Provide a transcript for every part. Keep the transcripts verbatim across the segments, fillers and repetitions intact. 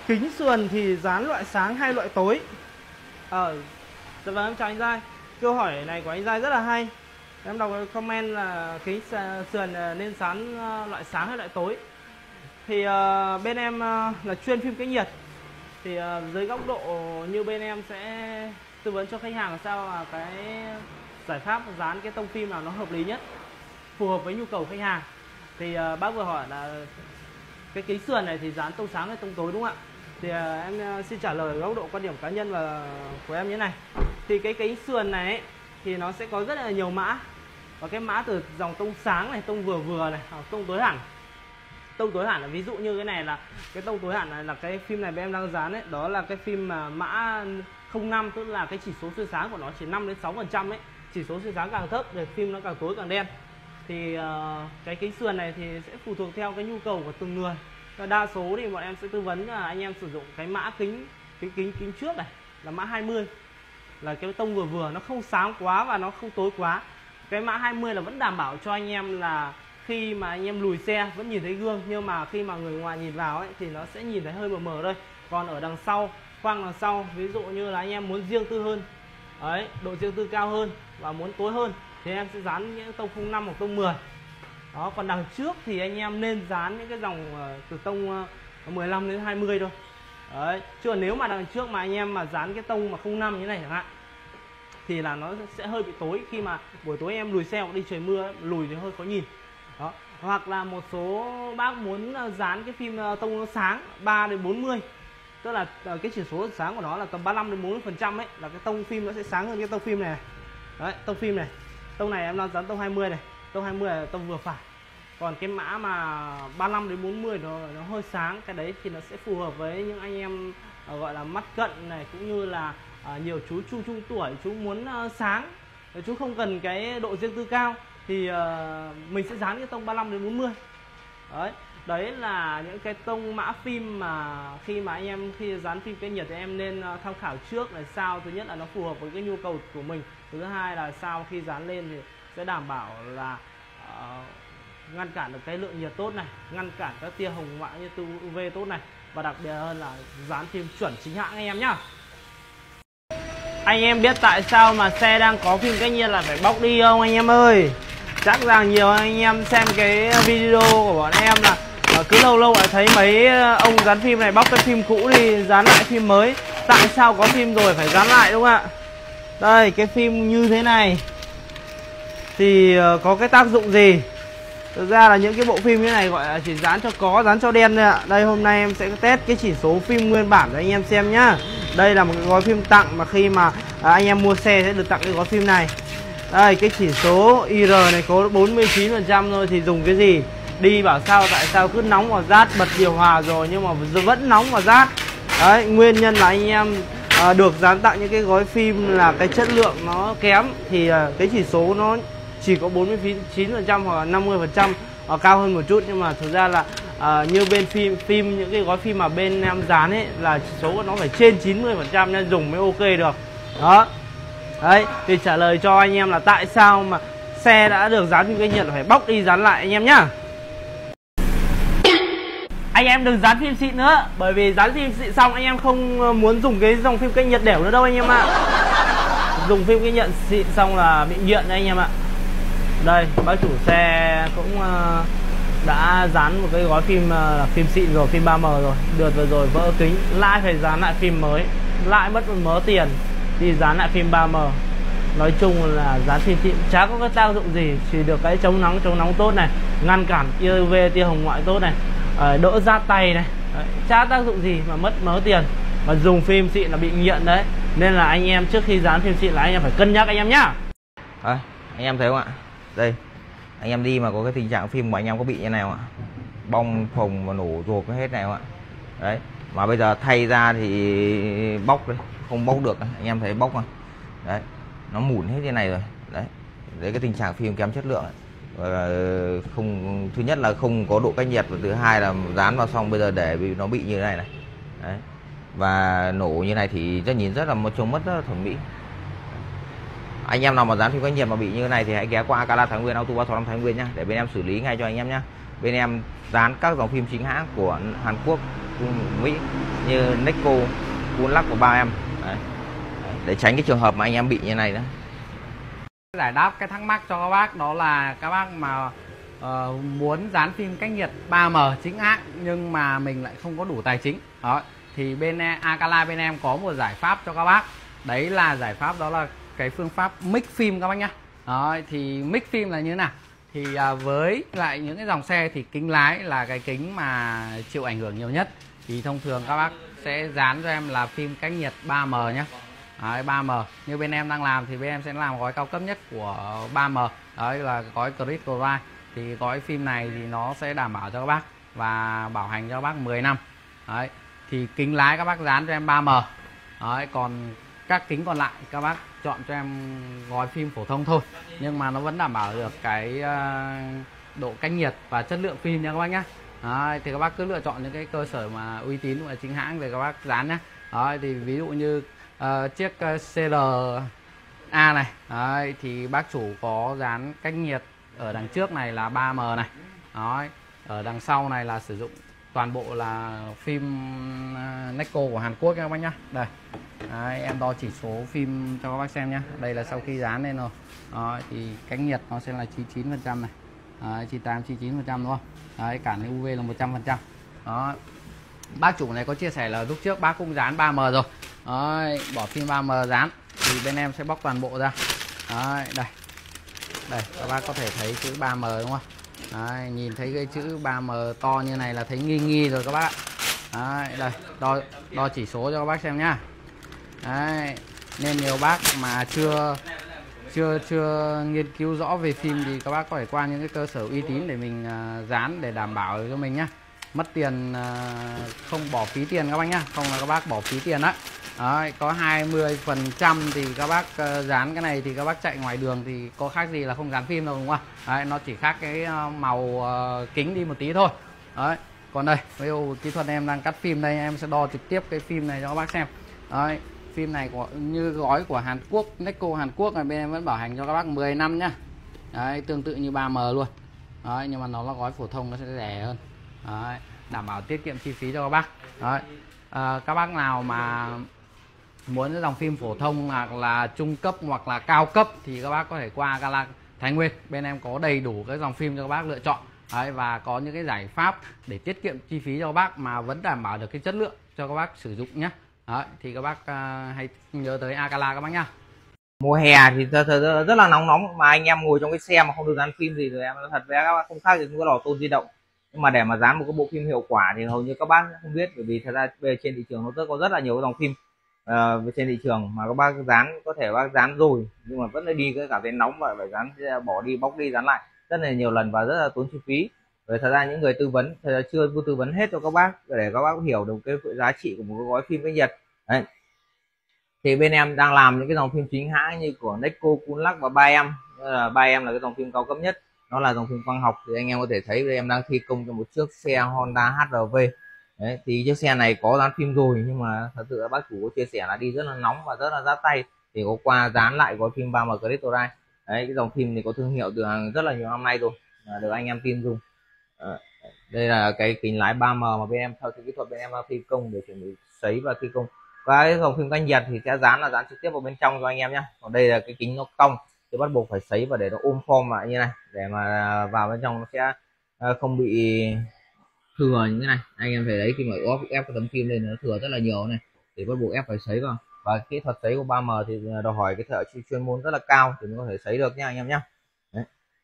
Kính sườn thì dán loại sáng hay loại tối? Ờ, dạ vâng, em chào anh Giai. Câu hỏi này của anh Giai rất là hay. Em đọc comment là kính sườn nên dán loại sáng hay loại tối. Thì uh, bên em uh, là chuyên phim cách nhiệt. Thì uh, dưới góc độ như bên em sẽ tư vấn cho khách hàng làm sao là cái giải pháp dán cái tông phim nào nó hợp lý nhất, phù hợp với nhu cầu khách hàng. Thì uh, bác vừa hỏi là cái kính sườn này thì dán tông sáng hay tông tối, đúng không ạ? Thì uh, em uh, xin trả lời góc độ quan điểm cá nhân và của em như thế này. Thì cái kính sườn này ấy, thì nó sẽ có rất là nhiều mã. Và cái mã từ dòng tông sáng này, tông vừa vừa này, hoặc tông tối hẳn. Tông tối hẳn là ví dụ như cái này là cái tông tối hẳn này là cái phim này bên em đang dán ấy, đó là cái phim mà mã không năm, tức là cái chỉ số xuyên sáng của nó chỉ năm đến sáu phần trăm ấy. Chỉ số xuyên sáng càng thấp thì phim nó càng tối càng đen. Thì uh, cái kính sườn này thì sẽ phụ thuộc theo cái nhu cầu của từng người. Và đa số thì bọn em sẽ tư vấn là anh em sử dụng cái mã kính kính kính kính trước này là mã hai mươi, là cái tông vừa vừa, nó không sáng quá và nó không tối quá. Cái mã hai mươi là vẫn đảm bảo cho anh em là khi mà anh em lùi xe vẫn nhìn thấy gương, nhưng mà khi mà người ngoài nhìn vào ấy thì nó sẽ nhìn thấy hơi mờ mờ thôi. Còn ở đằng sau, khoang đằng sau, ví dụ như là anh em muốn riêng tư hơn đấy, độ riêng tư cao hơn và muốn tối hơn thì em sẽ dán những tông không năm hoặc tông mười. Đó, còn đằng trước thì anh em nên dán những cái dòng uh, từ tông uh, mười lăm đến hai mươi thôi. Đấy, chứ nếu mà đằng trước mà anh em mà dán cái tông mà không năm như thế này chẳng hạn thì là nó sẽ hơi bị tối, khi mà buổi tối em lùi xe hoặc đi trời mưa lùi thì hơi khó nhìn. Đó, hoặc là một số bác muốn dán cái phim tông nó sáng ba đến bốn mươi, tức là cái chỉ số sáng của nó là tầm ba mươi lăm đến bốn mươi phần trăm ấy, là cái tông phim nó sẽ sáng hơn cái tông phim này. Đấy, tông phim này, tông này em đang dán tông hai mươi này, tông hai mươi là tông vừa phải. Còn cái mã mà ba mươi lăm đến bốn mươi nó nó hơi sáng, cái đấy thì nó sẽ phù hợp với những anh em uh, gọi là mắt cận này, cũng như là uh, nhiều chú trung trung tuổi, chú muốn uh, sáng, chú không cần cái độ riêng tư cao thì uh, mình sẽ dán cái tông ba mươi lăm đến bốn mươi. Đấy, đấy là những cái tông mã phim mà khi mà anh em khi dán phim cách nhiệt thì em nên uh, tham khảo trước là sao. Thứ nhất là nó phù hợp với cái nhu cầu của mình. Thứ hai là sao khi dán lên thì sẽ đảm bảo là uh, ngăn cản được cái lượng nhiệt tốt này, ngăn cản các tia hồng ngoại như tia u vê tốt này, và đặc biệt hơn là dán phim chuẩn chính hãng anh em nhá. Anh em biết tại sao mà xe đang có phim cách nhiệt là phải bóc đi không anh em ơi? Chắc rằng nhiều anh em xem cái video của bọn em là cứ lâu lâu lại thấy mấy ông dán phim này bóc cái phim cũ đi, dán lại phim mới. Tại sao có phim rồi phải dán lại, đúng không ạ? Đây, cái phim như thế này thì có cái tác dụng gì? Thực ra là những cái bộ phim như này gọi là chỉ dán cho có, dán cho đen thôi ạ. Đây, hôm nay em sẽ test cái chỉ số phim nguyên bản cho anh em xem nhá. Đây là một cái gói phim tặng mà khi mà à, anh em mua xe sẽ được tặng cái gói phim này. Đây, cái chỉ số i rờ này có bốn mươi chín phần trăm thôi thì dùng cái gì? Đi bảo sao tại sao cứ nóng và rát, bật điều hòa rồi nhưng mà vẫn nóng và rát. Đấy, nguyên nhân là anh em à, được dán tặng những cái gói phim là cái chất lượng nó kém thì à, cái chỉ số nó chỉ có bốn mươi chín phần trăm hoặc là năm mươi phần trăm, hoặc cao hơn một chút. Nhưng mà thực ra là à, như bên phim phim những cái gói phim mà bên em dán ấy là chỉ số của nó phải trên chín mươi phần trăm nên dùng mới ok được. Đó. Đấy, thì trả lời cho anh em là tại sao mà xe đã được dán phim cách nhiệt là phải bóc đi dán lại anh em nhá. Anh em đừng dán phim xịn nữa, bởi vì dán phim xịn xong anh em không muốn dùng cái dòng phim cách nhiệt đẻo nữa đâu anh em ạ. Dùng phim cách nhiệt xịn xong là bị nghiện đấy anh em ạ. Đây, bác chủ xe cũng uh, đã dán một cái gói phim là uh, phim xịn rồi, phim ba M rồi. Đợt vừa rồi vỡ kính, lại phải dán lại phim mới, lại mất một mớ tiền đi dán lại phim ba M. Nói chung là dán phim xịn chả có cái tác dụng gì, chỉ được cái chống nắng chống nóng tốt này, ngăn cản tia u vê, tia hồng ngoại tốt này, uh, đỡ rát tay này. Đấy, chả tác dụng gì mà mất mớ tiền. Mà dùng phim xịn là bị nghiện đấy. Nên là anh em trước khi dán phim xịn là anh em phải cân nhắc anh em nhá. À, anh em thấy không ạ? Đây, anh em đi mà có cái tình trạng phim của anh em có bị như nào ạ? Bong phồng và nổ ruột hết này không ạ? Đấy, mà bây giờ thay ra thì bóc đấy, không bóc được, anh em thấy bóc không? Đấy, nó mủn hết như này rồi. Đấy, đấy cái tình trạng phim kém chất lượng ấy. Và không, thứ nhất là không có độ cách nhiệt, và thứ hai là dán vào xong bây giờ để vì nó bị như thế này này. Đấy, và nổ như này thì rất nhìn rất là một trông mất rất là thẩm mỹ. Anh em nào mà dán phim cách nhiệt mà bị như thế này thì hãy ghé qua Cala Thái Nguyên, Auto ba sáu năm Thái Nguyên nhá, để bên em xử lý ngay cho anh em nhá. bên em dán các dòng phim chính hãng của Hàn Quốc, Mỹ như Nikko, Cunlux và ba em. Đấy. Để tránh cái trường hợp mà anh em bị như này đó. Giải đáp cái thắc mắc cho các bác, đó là các bác mà uh, muốn dán phim cách nhiệt ba M chính hãng nhưng mà mình lại không có đủ tài chính đó, thì bên Alcala bên em có một giải pháp cho các bác. Đấy là giải pháp đó là cái phương pháp mix phim các bác nhá. Đó, thì mix phim là như thế nào? Thì uh, với lại những cái dòng xe thì kính lái là cái kính mà chịu ảnh hưởng nhiều nhất, thì thông thường các bác sẽ dán cho em là phim cách nhiệt ba M nhé. Đấy, ba M như bên em đang làm thì bên em sẽ làm gói cao cấp nhất của ba M, đấy là gói Crystal Ride. Thì gói phim này thì nó sẽ đảm bảo cho các bác và bảo hành cho các bác mười năm. Đấy, thì kính lái các bác dán cho em ba M. Đấy, còn các kính còn lại các bác chọn cho em gói phim phổ thông thôi, nhưng mà nó vẫn đảm bảo được cái uh, độ cách nhiệt và chất lượng phim nha các bác nhé. Đấy, thì các bác cứ lựa chọn những cái cơ sở mà uy tín và chính hãng để các bác dán nhé. Đấy, thì ví dụ như uh, chiếc uh, xê rờ a này, đấy, thì bác chủ có dán cách nhiệt ở đằng trước này là ba M này. Đấy, ở đằng sau này là sử dụng toàn bộ là phim uh, Nikko của Hàn Quốc nha các bác nhá. Đây. Đấy, em đo chỉ số phim cho các bác xem nhá. Đây là sau khi dán lên rồi. Đấy, thì cách nhiệt nó sẽ là chín mươi chín phần trăm này. Đấy, chín mươi tám chín mươi chín phần trăm đúng không? Đấy, cản u vê là một trăm phần trăm. Đó. Bác chủ này có chia sẻ là lúc trước bác cũng dán ba M rồi. Đấy, bỏ phim ba M dán thì bên em sẽ bóc toàn bộ ra. Đấy, đây. Đây, các bác có thể thấy chữ ba M đúng không? Đấy, nhìn thấy cái chữ ba M to như này là thấy nghi nghi rồi các bác ạ. Đấy, đây, đo đo chỉ số cho các bác xem nhá. Đấy, nên nhiều bác mà chưa chưa chưa nghiên cứu rõ về phim thì các bác có thể qua những cái cơ sở uy tín để mình uh, dán để đảm bảo cho mình nhá. Mất tiền uh, không bỏ phí tiền các bác nhá, không là các bác bỏ phí tiền đó. Đấy, có hai mươi phần trăm thì các bác uh, dán cái này thì các bác chạy ngoài đường thì có khác gì là không dán phim đâu đúng không? Đấy, nó chỉ khác cái uh, màu uh, kính đi một tí thôi. Đấy, còn đây, ví dụ kỹ thuật em đang cắt phim đây, em sẽ đo trực tiếp cái phim này cho các bác xem. Đấy, phim này của như gói của Hàn Quốc, Nikko Hàn Quốc này bên em vẫn bảo hành cho các bác mười năm nhá. Đấy, tương tự như ba M luôn. Đấy, nhưng mà nó là gói phổ thông, nó sẽ rẻ hơn. Đấy, đảm bảo tiết kiệm chi phí cho các bác. Đấy, à, các bác nào mà muốn cái dòng phim phổ thông hoặc là trung cấp hoặc là cao cấp thì các bác có thể qua Alcala Thái Nguyên, bên em có đầy đủ cái dòng phim cho các bác lựa chọn. Đấy, và có những cái giải pháp để tiết kiệm chi phí cho các bác mà vẫn đảm bảo được cái chất lượng cho các bác sử dụng nhé. Đấy, thì các bác uh, hãy nhớ tới Alcala các bác nhá. Mùa hè thì thật, thật, rất là nóng nóng mà anh em ngồi trong cái xe mà không được dán phim gì rồi em nói thật với các bác không khác gì cái lò tôn di động. Nhưng mà để mà dán một cái bộ phim hiệu quả thì hầu như các bác không biết, bởi vì thật ra về trên thị trường nó rất có rất là nhiều dòng phim uh, trên thị trường mà các bác dán có thể các bác dán rồi nhưng mà vẫn đi cái cảm thấy nóng và phải dán bỏ đi bóc đi dán lại rất là nhiều lần và rất là tốn chi phí. Rồi thật ra những người tư vấn thật ra chưa tư vấn hết cho các bác để các bác hiểu được cái giá trị của một cái gói phim cách nhiệt. Đấy. Thì bên em đang làm những cái dòng phim chính hãng như của Nikko, Cunlux và ba em. ba em là cái dòng phim cao cấp nhất, nó là dòng phim quang học. Thì anh em có thể thấy em đang thi công cho một chiếc xe Honda hát rờ vê. Đấy, thì chiếc xe này có dán phim rồi nhưng mà thật sự là bác chủ có chia sẻ là đi rất là nóng và rất là rát tay, thì có qua dán lại gói phim ba M Crystal Ride. Đấy, cái dòng phim thì có thương hiệu từ hàng rất là nhiều năm nay rồi, được anh em tin dùng. À, đây là cái kính lái ba M mà bên em theo kỹ thuật bên em thi công để chuẩn bị sấy và thi công. Và cái dòng phim cách nhiệt thì sẽ dán là dán trực tiếp vào bên trong cho anh em nhé. Còn đây là cái kính nó cong thì bắt buộc phải sấy và để nó ôm form lại như này để mà vào bên trong nó sẽ không bị thừa những cái này. Anh em thấy đấy, khi mà ép ép cái tấm phim lên nó thừa rất là nhiều này thì bắt buộc ép phải sấy vào. Và kỹ thuật sấy của ba M thì đòi hỏi cái thợ chuyên môn rất là cao thì mới có thể sấy được nha anh em nhé. Đấy.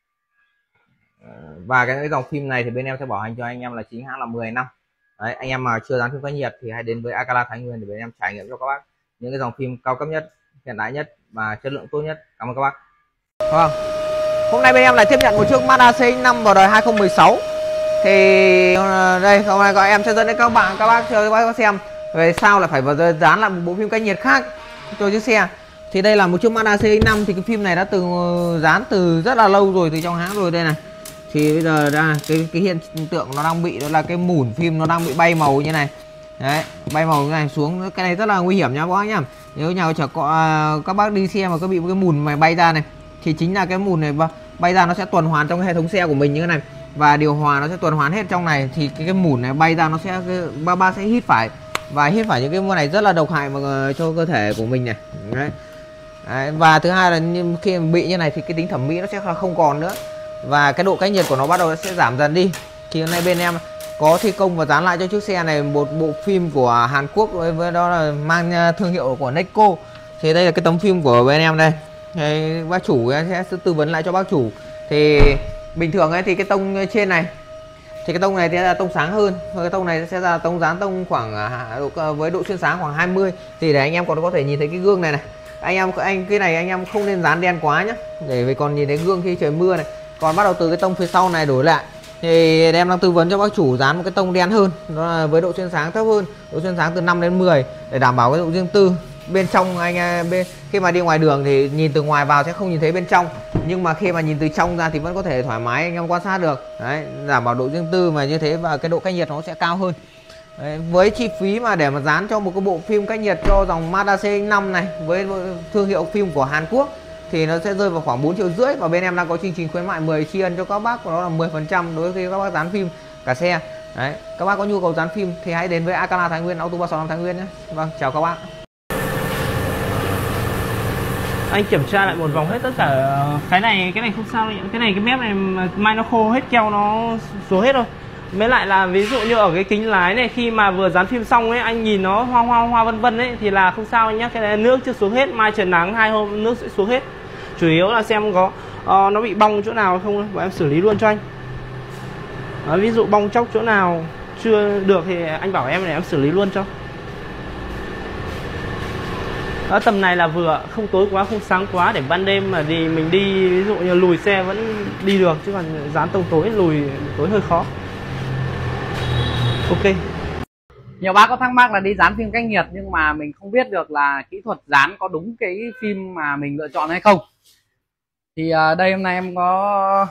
Và cái dòng phim này thì bên em sẽ bảo hành cho anh em là chính hãng là mười năm. Đấy, anh em mà chưa dán phim cách nhiệt thì hãy đến với Alcala Thái Nguyên để bên em trải nghiệm cho các bác những cái dòng phim cao cấp nhất, hiện đại nhất và chất lượng tốt nhất. Cảm ơn các bác. Vâng. Hôm nay bên em lại tiếp nhận một chiếc Mazda xê ích năm vào đời hai không một sáu. Thì đây hôm nay các em sẽ dẫn đến các bạn các bác cho các bác xem về sao lại phải vào dán lại một bộ phim cách nhiệt khác cho chiếc xe. Thì đây là một chiếc Mazda xê ích năm, thì cái phim này đã từng dán từ rất là lâu rồi, từ trong hãng rồi đây này. Thì bây giờ ra cái cái hiện tượng nó đang bị đó là cái mủn phim nó đang bị bay màu như này. Đấy, bay màu như này xuống, cái này rất là nguy hiểm nha các bác nhá. Nếu nhà chở có các bác đi xe mà có bị một cái mùn này bay ra này thì chính là cái mùn này bay ra nó sẽ tuần hoàn trong cái hệ thống xe của mình như thế này. và điều hòa nó sẽ tuần hoàn hết trong này, thì cái, cái mủn này bay ra nó sẽ ba ba sẽ hít phải, và hít phải những cái môn này rất là độc hại mà cho cơ thể của mình này. Đấy. Đấy. Và thứ hai là khi bị như này thì cái tính thẩm mỹ nó sẽ không còn nữa, và cái độ cách nhiệt của nó bắt đầu sẽ giảm dần đi. Thì hôm nay bên em có thi công và dán lại cho chiếc xe này một bộ phim của Hàn Quốc, với đó là mang thương hiệu của Neco. Thì đây là cái tấm phim của bên em đây. Thì bác chủ em sẽ tư vấn lại cho bác chủ. Thì bình thường ấy thì cái tông trên này thì cái tông này sẽ là tông sáng hơn, và cái tông này sẽ là tông dán tông khoảng với độ xuyên sáng khoảng hai mươi. Thì để anh em còn có thể nhìn thấy cái gương này này, anh em anh cái này anh em không nên dán đen quá nhé, để vì còn nhìn thấy gương khi trời mưa này. Còn bắt đầu từ cái tông phía sau này đổi lại thì em đang tư vấn cho bác chủ dán một cái tông đen hơn, đó là với độ xuyên sáng thấp hơn, độ xuyên sáng từ năm đến mười, để đảm bảo cái độ riêng tư. Bên trong anh bên khi mà đi ngoài đường thì nhìn từ ngoài vào sẽ không nhìn thấy bên trong, nhưng mà khi mà nhìn từ trong ra thì vẫn có thể thoải mái anh em quan sát được. Đấy, đảm bảo độ riêng tư mà như thế, và cái độ cách nhiệt nó sẽ cao hơn. Đấy, với chi phí mà để mà dán cho một cái bộ phim cách nhiệt cho dòng Mazda C X năm này với thương hiệu phim của Hàn Quốc thì nó sẽ rơi vào khoảng bốn triệu rưỡi, và bên em đang có chương trình khuyến mại mười tri ân cho các bác, đó là mười phần trăm đối với các bác dán phim cả xe. Đấy, các bác có nhu cầu dán phim thì hãy đến với Akala Thái Nguyên, Auto ba sáu năm Thái Nguyên nhé. Vâng, chào các bác. Anh kiểm tra lại một vòng hết tất cả cái này, cái này không sao, cái này cái mép này mai nó khô hết, keo nó xuống hết rồi. Mới lại là ví dụ như ở cái kính lái này, khi mà vừa dán phim xong ấy, anh nhìn nó hoa hoa hoa vân vân ấy thì là không sao anh nhá. Cái này nước chưa xuống hết, mai trời nắng hai hôm nước sẽ xuống hết. Chủ yếu là xem có uh, nó bị bong chỗ nào không, bọn em xử lý luôn cho anh. Đó, ví dụ bong chóc chỗ nào chưa được thì anh bảo em để em xử lý luôn cho. Đó, tầm này là vừa, không tối quá không sáng quá, để ban đêm mà thì mình đi ví dụ như lùi xe vẫn đi được, chứ còn dán tông tối lùi tối hơi khó. Ok. Nhiều bác có thắc mắc là đi dán phim cách nhiệt nhưng mà mình không biết được là kỹ thuật dán có đúng cái phim mà mình lựa chọn hay không. Thì uh, đây hôm nay em có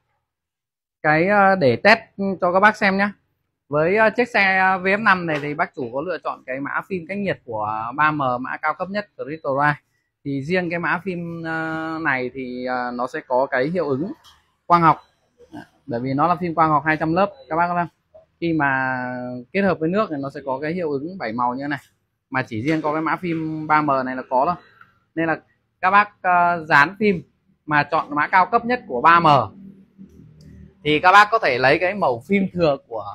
cái uh, để test cho các bác xem nhé. Với uh, chiếc xe V F năm này thì bác chủ có lựa chọn cái mã phim cách nhiệt của ba M, mã cao cấp nhất của Crystal Ride. Thì riêng cái mã phim uh, này thì uh, nó sẽ có cái hiệu ứng quang học, bởi vì nó là phim quang học hai trăm lớp các bác xem. Khi mà kết hợp với nước thì nó sẽ có cái hiệu ứng bảy màu như thế này, mà chỉ riêng có cái mã phim ba M này là có thôi. Nên là các bác uh, dán phim mà chọn mã cao cấp nhất của ba M thì các bác có thể lấy cái màu phim thừa của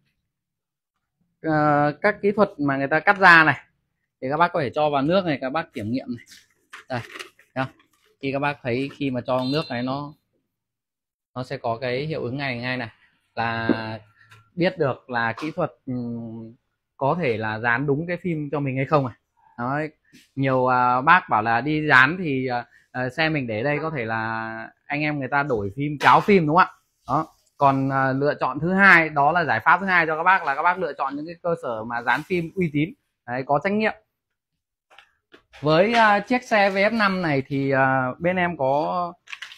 uh, các kỹ thuật mà người ta cắt ra này, thì các bác có thể cho vào nước này, các bác kiểm nghiệm này. Đây, thấy không? Khi các bác thấy khi mà cho nước này nó nó sẽ có cái hiệu ứng này ngay này, là biết được là kỹ thuật um, có thể là dán đúng cái phim cho mình hay không. Này đó, nhiều uh, bác bảo là đi dán thì uh, uh, xe mình để đây có thể là anh em người ta đổi phim, cháo phim, đúng không ạ? Đó. Còn uh, lựa chọn thứ hai, đó là giải pháp thứ hai cho các bác, là các bác lựa chọn những cái cơ sở mà dán phim uy tín, đấy, có trách nhiệm. Với uh, chiếc xe V F năm này thì uh, bên em có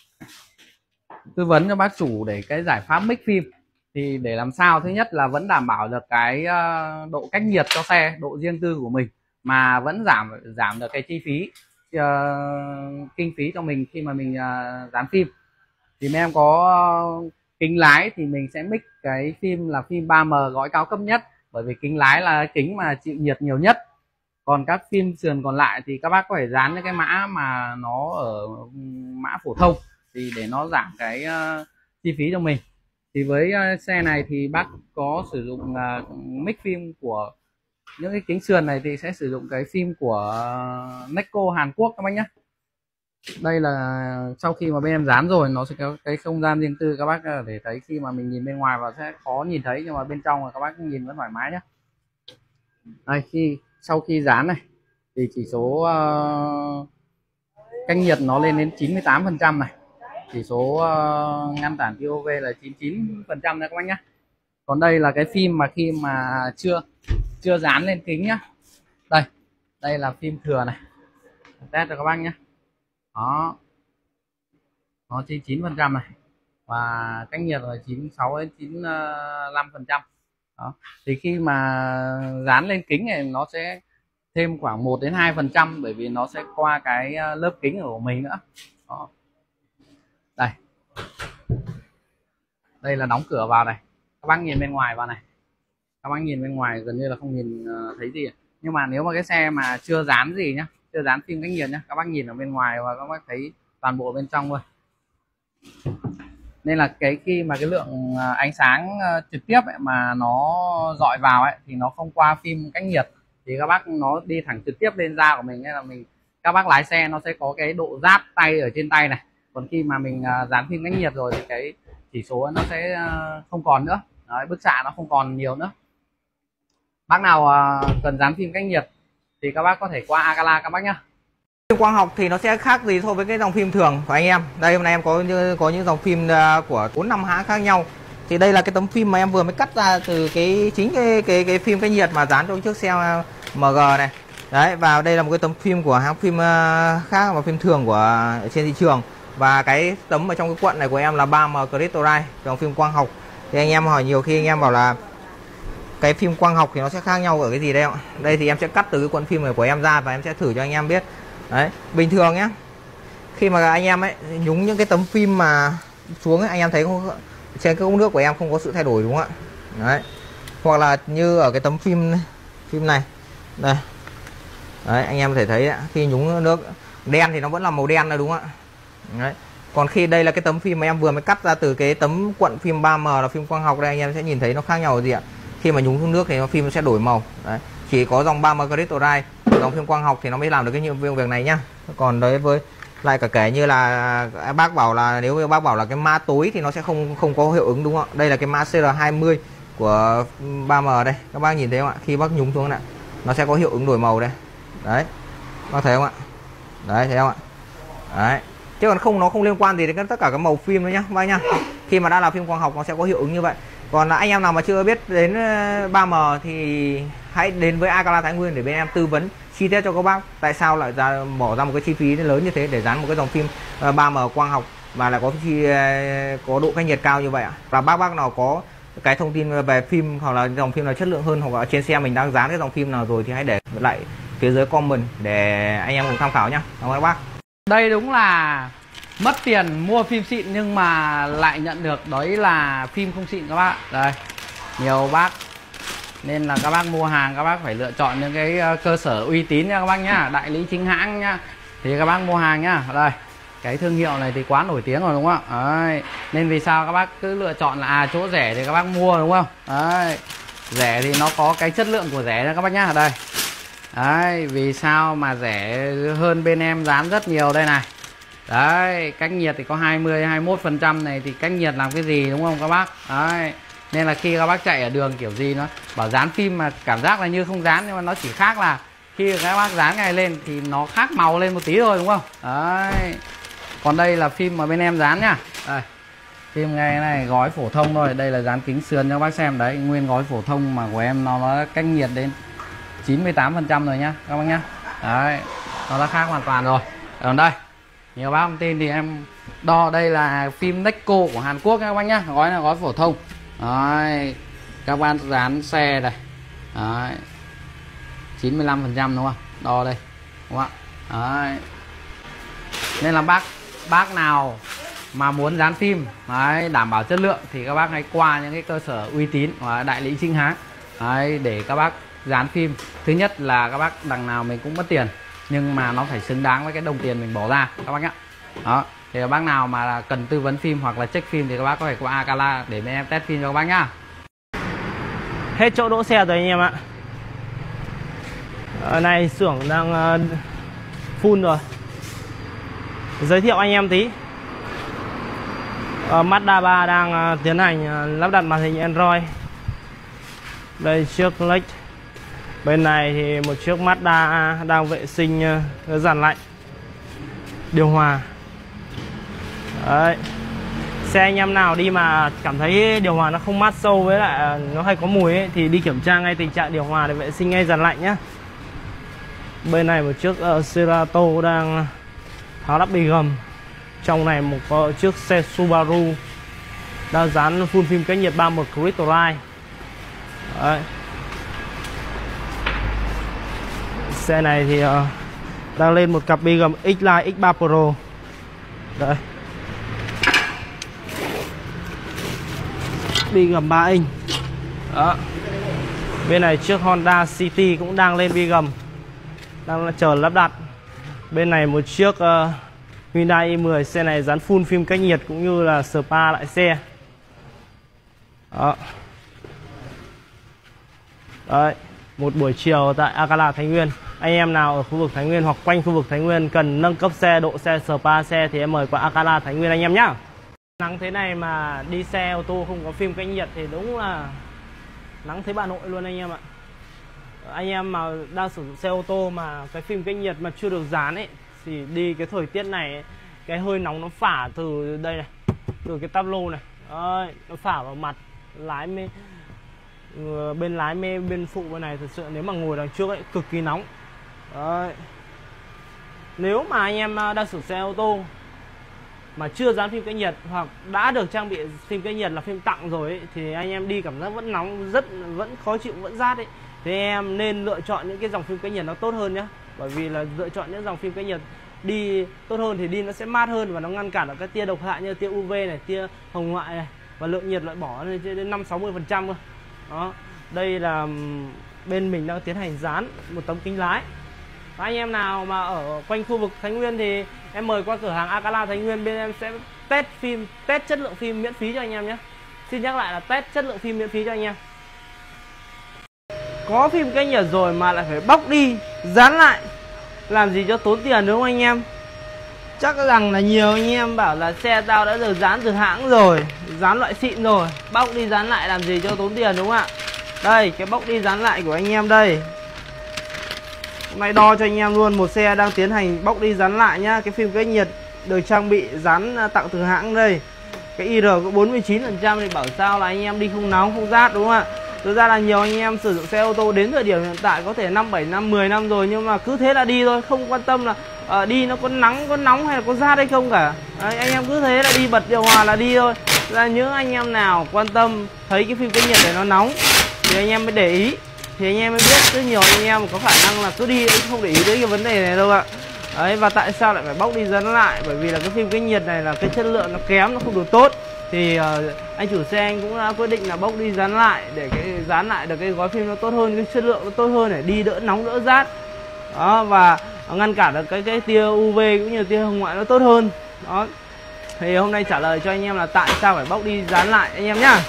tư vấn cho bác chủ để cái giải pháp mix phim. Thì để làm sao thứ nhất là vẫn đảm bảo được cái uh, độ cách nhiệt cho xe, độ riêng tư của mình, mà vẫn giảm giảm được cái chi phí uh, kinh phí cho mình khi mà mình uh, dán phim. Thì bên em có uh, kính lái thì mình sẽ mix cái phim là phim ba M gói cao cấp nhất, bởi vì kính lái là kính mà chịu nhiệt nhiều nhất. Còn các phim sườn còn lại thì các bác có thể dán những cái mã mà nó ở mã phổ thông, thì để nó giảm cái uh, chi phí cho mình. Thì với uh, xe này thì bác có sử dụng uh, mix phim của những cái kính sườn này thì sẽ sử dụng cái phim của uh, Neco Hàn Quốc các bác nhé. Đây là sau khi mà bên em dán rồi nó sẽ có cái không gian riêng tư, các bác để thấy khi mà mình nhìn bên ngoài và sẽ khó nhìn thấy, nhưng mà bên trong là các bác nhìn vẫn thoải mái nhé. Đây, khi sau khi dán này thì chỉ số uh, cách nhiệt nó lên đến chín mươi tám phần trăm này, chỉ số uh, ngăn tản tia u vê là chín mươi chín phần trăm đấy các bác nhé. Còn đây là cái phim mà khi mà chưa chưa dán lên kính nhá. Đây, đây là phim thừa này, test cho các bác nhé. Đó, nó chín mươi chín phần trăm này, và cách nhiệt là chín mươi sáu đến chín mươi lăm phần trăm. Đó, thì khi mà dán lên kính này nó sẽ thêm khoảng một đến hai phần trăm, bởi vì nó sẽ qua cái lớp kính của mình nữa. Đó. Đây, đây là đóng cửa vào này, các bác nhìn bên ngoài vào này, các bác nhìn bên ngoài gần như là không nhìn uh, thấy gì. Nhưng mà nếu mà cái xe mà chưa dán gì nhá, chưa dán phim cách nhiệt nhá, các bác nhìn ở bên ngoài và các bác thấy toàn bộ bên trong thôi. Nên là cái khi mà cái lượng ánh sáng trực tiếp ấy, mà nó dọi vào ấy, thì nó không qua phim cách nhiệt, thì các bác nó đi thẳng trực tiếp lên da của mình. Nên là mình các bác lái xe nó sẽ có cái độ rát tay ở trên tay này. Còn khi mà mình dán phim cách nhiệt rồi thì cái chỉ số nó sẽ không còn nữa. Đấy, bức xạ nó không còn nhiều nữa. Bác nào cần dán phim cách nhiệt thì các bác có thể qua Akala các bác nhá. Phim quang học thì nó sẽ khác gì so với cái dòng phim thường của anh em. Đây hôm nay em có có những dòng phim của bốn năm hãng khác nhau. Thì đây là cái tấm phim mà em vừa mới cắt ra từ cái chính cái cái cái phim cách nhiệt mà dán trong chiếc xe em giê này. Đấy, và đây là một cái tấm phim của hãng phim khác và phim thường của trên thị trường. Và cái tấm ở trong cái cuộn này của em là ba M Crystalline, dòng phim quang học. Thì anh em hỏi nhiều khi anh em bảo là cái phim quang học thì nó sẽ khác nhau ở cái gì đây ạ? Đây thì em sẽ cắt từ cái cuộn phim này của em ra và em sẽ thử cho anh em biết. Đấy, bình thường nhé, khi mà anh em ấy nhúng những cái tấm phim mà xuống ấy, anh em thấy không, trên cái ống nước của em không có sự thay đổi đúng không ạ? Đấy, hoặc là như ở cái tấm phim phim này đây, đấy anh em có thể thấy đấy, khi nhúng nước đen thì nó vẫn là màu đen này đúng không ạ? Đấy, còn khi đây là cái tấm phim mà em vừa mới cắt ra từ cái tấm cuộn phim ba M là phim quang học, đây anh em sẽ nhìn thấy nó khác nhau gì ạ? Khi mà nhúng xuống nước thì nó phim nó sẽ đổi màu. Đấy, chỉ có dòng ba M Crystalline, dòng phim quang học thì nó mới làm được cái nhiệm vụ việc này nhá. Còn đấy với lại cả kể như là bác bảo là nếu bác bảo là cái mã tối thì nó sẽ không không có hiệu ứng đúng không ạ? Đây là cái mã C R hai mươi của ba M đây, các bác nhìn thấy không ạ? Khi bác nhúng xuống này nó sẽ có hiệu ứng đổi màu đây. Đấy, bác thấy không ạ? Đấy, thấy không ạ? Đấy, chứ còn không, nó không liên quan gì đến tất cả các màu phim nữa nhá bác nhá. Khi mà đã là phim quang học nó sẽ có hiệu ứng như vậy. Còn là anh em nào mà chưa biết đến ba M thì hãy đến với Akala Thái Nguyên để bên em tư vấn chi tiết cho các bác tại sao lại ra bỏ ra một cái chi phí lớn như thế để dán một cái dòng phim ba M quang học mà lại có chi có độ cách nhiệt cao như vậy ạ. Và bác bác nào có cái thông tin về phim hoặc là dòng phim nào chất lượng hơn, hoặc là trên xe mình đang dán cái dòng phim nào rồi thì hãy để lại phía dưới comment để anh em cùng tham khảo nhá. Cảm ơn các bác. Đây đúng là mất tiền mua phim xịn nhưng mà lại nhận được đấy là phim không xịn các bác. Đây, nhiều bác nên là các bác mua hàng các bác phải lựa chọn những cái cơ sở uy tín nha các bác nhá, đại lý chính hãng nhá, thì các bác mua hàng nhá. Đây, cái thương hiệu này thì quá nổi tiếng rồi đúng không ạ? Đấy, nên vì sao các bác cứ lựa chọn là à chỗ rẻ thì các bác mua đúng không? Đấy, rẻ thì nó có cái chất lượng của rẻ nha các bác nhá. Đây, đấy, vì sao mà rẻ hơn bên em dán rất nhiều đây này. Đấy, cách nhiệt thì có hai mươi hai mươi mốt phần trăm này thì cách nhiệt làm cái gì đúng không các bác? Đấy, nên là khi các bác chạy ở đường kiểu gì nó bảo dán phim mà cảm giác là như không dán, nhưng mà nó chỉ khác là khi các bác dán cái này lên thì nó khác màu lên một tí thôi đúng không? Đấy, còn đây là phim mà bên em dán nhá. Đây, phim ngay này gói phổ thông thôi, đây là dán kính sườn cho các bác xem. Đấy, nguyên gói phổ thông mà của em nó, nó cách nhiệt đến chín mươi tám phần trăm rồi nhá các bác nhá. Đấy, nó đã khác hoàn toàn rồi. Còn đây, nhiều bác không tin thì em đo, đây là phim Neco của Hàn Quốc nha các bác nhá, gói là gói phổ thông. Đấy, các bác dán xe này. Đấy, chín mươi lăm phần trăm đúng không? Đo đây đúng không ạ? Đấy, nên là bác bác nào mà muốn dán phim đấy, đảm bảo chất lượng thì các bác hãy qua những cái cơ sở uy tín và đại lý chính hãng đấy, để các bác dán phim. Thứ nhất là các bác đằng nào mình cũng mất tiền, nhưng mà nó phải xứng đáng với cái đồng tiền mình bỏ ra các bác nhá. Đó, thì bác nào mà cần tư vấn phim hoặc là check phim thì các bác có thể qua Akala để bên em test phim cho các bác nhá. Hết chỗ đỗ xe rồi anh em ạ. Ở này xưởng đang uh, full rồi. Giới thiệu anh em tí. uh, Mazda ba đang uh, tiến hành uh, lắp đặt màn hình Android. Đây chiếc Lex. Bên này thì một chiếc Mazda đang vệ sinh uh, dàn lạnh, điều hòa. Đấy, xe anh em nào đi mà cảm thấy điều hòa nó không mát sâu với lại nó hay có mùi ấy, thì đi kiểm tra ngay tình trạng điều hòa để vệ sinh ngay dàn lạnh nhé. Bên này một chiếc uh, Cerato đang tháo lắp bì gầm. Trong này một uh, chiếc xe Subaru đang dán full phim cách nhiệt ba M Crystalline. Đấy, xe này thì uh, đang lên một cặp bì gầm X-Line X ba Pro. Đây, bi gầm ba inch. Đó. Bên này chiếc Honda City cũng đang lên bi gầm, đang chờ lắp đặt. Bên này một chiếc uh, Hyundai i mười, xe này dán full phim cách nhiệt cũng như là spa lại xe. Đó. Đấy, một buổi chiều tại Akala Thái Nguyên. Anh em nào ở khu vực Thái Nguyên hoặc quanh khu vực Thái Nguyên cần nâng cấp xe, độ xe, spa xe thì em mời qua Akala Thái Nguyên anh em nhá. Nắng thế này mà đi xe ô tô không có phim cách nhiệt thì đúng là nắng thấy bà nội luôn anh em ạ. Anh em mà đang sử dụng xe ô tô mà cái phim cách nhiệt mà chưa được dán ấy thì đi cái thời tiết này ấy, cái hơi nóng nó phả từ đây này, từ cái táp lô này. Đấy, nó phả vào mặt lái mê, bên lái mê bên phụ bên này thật sự nếu mà ngồi đằng trước ấy cực kỳ nóng. Đấy. Nếu mà anh em đang sử dụng xe ô tô mà chưa dán phim cách nhiệt hoặc đã được trang bị phim cách nhiệt là phim tặng rồi ấy, thì anh em đi cảm giác vẫn nóng, rất vẫn khó chịu, vẫn rát ấy, thì em nên lựa chọn những cái dòng phim cách nhiệt nó tốt hơn nhé. Bởi vì là lựa chọn những dòng phim cách nhiệt đi tốt hơn thì đi nó sẽ mát hơn và nó ngăn cản được các tia độc hại như tia u vê này, tia hồng ngoại này, và lượng nhiệt loại bỏ lên đến năm sáu mươi phần trăm cơ. Đó, đây là bên mình đang tiến hành dán một tấm kính lái. Anh em nào mà ở quanh khu vực Thái Nguyên thì em mời qua cửa hàng Akala Thái Nguyên, bên em sẽ test phim, test chất lượng phim miễn phí cho anh em nhé. Xin nhắc lại là test chất lượng phim miễn phí cho anh em. Có phim cách nhiệt rồi mà lại phải bóc đi dán lại, làm gì cho tốn tiền đúng không anh em? Chắc rằng là nhiều anh em bảo là xe tao đã được dán từ hãng rồi, dán loại xịn rồi, bóc đi dán lại làm gì cho tốn tiền đúng không ạ? Đây, cái bóc đi dán lại của anh em đây. Hôm nay đo cho anh em luôn, một xe đang tiến hành bóc đi dán lại nhá. Cái phim cách nhiệt được trang bị dán tặng từ hãng đây. Cái i rờ có bốn mươi chín phần trăm thì bảo sao là anh em đi không nóng không rát đúng không ạ? Thực ra là nhiều anh em sử dụng xe ô tô đến thời điểm hiện tại có thể năm bảy năm mười năm rồi, nhưng mà cứ thế là đi thôi, không quan tâm là uh, đi nó có nắng có nóng hay là có rát hay không cả. Đấy, anh em cứ thế là đi, bật điều hòa là đi thôi. Là những anh em nào quan tâm thấy cái phim cách nhiệt này nó nóng thì anh em mới để ý, thì anh em mới biết. Rất nhiều anh em có khả năng là cứ đi không để ý đến cái vấn đề này đâu ạ. Đấy, và tại sao lại phải bóc đi dán lại? Bởi vì là cái phim cách nhiệt này là cái chất lượng nó kém, nó không được tốt. Thì uh, anh chủ xe anh cũng đã quyết định là bóc đi dán lại để cái dán lại được cái gói phim nó tốt hơn, cái chất lượng nó tốt hơn để đi đỡ nóng đỡ rát. Đó, và ngăn cản được cái cái tia u vê cũng như tia hồng ngoại nó tốt hơn. Đó. Thì hôm nay trả lời cho anh em là tại sao phải bóc đi dán lại anh em nhá.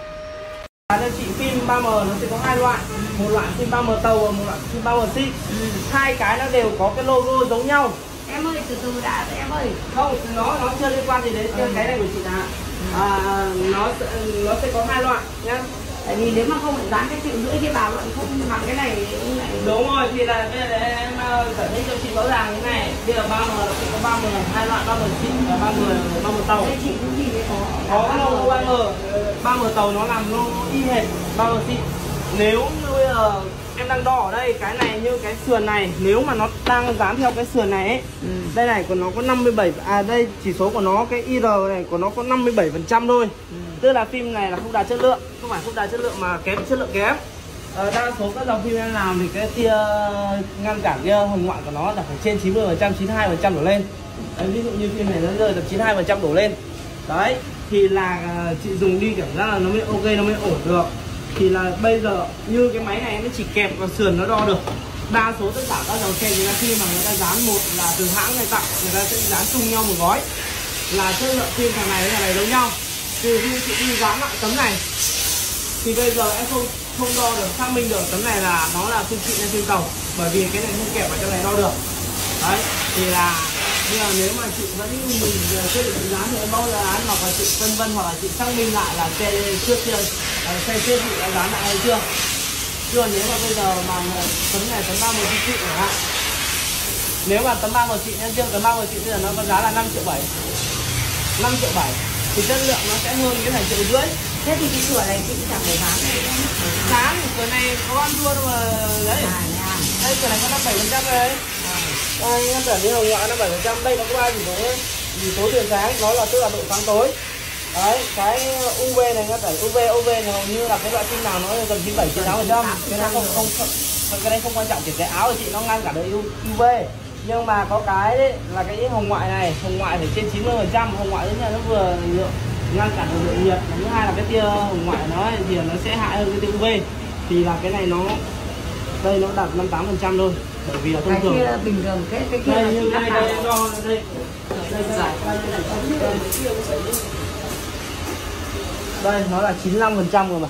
Đây chị, phim ba M nó sẽ có hai loại, một loại phim ba M tàu và một loại phim ba M xịn. Ừ. Hai cái nó đều có cái logo giống nhau. Em ơi, từ từ đã em ơi. Không, nó nó chưa liên quan gì đến ừ. cái này của chị ạ. À, nó nó sẽ có hai loại nhá. Tại vì nếu mà không phải dán cái triệu rưỡi kia vào lại không bằng cái này, này. Đúng rồi, thì là bây giờ em giải thích cho chị rõ ràng thế này. Bây giờ ba M nó sẽ có ba M, hai loại ba M xịn và ba M ba M tàu. Đây chị cũng gì đấy có. Có cái logo ba M, ba M tàu nó làm logo y hệt ba M xịn. Nếu như bây giờ em đang đo ở đây, cái này như cái sườn này, nếu mà nó đang dán theo cái sườn này ấy, ừ. đây này của nó có năm mươi bảy, à đây chỉ số của nó, cái i rờ này của nó có năm mươi bảy phần trăm thôi. Ừ. Tức là phim này là không đạt chất lượng, không phải không đạt chất lượng mà kém chất lượng kém. Ờ, đa số các dòng phim em làm thì cái tia ngăn cản tia hồng ngoại của nó là phải trên chín mươi phần trăm, chín mươi hai phần trăm đổ lên. Đấy, ví dụ như phim này nó rơi tầm chín mươi hai phần trăm đổ lên. Đấy, thì là chị dùng đi cảm giác là nó mới ok, nó mới ổn được. Thì là bây giờ như cái máy này nó chỉ kẹp vào sườn nó đo được. Đa số tất cả các dòng xe người ta khi mà người ta dán, một là từ hãng này tặng, người ta sẽ dán chung nhau một gói là chất lượng phim thằng này với thằng này giống nhau. Từ khi chị đi dán lại tấm này thì bây giờ em không không đo được, xác minh được tấm này là nó là phim xịn hay phim tàu, bởi vì cái này không kẹp vào trong này đo được. Đấy, thì là bây giờ nếu mà chị vẫn mình quyết định dán thì em bao giờ án, hoặc là chị vân vân, hoặc là chị xác minh lại là xe trước kia, xe trước chị đã dán lại hay chưa. Chưa, nếu mà bây giờ mà tấm này tấm ba M xịn chẳng hạn, nếu mà tấm ba M xịn nhân chưa, tấm ba M xịn bây giờ nó có giá là năm triệu bảy, năm triệu bảy thì chất lượng nó sẽ hơn cái thành triệu rưỡi. Thế thì cái cửa này chị chẳng phải dán này đâu. Dán thì cửa này có ăn thua đâu mà đấy. À, à. Đây cửa này có năm bảy phần trăm đấy. Đây ngăn cản tia hồng ngoại năm bảy phần trăm, đây nó có ba chỉ số, chỉ số tiền sáng, nó là tức là độ sáng tối. Đấy, cái u vê này ngăn cản u vê, u vê này hầu như là cái loại phim nào nó tầm chín mươi bảy, chín mươi tám phần trăm. Cái này không không cái này không quan trọng, chỉ cái áo của chị nó ngăn cản được u vê. Nhưng mà có cái đấy là cái hồng ngoại này, hồng ngoại phải trên chín mươi phần trăm, hồng ngoại đến là nó vừa lượng ngăn cản được lượng nhiệt. Thứ hai là cái tia hồng ngoại nó ấy, thì nó sẽ hại hơn cái tia u vê. Thì là cái này nó đây nó đạt năm mươi tám phần trăm thôi, bởi vì là thông Cái thường kia bình thường, cái cái kia đây là như chỉ đây cắt đây vào. do đây đây đây nó là chín mươi lăm phần trăm rồi mà.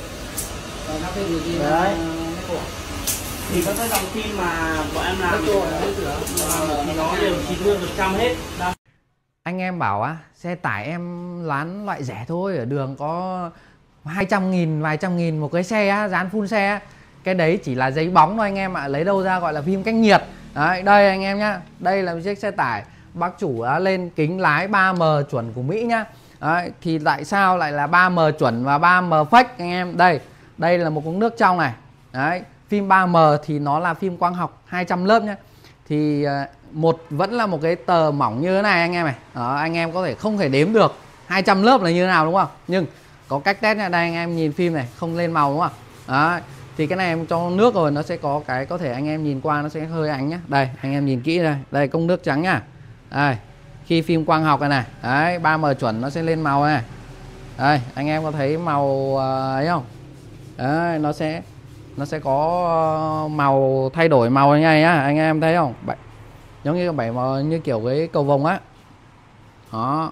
Đấy. Thì các cái dòng phim mà bọn em làm thì nó đều chín mươi phần trăm hết. Đây. Anh em bảo á, xe tải em lán loại rẻ thôi, ở đường có hai trăm nghìn, vài trăm nghìn một cái xe á, dán full xe á. Cái đấy chỉ là giấy bóng thôi anh em ạ, lấy đâu ra gọi là phim cách nhiệt. Đấy, đây anh em nhá, đây là một chiếc xe tải bác chủ đã lên kính lái ba M chuẩn của Mỹ nhá. Đấy, thì tại sao lại là ba M chuẩn và ba M fake anh em? Đây, đây là một cốc nước trong này. Đấy, phim ba M thì nó là phim quang học hai trăm lớp nhá. Thì một vẫn là một cái tờ mỏng như thế này anh em này. Đó, anh em có thể không thể đếm được hai trăm lớp là như thế nào đúng không? Nhưng có cách test nha, đây anh em nhìn phim này không lên màu đúng không? Đấy, thì cái này em cho nước rồi nó sẽ có cái có thể anh em nhìn qua nó sẽ hơi ánh nhá. Đây, anh em nhìn kỹ đây, đây cốc nước trắng nhá. Đây, khi phim quang học này này, đấy, ba M chuẩn nó sẽ lên màu này. Đây, anh em có thấy màu ấy không? Đấy, nó sẽ nó sẽ có màu thay đổi màu như này nhá, anh em thấy không? Bảy, giống như bảy màu như kiểu cái cầu vồng á. Đó.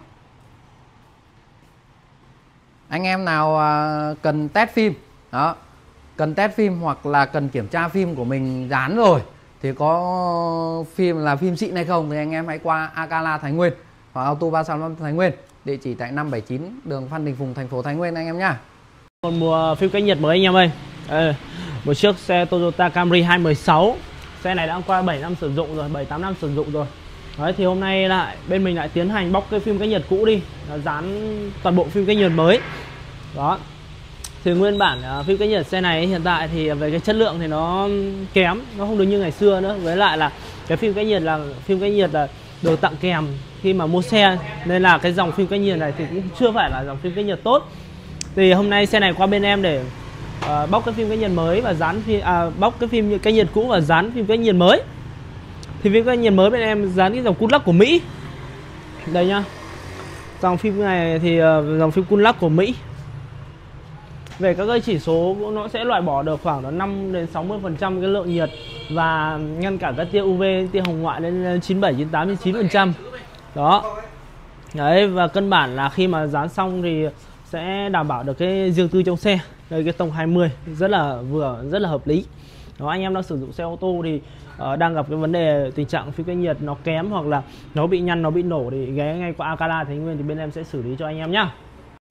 Anh em nào cần test phim, đó, cần test phim hoặc là cần kiểm tra phim của mình dán rồi thì có phim là phim xịn hay không thì anh em hãy qua Akala Thái Nguyên hoặc Auto ba sáu năm Thái Nguyên, địa chỉ tại năm bảy chín đường Phan Đình Phùng, thành phố Thái Nguyên anh em nhá. Một mùa phim cách nhiệt mới anh em ơi. Ờ, một chiếc xe Toyota Camry hai một sáu. Xe này đã qua bảy năm sử dụng rồi, bảy tám năm sử dụng rồi. Đấy, thì hôm nay lại bên mình lại tiến hành bóc cái phim cách nhiệt cũ đi, dán toàn bộ phim cách nhiệt mới. Đó. Thì nguyên bản uh, phim cách nhiệt xe này hiện tại thì về cái chất lượng thì nó kém, nó không được như ngày xưa nữa. Với lại là cái phim cách nhiệt là phim cách nhiệt là được tặng kèm khi mà mua xe, nên là cái dòng phim cách nhiệt này thì cũng chưa phải là dòng phim cách nhiệt tốt. Thì hôm nay xe này qua bên em để uh, bóc cái phim cách nhiệt mới và dán phim à, bóc cái phim cách nhiệt cũ và dán phim cách nhiệt mới. Thì phim cách nhiệt mới bên em dán cái dòng Cutlass của Mỹ. Đây nhá. Dòng phim này thì uh, dòng phim Cutlass của Mỹ. Về các cái chỉ số nó sẽ loại bỏ được khoảng năm đến sáu mươi phần trăm cái lượng nhiệt và ngăn cản các tia u vê, tia hồng ngoại lên chín mươi bảy, chín mươi tám, chín mươi chín phần trăm. Đó. Đấy, và căn bản là khi mà dán xong thì sẽ đảm bảo được cái riêng tư trong xe. Đây cái tông hai mươi rất là vừa, rất là hợp lý. Đó, anh em đang sử dụng xe ô tô thì uh, đang gặp cái vấn đề tình trạng phim cách nhiệt nó kém hoặc là nó bị nhăn, nó bị nổ thì ghé ngay qua Akala Thái Nguyên thì bên em sẽ xử lý cho anh em nhá.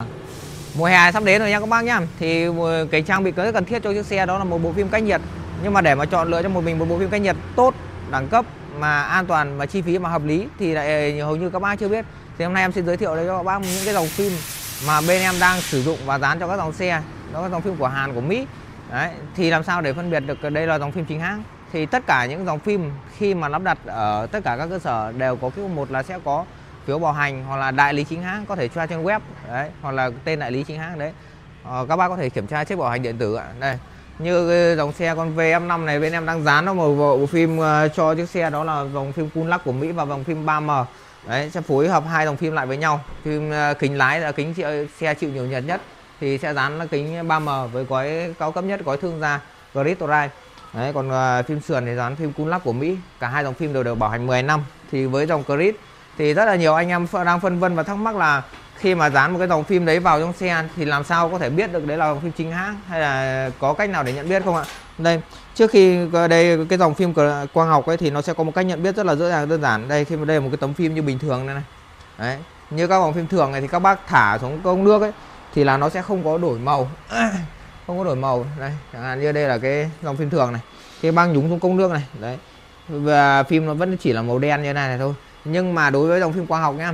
Mùa hè sắp đến rồi nha các bác nhá. Thì cái trang bị rất cần thiết cho chiếc xe đó là một bộ phim cách nhiệt. Nhưng mà để mà chọn lựa cho một mình một bộ phim cách nhiệt tốt, đẳng cấp mà an toàn và chi phí mà hợp lý thì lại hầu như các bác chưa biết. Thì hôm nay em xin giới thiệu đây cho các bác những cái dòng phim mà bên em đang sử dụng và dán cho các dòng xe. Đó là dòng phim của Hàn, của Mỹ. Đấy, thì làm sao để phân biệt được đây là dòng phim chính hãng? Thì tất cả những dòng phim khi mà lắp đặt ở tất cả các cơ sở đều có cái một là sẽ có phiếu bảo hành hoặc là đại lý chính hãng, có thể tra trên web đấy, hoặc là tên đại lý chính hãng đấy. Ờ, các bác có thể kiểm tra check bảo hành điện tử ạ. Đây, như cái dòng xe con V M năm này bên em đang dán nó một bộ phim uh, cho chiếc xe đó là dòng phim Cutlass của Mỹ và dòng phim ba M. Đấy, sẽ phối hợp hai dòng phim lại với nhau. Phim uh, kính lái là kính chịu, xe chịu nhiều nhiệt nhất thì sẽ dán là kính ba M với gói cao cấp nhất, gói thương gia Grid Ride. Đấy, còn uh, phim sườn thì dán phim Cutlass của Mỹ. Cả hai dòng phim đều được bảo hành mười năm. Thì với dòng Grid thì rất là nhiều anh em đang phân vân và thắc mắc là khi mà dán một cái dòng phim đấy vào trong xe thì làm sao có thể biết được đấy là dòng phim chính hãng, hay là có cách nào để nhận biết không ạ? Đây, trước khi đây cái dòng phim quang học ấy thì nó sẽ có một cách nhận biết rất là dễ dàng đơn giản. Đây, khi mà đây là một cái tấm phim như bình thường này này. Đấy, như các dòng phim thường này thì các bác thả xuống cốc nước ấy thì là nó sẽ không có đổi màu. Không có đổi màu. Đây, chẳng hạn như đây là cái dòng phim thường này. Khi bác nhúng xuống cốc nước này, đấy. Và phim nó vẫn chỉ là màu đen như thế này, này thôi. Nhưng mà đối với dòng phim quang học nhá,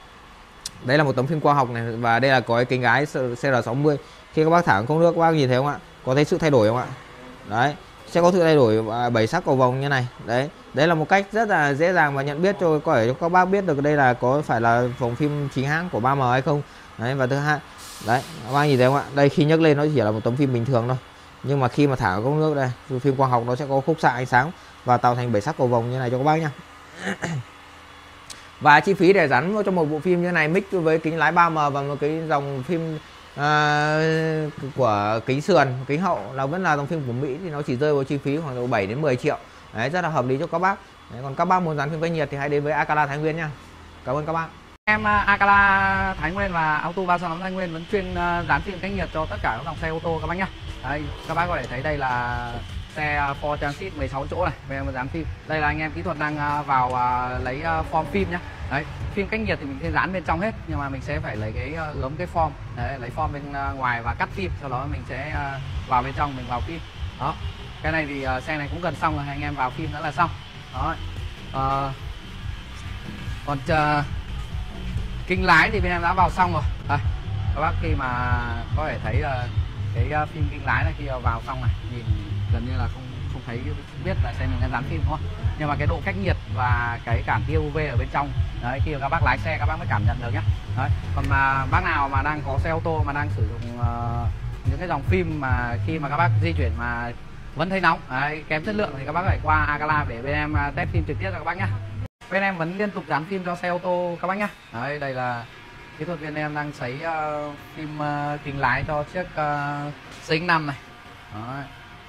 đây là một tấm phim quang học này và đây là có cái kính ái C R sáu mươi. Khi các bác thả cốc nước các bác nhìn thấy không ạ? Có thấy sự thay đổi không ạ? Đấy, sẽ có sự thay đổi bảy sắc cầu vồng như này. Đấy, đấy là một cách rất là dễ dàng và nhận biết cho có thể cho các bác biết được đây là có phải là dòng phim chính hãng của ba M hay không. Đấy, và thứ hai, đấy, các bác nhìn thấy không ạ? Đây, khi nhấc lên nó chỉ là một tấm phim bình thường thôi. Nhưng mà khi mà thả cốc nước đây, phim quang học nó sẽ có khúc xạ ánh sáng và tạo thành bảy sắc cầu vồng như này cho các bác nhá. Và chi phí để dán cho một bộ phim như này mix với kính lái ba M và một cái dòng phim uh, của kính sườn, kính hậu là vẫn là dòng phim của Mỹ thì nó chỉ rơi vào chi phí khoảng từ bảy đến mười triệu. Đấy, rất là hợp lý cho các bác. Đấy, còn các bác muốn dán phim cách nhiệt thì hãy đến với Akala Thái Nguyên nha. Cảm ơn các bác. Em Akala Thái Nguyên và Auto ba sáu tám Thái Nguyên vẫn chuyên dán phim cách nhiệt cho tất cả các dòng xe ô tô các bác nhá. Đây, các bác có thể thấy đây là xe Ford Transit mười sáu chỗ này, về em dán phim. Đây là anh em kỹ thuật đang vào lấy form phim nhá. Đấy, phim cách nhiệt thì mình sẽ dán bên trong hết, nhưng mà mình sẽ phải lấy cái gấm cái form, đấy, lấy form bên ngoài và cắt phim, sau đó mình sẽ vào bên trong mình vào phim. Đó, cái này thì xe này cũng gần xong rồi, anh em vào phim nữa là xong. Đó, à, còn uh, kính lái thì bên em đã vào xong rồi. Đây, các bác khi mà có thể thấy là cái uh, phim kính lái này khi vào xong này, nhìn gần như là không không thấy biết là xe mình đang dán phim đúng không? Nhưng mà cái độ cách nhiệt và cái cản tia u vê ở bên trong đấy, khi mà các bác lái xe các bác mới cảm nhận được nhé. Đấy, còn mà bác nào mà đang có xe ô tô mà đang sử dụng uh, những cái dòng phim mà khi mà các bác di chuyển mà vẫn thấy nóng, đấy, kém chất lượng thì các bác phải qua Akala để bên em test phim trực tiếp cho các bác nhé. Bên em vẫn liên tục dán phim cho xe ô tô các bác nhé. Đấy, đây là kỹ thuật viên em đang sấy uh, phim uh, kính lái cho chiếc uh, xê ích năm này. Đấy.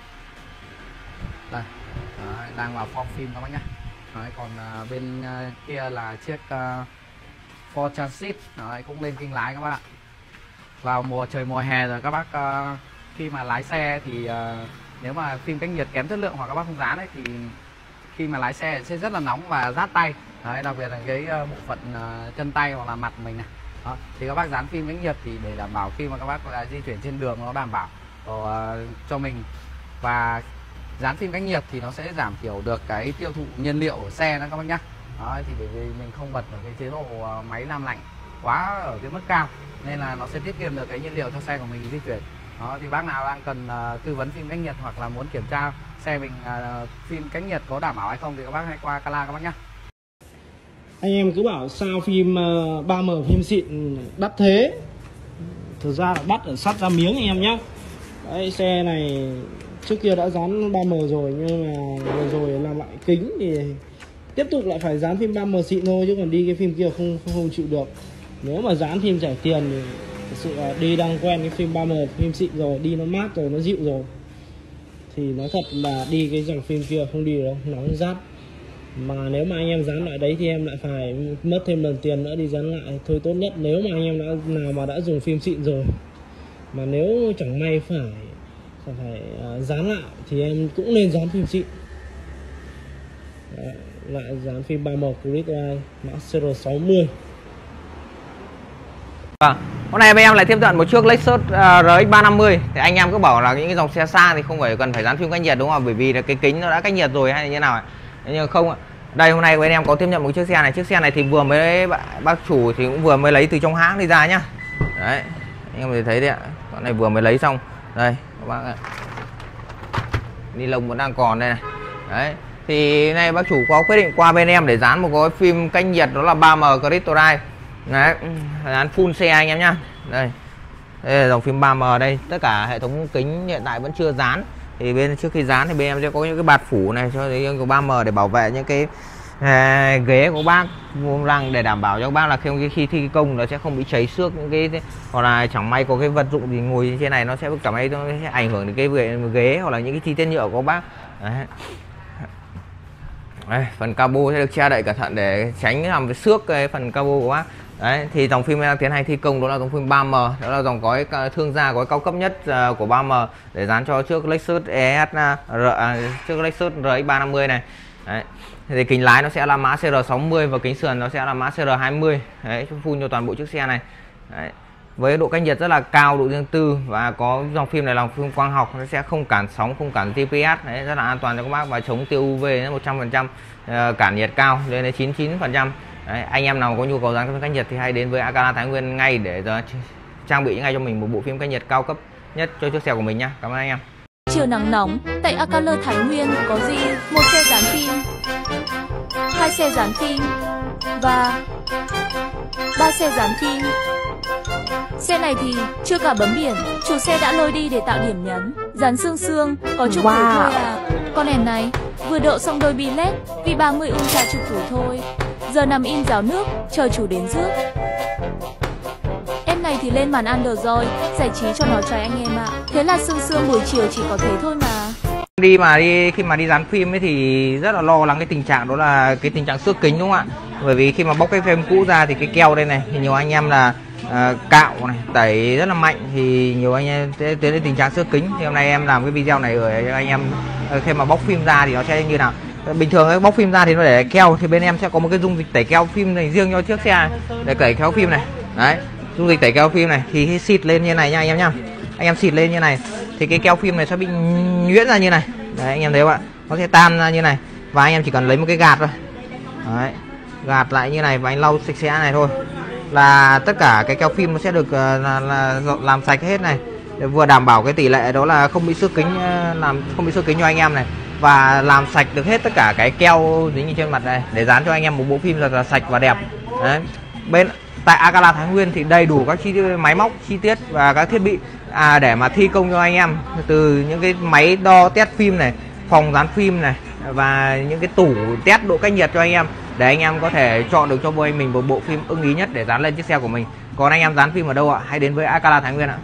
Đây. Đấy, đang vào form phim các bác nhé. Đấy, còn uh, bên uh, kia là chiếc uh, Ford Transit. Đấy, cũng lên kính lái các bác ạ. Vào mùa trời mùa hè rồi các bác uh, khi mà lái xe thì uh, nếu mà phim cách nhiệt kém chất lượng hoặc các bác không dán ấy thì khi mà lái xe sẽ rất là nóng và rát tay. Đấy, đặc biệt là cái uh, bộ phận uh, chân tay hoặc là mặt mình này. Đó, thì các bác dán phim cách nhiệt thì để đảm bảo khi mà các bác uh, di chuyển trên đường nó đảm bảo uh, cho mình, và dán phim cách nhiệt thì nó sẽ giảm thiểu được cái tiêu thụ nhiên liệu của xe đó các bác nhá. Đó, thì bởi vì mình không bật ở cái chế độ uh, máy làm lạnh quá ở cái mức cao nên là nó sẽ tiết kiệm được cái nhiên liệu cho xe của mình di chuyển. Đó, thì bác nào đang cần uh, tư vấn phim cách nhiệt hoặc là muốn kiểm tra xe mình uh, phim cách nhiệt có đảm bảo hay không thì các bác hãy qua Akala các bác nhá. Anh em cứ bảo sao phim uh, ba M phim xịn đắt thế, thực ra là đắt ở sắt ra miếng anh em nhé. Đấy, xe này trước kia đã dán ba M rồi nhưng mà vừa rồi làm lại kính thì tiếp tục lại phải dán phim ba M xịn thôi, chứ còn đi cái phim kia không không, không chịu được. Nếu mà dán phim rẻ tiền thì thực sự là đi đang quen cái phim ba M phim xịn rồi, đi nó mát rồi, nó dịu rồi, thì nói thật là đi cái dòng phim kia không đi đâu, nóng rát. Mà nếu mà anh em dán lại đấy thì em lại phải mất thêm lần tiền nữa đi dán lại. Thôi tốt nhất nếu mà anh em đã nào mà đã dùng phim xịn rồi, mà nếu chẳng may phải phải uh, dán lại thì em cũng nên dán phim xịn. Đấy, lại dán phim ba M Cruise mã C R sáu mươi. Vâng, hôm nay bên em lại tiếp cận một chiếc Lexus uh, R X ba năm mươi. Thì anh em cứ bảo là những cái dòng xe xa thì không phải cần phải dán phim cách nhiệt đúng không? Bởi vì là cái kính nó đã cách nhiệt rồi hay là như nào ạ? Nhưng không ạ. Đây hôm nay bên em có tiếp nhận một chiếc xe này. Chiếc xe này thì vừa mới bác chủ thì cũng vừa mới lấy từ trong hãng đi ra nhá. Đấy, anh em có thấy đấy ạ. Con này vừa mới lấy xong. Đây các bác ạ. Ni lông vẫn đang còn đây này. Đấy. Thì nay bác chủ có quyết định qua bên em để dán một gói phim cách nhiệt đó là ba M Crystalline. Đấy, dán full xe anh em nhá. Đây. Đây là dòng phim ba M đây, tất cả hệ thống kính hiện tại vẫn chưa dán. Thì bên trước khi dán thì bên em sẽ có những cái bạt phủ này cho riêng của ba M để bảo vệ những cái à, ghế của bác, vuông răng để đảm bảo cho các bác là khi khi thi công nó sẽ không bị cháy xước những cái, hoặc là chẳng may có cái vật dụng gì ngồi trên này nó sẽ cảm thấy nó sẽ ảnh hưởng đến cái ghế, ghế hoặc là những cái chi tiết nhựa của bác. Đấy. Đây, phần cabo sẽ được che đậy cẩn thận để tránh làm xước cái phần cabo của bác. Đấy, thì dòng phim đang tiến hành thi công đó là dòng phim ba M, đó là dòng gói thương gia gói cao cấp nhất của ba M để dán cho chiếc Lexus E S R, à, chiếc Lexus R X ba năm mươi này. Đấy. Thì kính lái nó sẽ là mã C R sáu mươi và kính sườn nó sẽ là mã C R hai mươi. Đấy, full cho toàn bộ chiếc xe này. Đấy. Với độ cách nhiệt rất là cao, độ riêng tư, và có dòng phim này là phim quang học, nó sẽ không cản sóng, không cản G P S. Đấy, rất là an toàn cho các bác và chống tia u vê đến một trăm phần trăm, cản nhiệt cao lên đến chín mươi chín phần trăm. Đấy, anh em nào có nhu cầu dán phim cách nhiệt thì hãy đến với Akala Thái Nguyên ngay để trang bị ngay cho mình một bộ phim cách nhiệt cao cấp nhất cho chiếc xe của mình nhá. Cảm ơn anh em. Chiều nắng nóng, tại Akala Thái Nguyên có gì? Một xe dán phim, hai xe dán phim và ba xe dán phim. Xe này thì chưa cả bấm biển, chủ xe đã lôi đi để tạo điểm nhấn. Dán xương xương, có chục wow. Phủ thôi à. Con đèn này vừa độ xong đôi bi led vì ba mươi Ultra chục phủ thôi. Giờ nằm im ráo nước, chờ chủ đến rước. Em này thì lên màn Android, giải trí cho nó trai anh em ạ. Thế là sương sương buổi chiều chỉ có thế thôi mà. Đi mà đi khi mà đi dán phim ấy thì rất là lo lắng cái tình trạng đó là cái tình trạng xước kính, đúng không ạ? Bởi vì khi mà bóc cái phim cũ ra thì cái keo đây này thì nhiều anh em là uh, cạo này, tẩy rất là mạnh thì nhiều anh em tiến đến tình trạng xước kính. Thì hôm nay em làm cái video này rồi anh em uh, khi mà bóc phim ra thì nó sẽ như nào. Bình thường ấy, bóc phim ra thì nó để keo thì bên em sẽ có một cái dung dịch tẩy keo phim này riêng cho chiếc xe để tẩy keo phim này. Đấy, dung dịch tẩy keo phim này thì khi xịt lên như này nha anh em nhá. Anh em xịt lên như này thì cái keo phim này sẽ bị nhuyễn ra như này. Đấy, anh em thấy không ạ? Nó sẽ tan ra như này và anh em chỉ cần lấy một cái gạt thôi. Đấy, gạt lại như này và anh lau sạch sẽ này thôi là tất cả cái keo phim nó sẽ được uh, là, là làm sạch hết này, để vừa đảm bảo cái tỷ lệ đó là không bị xước kính, uh, làm không bị xước kính cho anh em này, và làm sạch được hết tất cả cái keo dính trên mặt này để dán cho anh em một bộ phim rất là sạch và đẹp. Đấy, bên tại Akala Thái Nguyên thì đầy đủ các chi máy móc chi tiết và các thiết bị à, để mà thi công cho anh em, từ những cái máy đo test phim này, phòng dán phim này và những cái tủ test độ cách nhiệt cho anh em để anh em có thể chọn được cho bôi mình một bộ phim ưng ý nhất để dán lên chiếc xe của mình. Còn anh em dán phim ở đâu ạ? Hãy đến với Akala Thái Nguyên ạ.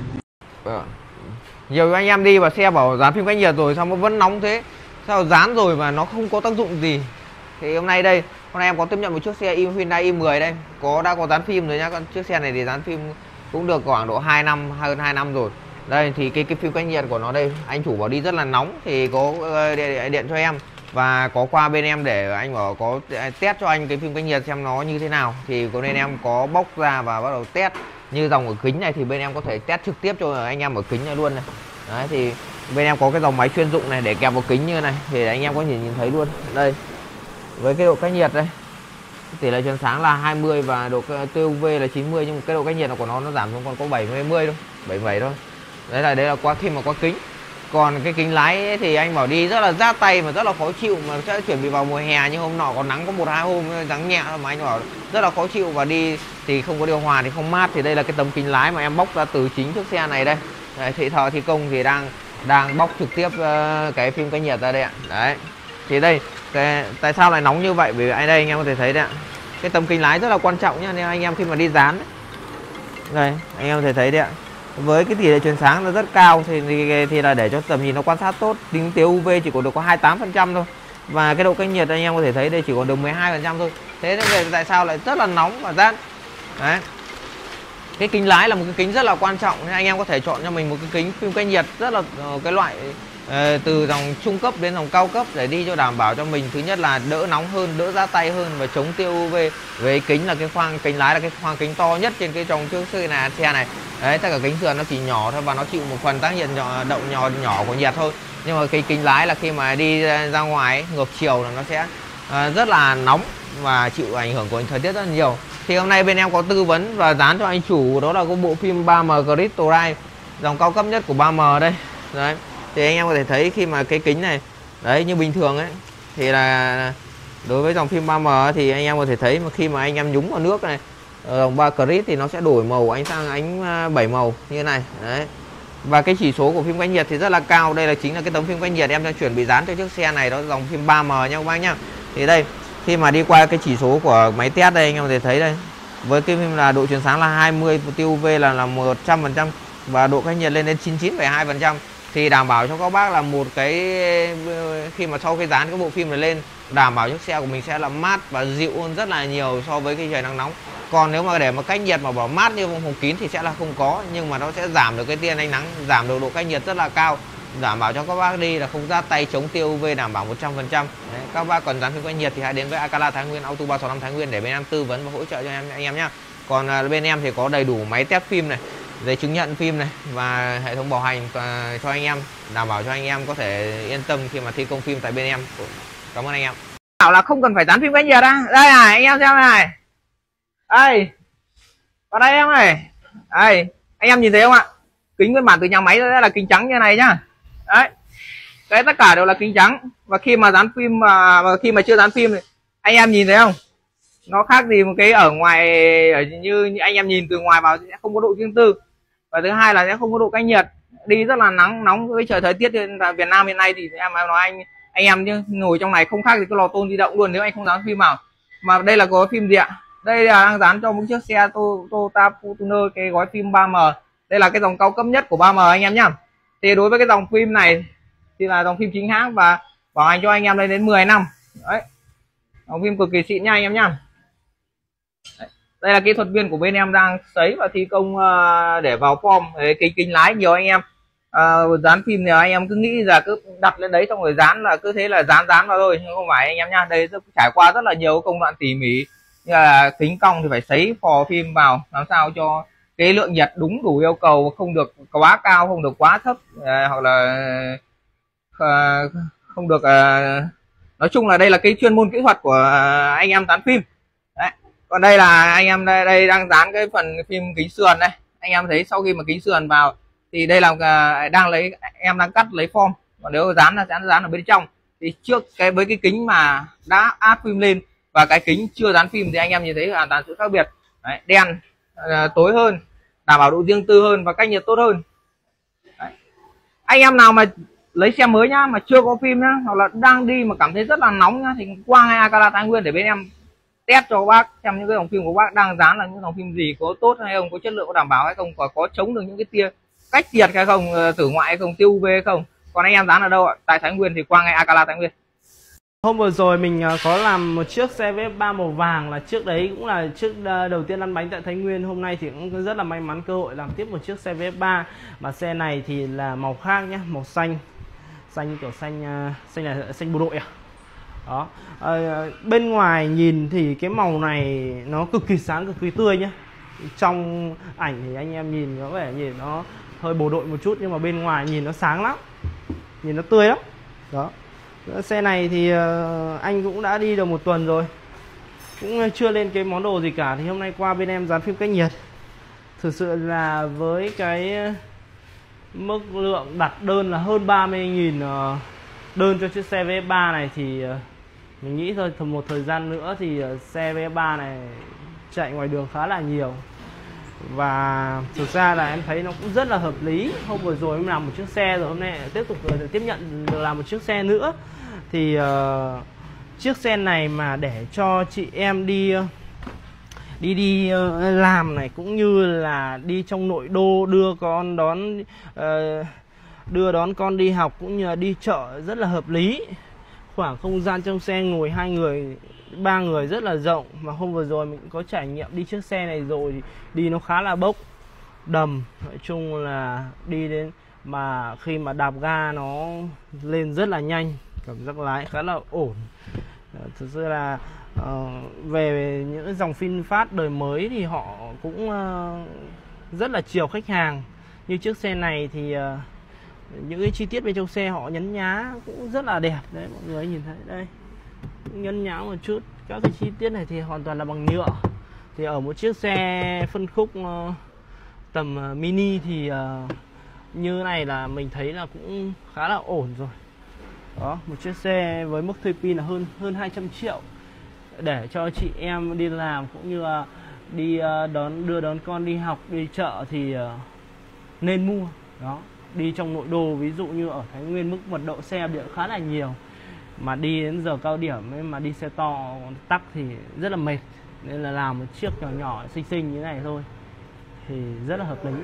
Nhiều anh em đi vào xe bảo dán phim cách nhiệt rồi sao nó vẫn nóng thế, sao dán rồi mà nó không có tác dụng gì. Thì hôm nay đây, hôm nay em có tiếp nhận một chiếc xe Hyundai i mười đây, có đã có dán phim rồi nhá. Con chiếc xe này thì dán phim cũng được khoảng độ hai năm, hơn hai năm rồi. Đây thì cái cái phim cách nhiệt của nó đây, anh chủ bảo đi rất là nóng thì có điện, điện cho em và có qua bên em để anh bảo có test cho anh cái phim cách nhiệt xem nó như thế nào. Thì có nên em có bóc ra và bắt đầu test. Như dòng ở kính này thì bên em có thể test trực tiếp cho anh em ở kính này luôn này. Đấy thì bên em có cái dòng máy chuyên dụng này để kẹp vào kính như này thì anh em có thể nhìn thấy luôn. Đây, với cái độ cách nhiệt đây, tỷ lệ truyền sáng là hai mươi và độ tê u vê là chín mươi, nhưng cái độ cách nhiệt của nó nó giảm xuống còn có bảy mươi thôi, bảy mươi bảy thôi. Đấy là đấy là qua khi mà qua kính. Còn cái kính lái ấy, thì anh bảo đi rất là rát tay mà rất là khó chịu, mà sẽ chuẩn bị vào mùa hè như hôm nọ còn nắng có một hai hôm nắng nhẹ thôi mà anh bảo rất là khó chịu, và đi thì không có điều hòa thì không mát. Thì đây là cái tấm kính lái mà em bóc ra từ chính chiếc xe này đây. Đấy, thị thợ thi công thì đang đang bóc trực tiếp uh, cái phim cách nhiệt ra đây ạ. Đấy thì đây cái, tại sao lại nóng như vậy? Vì ở đây anh em có thể thấy đấy ạ, cái tấm kính lái rất là quan trọng nhá, nên anh em khi mà đi dán đấy, đây anh em có thể thấy đấy ạ, với cái tỷ lệ truyền sáng là rất cao thì, thì thì là để cho tầm nhìn nó quan sát tốt. Tính tê u vê chỉ còn được có hai mươi tám phần trăm thôi, và cái độ cách nhiệt anh em có thể thấy đây chỉ còn được mười hai phần trăm thôi. Thế nên tại sao lại rất là nóng và rát? Đấy, cái kính lái là một cái kính rất là quan trọng, nên anh em có thể chọn cho mình một cái kính phim cách nhiệt rất là uh, cái loại uh, từ dòng trung cấp đến dòng cao cấp để đi cho đảm bảo cho mình, thứ nhất là đỡ nóng hơn, đỡ rát tay hơn và chống tê u vê. Với kính là cái khoang kính lái là cái khoang kính to nhất trên cái trong chiếc xe này, xe này. Đấy, tất cả kính sườn nó chỉ nhỏ thôi và nó chịu một phần tác nhiệt nhỏ, động nhỏ nhỏ của nhiệt thôi. Nhưng mà cái kính lái là khi mà đi ra ngoài ấy, ngược chiều là nó sẽ uh, rất là nóng và chịu ảnh hưởng của thời tiết rất là nhiều. Thì hôm nay bên em có tư vấn và dán cho anh chủ đó là cái bộ phim ba M Crystal Ride, dòng cao cấp nhất của ba M đây. Đấy, thì anh em có thể thấy khi mà cái kính này đấy như bình thường ấy thì là đối với dòng phim ba M thì anh em có thể thấy mà khi mà anh em nhúng vào nước này dòng ba Cris thì nó sẽ đổi màu ánh sang ánh bảy màu như thế này. Đấy, và cái chỉ số của phim cách nhiệt thì rất là cao. Đây là chính là cái tấm phim cách nhiệt em đang chuẩn bị dán cho chiếc xe này, đó là dòng phim ba M nha các bác nhá. Thì đây khi mà đi qua cái chỉ số của máy test đây anh em có thể thấy đây, với cái phim là độ truyền sáng là hai mươi, tê u vê là là một trăm phần trăm và độ cách nhiệt lên đến chín mươi chín phẩy hai phần trăm, thì đảm bảo cho các bác là một cái khi mà sau khi dán cái bộ phim này lên đảm bảo chiếc xe của mình sẽ là mát và dịu hơn rất là nhiều so với cái trời nắng nóng. Còn nếu mà để mà cách nhiệt mà bảo mát như vùng kín thì sẽ là không có, nhưng mà nó sẽ giảm được cái tia ánh nắng, giảm được độ cách nhiệt rất là cao, đảm bảo cho các bác đi là không rát tay, chống tê u vê đảm bảo một trăm phần trăm. Các bác còn dán phim cách nhiệt thì hãy đến với Akala Thái Nguyên, Auto ba sáu năm Thái Nguyên để bên em tư vấn và hỗ trợ cho em anh em nhá. Còn à, bên em thì có đầy đủ máy test phim này, giấy chứng nhận phim này và hệ thống bảo hành à, cho anh em, đảm bảo cho anh em có thể yên tâm khi mà thi công phim tại bên em. Cảm ơn anh em. Bảo là không cần phải dán phim cách nhiệt á. Đây này anh em xem này, đây vào đây em này, đây anh em nhìn thấy không ạ? Kính nguyên bản từ nhà máy ra là kính trắng như này nhá. Đấy, cái tất cả đều là kính trắng, và khi mà dán phim mà, mà khi mà chưa dán phim thì anh em nhìn thấy không, nó khác gì một cái ở ngoài, ở như, như anh em nhìn từ ngoài vào sẽ không có độ riêng tư, và thứ hai là sẽ không có độ cách nhiệt, đi rất là nắng nóng với trời thời tiết là Việt Nam hiện nay thì em nói anh anh em chứ ngồi trong này không khác gì cái lò tôn di động luôn nếu anh không dán phim vào. Mà đây là gói phim gì ạ? Đây là đang dán cho một chiếc xe Toyota Fortuner cái gói phim ba M. Đây là cái dòng cao cấp nhất của ba M anh em nhá. Thì đối với cái dòng phim này thì là dòng phim chính hãng và bảo hành cho anh em lên đến mười năm. Đấy. Dòng phim cực kỳ xịn nha anh em nhá. Đấy. Đây là kỹ thuật viên của bên em đang sấy và thi công uh, để vào form để kính kính lái nhiều anh em. Uh, dán phim thì anh em cứ nghĩ là cứ đặt lên đấy xong rồi dán là cứ thế là dán dán vào thôi, nhưng không phải anh em nhá. Đây rất, trải qua rất là nhiều công đoạn tỉ mỉ, như là kính cong thì phải sấy phò phim vào làm sao cho cái lượng nhiệt đúng đủ yêu cầu, không được quá cao không được quá thấp, uh, hoặc là uh, không được uh, nói chung là đây là cái chuyên môn kỹ thuật của uh, anh em dán phim. Đấy. Còn đây là anh em đây, đây đang dán cái phần phim kính sườn đây. Anh em thấy sau khi mà kính sườn vào thì đây là uh, đang lấy em đang cắt lấy form, còn nếu dán là dán dán ở bên trong. Thì trước cái với cái kính mà đã áp phim lên và cái kính chưa dán phim thì anh em nhìn thấy hoàn toàn sự khác biệt. Đấy, đen uh, tối hơn, đảm bảo độ riêng tư hơn và cách nhiệt tốt hơn. Đấy. Anh em nào mà lấy xe mới nhá mà chưa có phim nhá, hoặc là đang đi mà cảm thấy rất là nóng nhá, thì qua ngay Akala Thái Nguyên để bên em test cho các bác xem những cái dòng phim của bác đang dán là những dòng phim gì, có tốt hay không, có chất lượng, có đảm bảo hay không, có, có chống được những cái tia cách nhiệt hay không, tử ngoại hay không, tiêu u vê hay không. Còn anh em dán ở đâu ạ? Tại Thái Nguyên thì qua ngay Akala Thái Nguyên. Hôm vừa rồi mình có làm một chiếc xe vê ép ba màu vàng, là trước đấy cũng là chiếc đầu tiên lăn bánh tại Thái Nguyên. Hôm nay thì cũng rất là may mắn cơ hội làm tiếp một chiếc xe vê ép ba, mà xe này thì là màu khác nhé, màu xanh, xanh kiểu xanh xanh là xanh bộ đội à. Đó. À, bên ngoài nhìn thì cái màu này nó cực kỳ sáng, cực kỳ tươi nhé. Trong ảnh thì anh em nhìn có vẻ nhìn nó hơi bộ đội một chút, nhưng mà bên ngoài nhìn nó sáng lắm, nhìn nó tươi lắm. Đó. Xe này thì uh, anh cũng đã đi được một tuần rồi, cũng chưa lên cái món đồ gì cả. Thì hôm nay qua bên em dán phim cách nhiệt. Thực sự là với cái mức lượng đặt đơn là hơn ba mươi nghìn uh, đơn cho chiếc xe vê ép ba này thì uh, mình nghĩ thôi một thời gian nữa thì uh, xe vê ép ba này chạy ngoài đường khá là nhiều. Và thực ra là em thấy nó cũng rất là hợp lý. Hôm vừa rồi em làm một chiếc xe rồi, hôm nay tiếp tục được tiếp nhận được làm một chiếc xe nữa. Thì uh, chiếc xe này mà để cho chị em đi đi đi uh, làm này, cũng như là đi trong nội đô đưa con đón uh, đưa đón con đi học cũng như là đi chợ rất là hợp lý. Khoảng không gian trong xe ngồi hai người ba người rất là rộng. Mà hôm vừa rồi mình cũng có trải nghiệm đi chiếc xe này rồi, thì đi nó khá là bốc đầm. Nói chung là đi đến mà khi mà đạp ga nó lên rất là nhanh, cảm giác lái khá là ổn. Thực sự là uh, về những dòng VinFast đời mới thì họ cũng uh, rất là chiều khách hàng. Như chiếc xe này thì uh, những cái chi tiết bên trong xe họ nhấn nhá cũng rất là đẹp đấy, mọi người nhìn thấy đây, nhấn nhá một chút. Các cái chi tiết này thì hoàn toàn là bằng nhựa. Thì ở một chiếc xe phân khúc uh, tầm uh, mini thì uh, như này là mình thấy là cũng khá là ổn rồi. Đó, một chiếc xe với mức thuê pin là hơn hơn hai trăm triệu để cho chị em đi làm cũng như là đi uh, đón đưa đón con đi học, đi chợ thì uh, nên mua. Đó, đi trong nội đô ví dụ như ở Thái Nguyên mức mật độ xe điện khá là nhiều, mà đi đến giờ cao điểm ấy, mà đi xe to tắc thì rất là mệt, nên là làm một chiếc nhỏ nhỏ xinh xinh như thế này thôi thì rất là hợp lý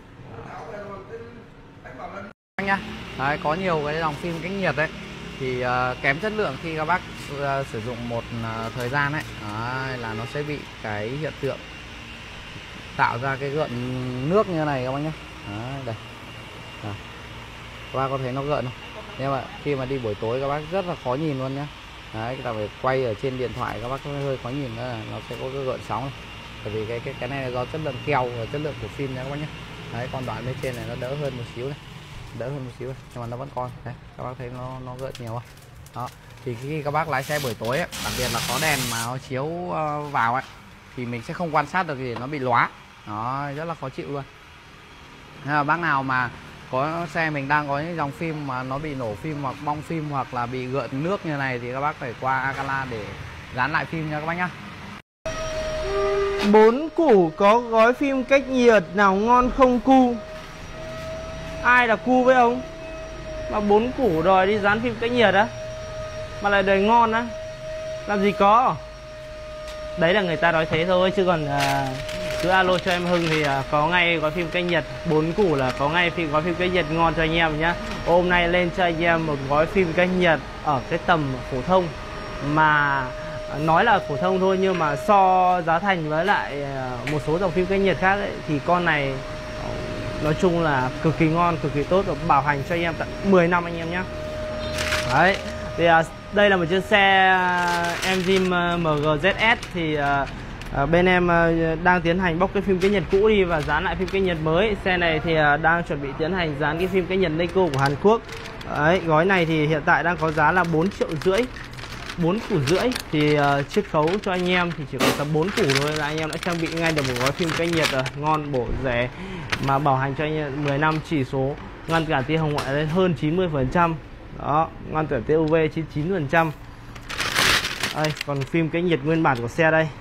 anh nhá. Đấy, có nhiều cái dòng phim cách nhiệt đấy thì uh, kém chất lượng khi các bác uh, sử dụng một uh, thời gian ấy, đấy, là nó sẽ bị cái hiện tượng tạo ra cái gợn nước như này các bác nhé. Đấy, đây. Đấy. Các bác có thấy nó gợn không? Nhưng mà khi mà đi buổi tối các bác rất là khó nhìn luôn nhá. Đấy, ta phải quay ở trên điện thoại các bác hơi khó nhìn, đó là nó sẽ có cái gợn sóng này. Bởi vì cái cái cái này là do chất lượng keo và chất lượng của phim nha các bác nhé. Đấy, còn đoạn bên trên này nó đỡ hơn một xíu này, đỡ hơn một xíu này, nhưng mà nó vẫn còn. Đấy, các bác thấy nó nó gợn nhiều không? Đó, thì khi các bác lái xe buổi tối ấy, đặc biệt là có đèn mà nó chiếu vào ấy, thì mình sẽ không quan sát được gì, nó bị lóa. Đó, rất là khó chịu luôn. Nên là bác nào mà có xe mình đang có những dòng phim mà nó bị nổ phim hoặc bong phim hoặc là bị gợn nước như này thì các bác phải qua Akala để dán lại phim nha các bác nhá. Bốn củ có gói phim cách nhiệt nào ngon không cu? Ai là cu với ông? Mà bốn củ đòi đi dán phim cách nhiệt á? Mà lại đời ngon á? Làm gì có? đấy là người ta nói thế thôi, chứ còn à, cứ alo cho em Hưng thì à, có ngay gói phim canh Nhật bốn củ là có ngay phim gói phim canh Nhật ngon cho anh em nhá. Hôm nay lên cho anh em một gói phim canh Nhật ở cái tầm phổ thông, mà nói là phổ thông thôi nhưng mà so giá thành với lại một số dòng phim canh Nhật khác ấy, thì con này nói chung là cực kỳ ngon, cực kỳ tốt và bảo hành cho anh em tận mười năm anh em nhé. Đấy, thì à, đây là một chiếc xe em gi em giê zét ét, thì à, à, bên em à, đang tiến hành bóc cái phim canh Nhật cũ đi và dán lại phim canh Nhật mới. Xe này thì à, đang chuẩn bị tiến hành dán cái phim canh Nhật Leico của Hàn Quốc. Đấy, gói này thì hiện tại đang có giá là bốn triệu rưỡi, bốn củ rưỡi, thì uh, chiết khấu cho anh em thì chỉ có tầm bốn củ thôi là anh em đã trang bị ngay được một gói phim canh Nhật rồi, ngon bổ rẻ mà bảo hành cho anh em mười năm, chỉ số ngăn cản tia hồng ngoại lên hơn chín mươi phần trăm. Đó, ngăn cản tia u vê chín mươi chín phần trăm. Đây, còn phim canh Nhật nguyên bản của xe đây.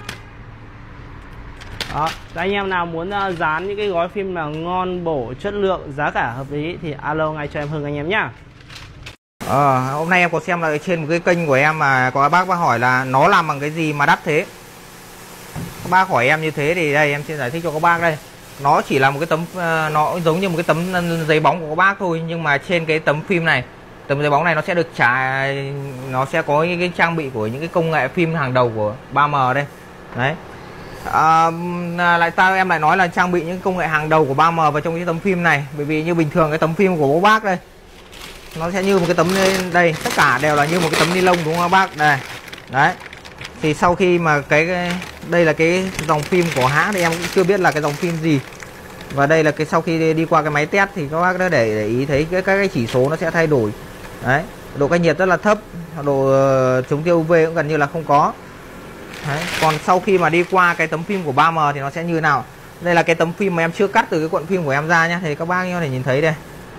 Đó, anh em nào muốn uh, dán những cái gói phim mà ngon bổ, chất lượng, giá cả hợp lý thì alo ngay cho em Hưng anh em nhá. Ờ, hôm nay em có xem là trên một cái kênh của em mà có bác bác hỏi là nó làm bằng cái gì mà đắt thế. Các bác hỏi em như thế thì đây em sẽ giải thích cho các bác đây. Nó chỉ là một cái tấm, nó giống như một cái tấm giấy bóng của các bác thôi, nhưng mà trên cái tấm phim này, tấm giấy bóng này nó sẽ được trả, nó sẽ có những cái trang bị của những cái công nghệ phim hàng đầu của ba em đây. Đấy. À, lại tao em lại nói là trang bị những công nghệ hàng đầu của ba em vào trong cái tấm phim này, bởi vì như bình thường cái tấm phim của các bác đây nó sẽ như một cái tấm đây, tất cả đều là như một cái tấm ni lông đúng không các bác đây. Đấy, thì sau khi mà cái, cái đây là cái dòng phim của hãng thì em cũng chưa biết là cái dòng phim gì, và đây là cái sau khi đi qua cái máy test thì các bác đã để, để ý thấy cái các cái chỉ số nó sẽ thay đổi. Đấy, độ cách nhiệt rất là thấp, độ uh, chống tia u vê cũng gần như là không có. Đấy, còn sau khi mà đi qua cái tấm phim của ba em thì nó sẽ như nào. Đây là cái tấm phim mà em chưa cắt từ cái cuộn phim của em ra nhá, thì các bác có thể nhìn thấy đây.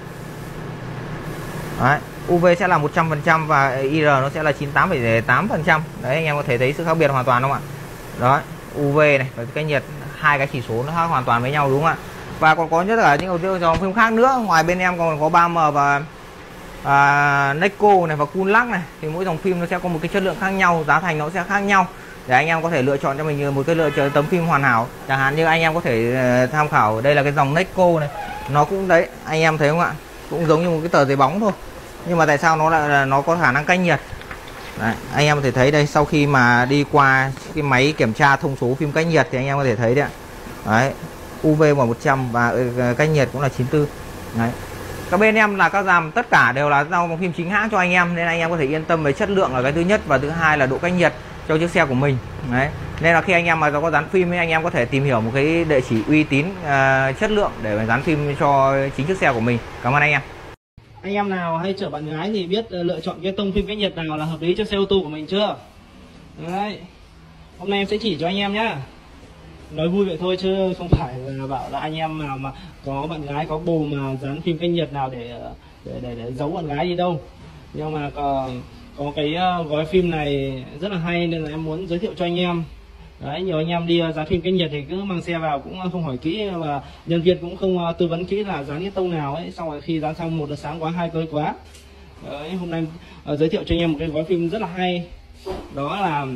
Đấy, u vê sẽ là một trăm phần trăm và i rờ nó sẽ là chín mươi tám phẩy tám phần trăm. Đấy, anh em có thể thấy sự khác biệt hoàn toàn không ạ? Đó, u vê này và cái nhiệt, hai cái chỉ số nó khác hoàn toàn với nhau đúng không ạ? Và còn có nhất là những dòng phim khác nữa, ngoài bên em còn có ba em và à, Leico này và Coolac này, thì mỗi dòng phim nó sẽ có một cái chất lượng khác nhau, giá thành nó sẽ khác nhau, để anh em có thể lựa chọn cho mình một cái lựa chọn tấm phim hoàn hảo. Chẳng hạn như anh em có thể uh, tham khảo, đây là cái dòng Leico này, nó cũng đấy, anh em thấy không ạ? Cũng giống như một cái tờ giấy bóng thôi, nhưng mà tại sao nó lại là nó có khả năng cách nhiệt. Đấy, anh em có thể thấy đây, sau khi mà đi qua cái máy kiểm tra thông số phim cách nhiệt thì anh em có thể thấy đấy ạ. Đấy, u vê là một trăm và cách nhiệt cũng là chín mươi tư. Đấy, các bên em là các dàn tất cả đều là dòng phim chính hãng cho anh em, nên anh em có thể yên tâm về chất lượng là cái thứ nhất, và thứ hai là độ cách nhiệt cho chiếc xe của mình. Đấy, nên là khi anh em mà có dán phim ấy, anh em có thể tìm hiểu một cái địa chỉ uy tín, uh, chất lượng để mà dán phim cho chính chiếc xe của mình. Cảm ơn anh em. Anh em nào hay chở bạn gái thì biết uh, lựa chọn cái tông phim cách nhiệt nào là hợp lý cho xe ô tô của mình chưa? Đấy, hôm nay em sẽ chỉ cho anh em nhá. Nói vui vậy thôi chứ không phải là bảo là anh em nào mà có bạn gái có bồ mà dán phim cách nhiệt nào để để để, để giấu bạn gái đi đâu. Nhưng mà có, có cái uh, gói phim này rất là hay nên là em muốn giới thiệu cho anh em. Đấy, nhiều anh em đi uh, dán phim cách nhiệt thì cứ mang xe vào cũng không hỏi kỹ, và nhân viên cũng không uh, tư vấn kỹ là dán cái tông nào ấy, xong rồi khi dán xong một là sáng quá, hai tối quá. Đấy, hôm nay uh, giới thiệu cho anh em một cái gói phim rất là hay, đó là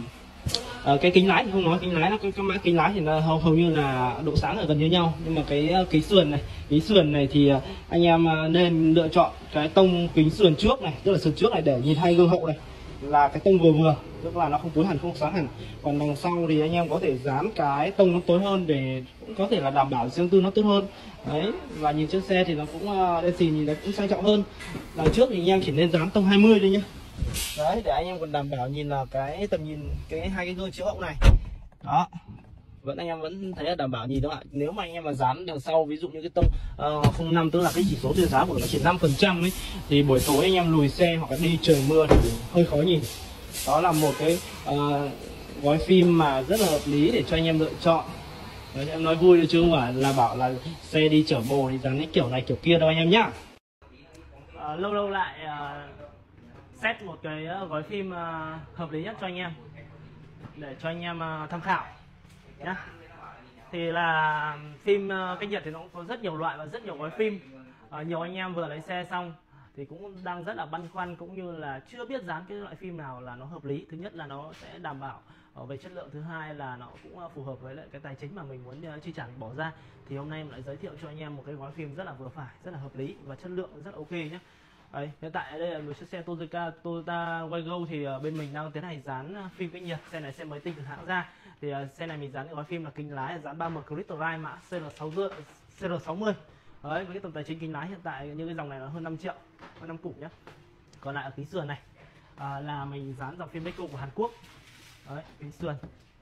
uh, cái kính lái thì không nói, kính lái nó cái, cái mã kính lái thì nó hầu, hầu như là độ sáng ở gần như nhau, nhưng mà cái uh, kính sườn này, kính sườn này thì uh, anh em uh, nên lựa chọn cái tông kính sườn trước này, tức là sườn trước này để nhìn hai gương hậu này là cái tông vừa vừa, tức là nó không tối hẳn không sáng hẳn. Còn đằng sau thì anh em có thể dán cái tông nó tối hơn để cũng có thể là đảm bảo riêng tư nó tốt hơn. Đấy, và nhìn chiếc xe thì nó cũng đen xì, nhìn nó cũng sang trọng hơn. Đằng trước thì anh em chỉ nên dán tông hai mươi thôi nhá. Đấy, để anh em còn đảm bảo nhìn là cái tầm nhìn cái hai cái gương chiếu hậu này. Đó, vẫn anh em vẫn thấy là đảm bảo nhìn đó ạ. Nếu mà anh em mà dán đằng sau, ví dụ như cái tông uh, không năm, tức là cái chỉ số tuyên giá của nó chỉ năm phần trăm ấy, thì buổi tối anh em lùi xe hoặc là đi trời mưa thì hơi khó nhìn. Đó là một cái uh, gói phim mà rất là hợp lý để cho anh em lựa chọn. Đấy, em nói vui chứ không phải là bảo là xe đi chở bồ thì dán cái kiểu này kiểu kia đâu anh em nhá. Uh, lâu lâu lại uh, set một cái gói phim uh, hợp lý nhất cho anh em để cho anh em uh, tham khảo nhá. Thì là phim uh, cách nhiệt thì nó cũng có rất nhiều loại và rất nhiều gói phim. Uh, nhiều anh em vừa lấy xe xong thì cũng đang rất là băn khoăn cũng như là chưa biết dán cái loại phim nào là nó hợp lý. Thứ nhất là nó sẽ đảm bảo về chất lượng, thứ hai là nó cũng phù hợp với lại cái tài chính mà mình muốn chi trả mình bỏ ra. Thì hôm nay em lại giới thiệu cho anh em một cái gói phim rất là vừa phải, rất là hợp lý và chất lượng rất là ok nhé. Đấy, hiện tại đây là một chiếc xe Toyota Toyota Waygo thì bên mình đang tiến hành dán phim cách nhiệt. Xe này xe mới tinh từ hãng ra. Thì xe này mình dán cái gói phim là kính lái là dán ba M Crystalline mã C R sáu mươi. Đấy, với cái tổng tài chính kính lái hiện tại như cái dòng này là hơn năm triệu, hơn năm củ nhé. Còn lại ở kính sườn này à, là mình dán dòng phim Deco của Hàn Quốc. Đấy, kính sườn,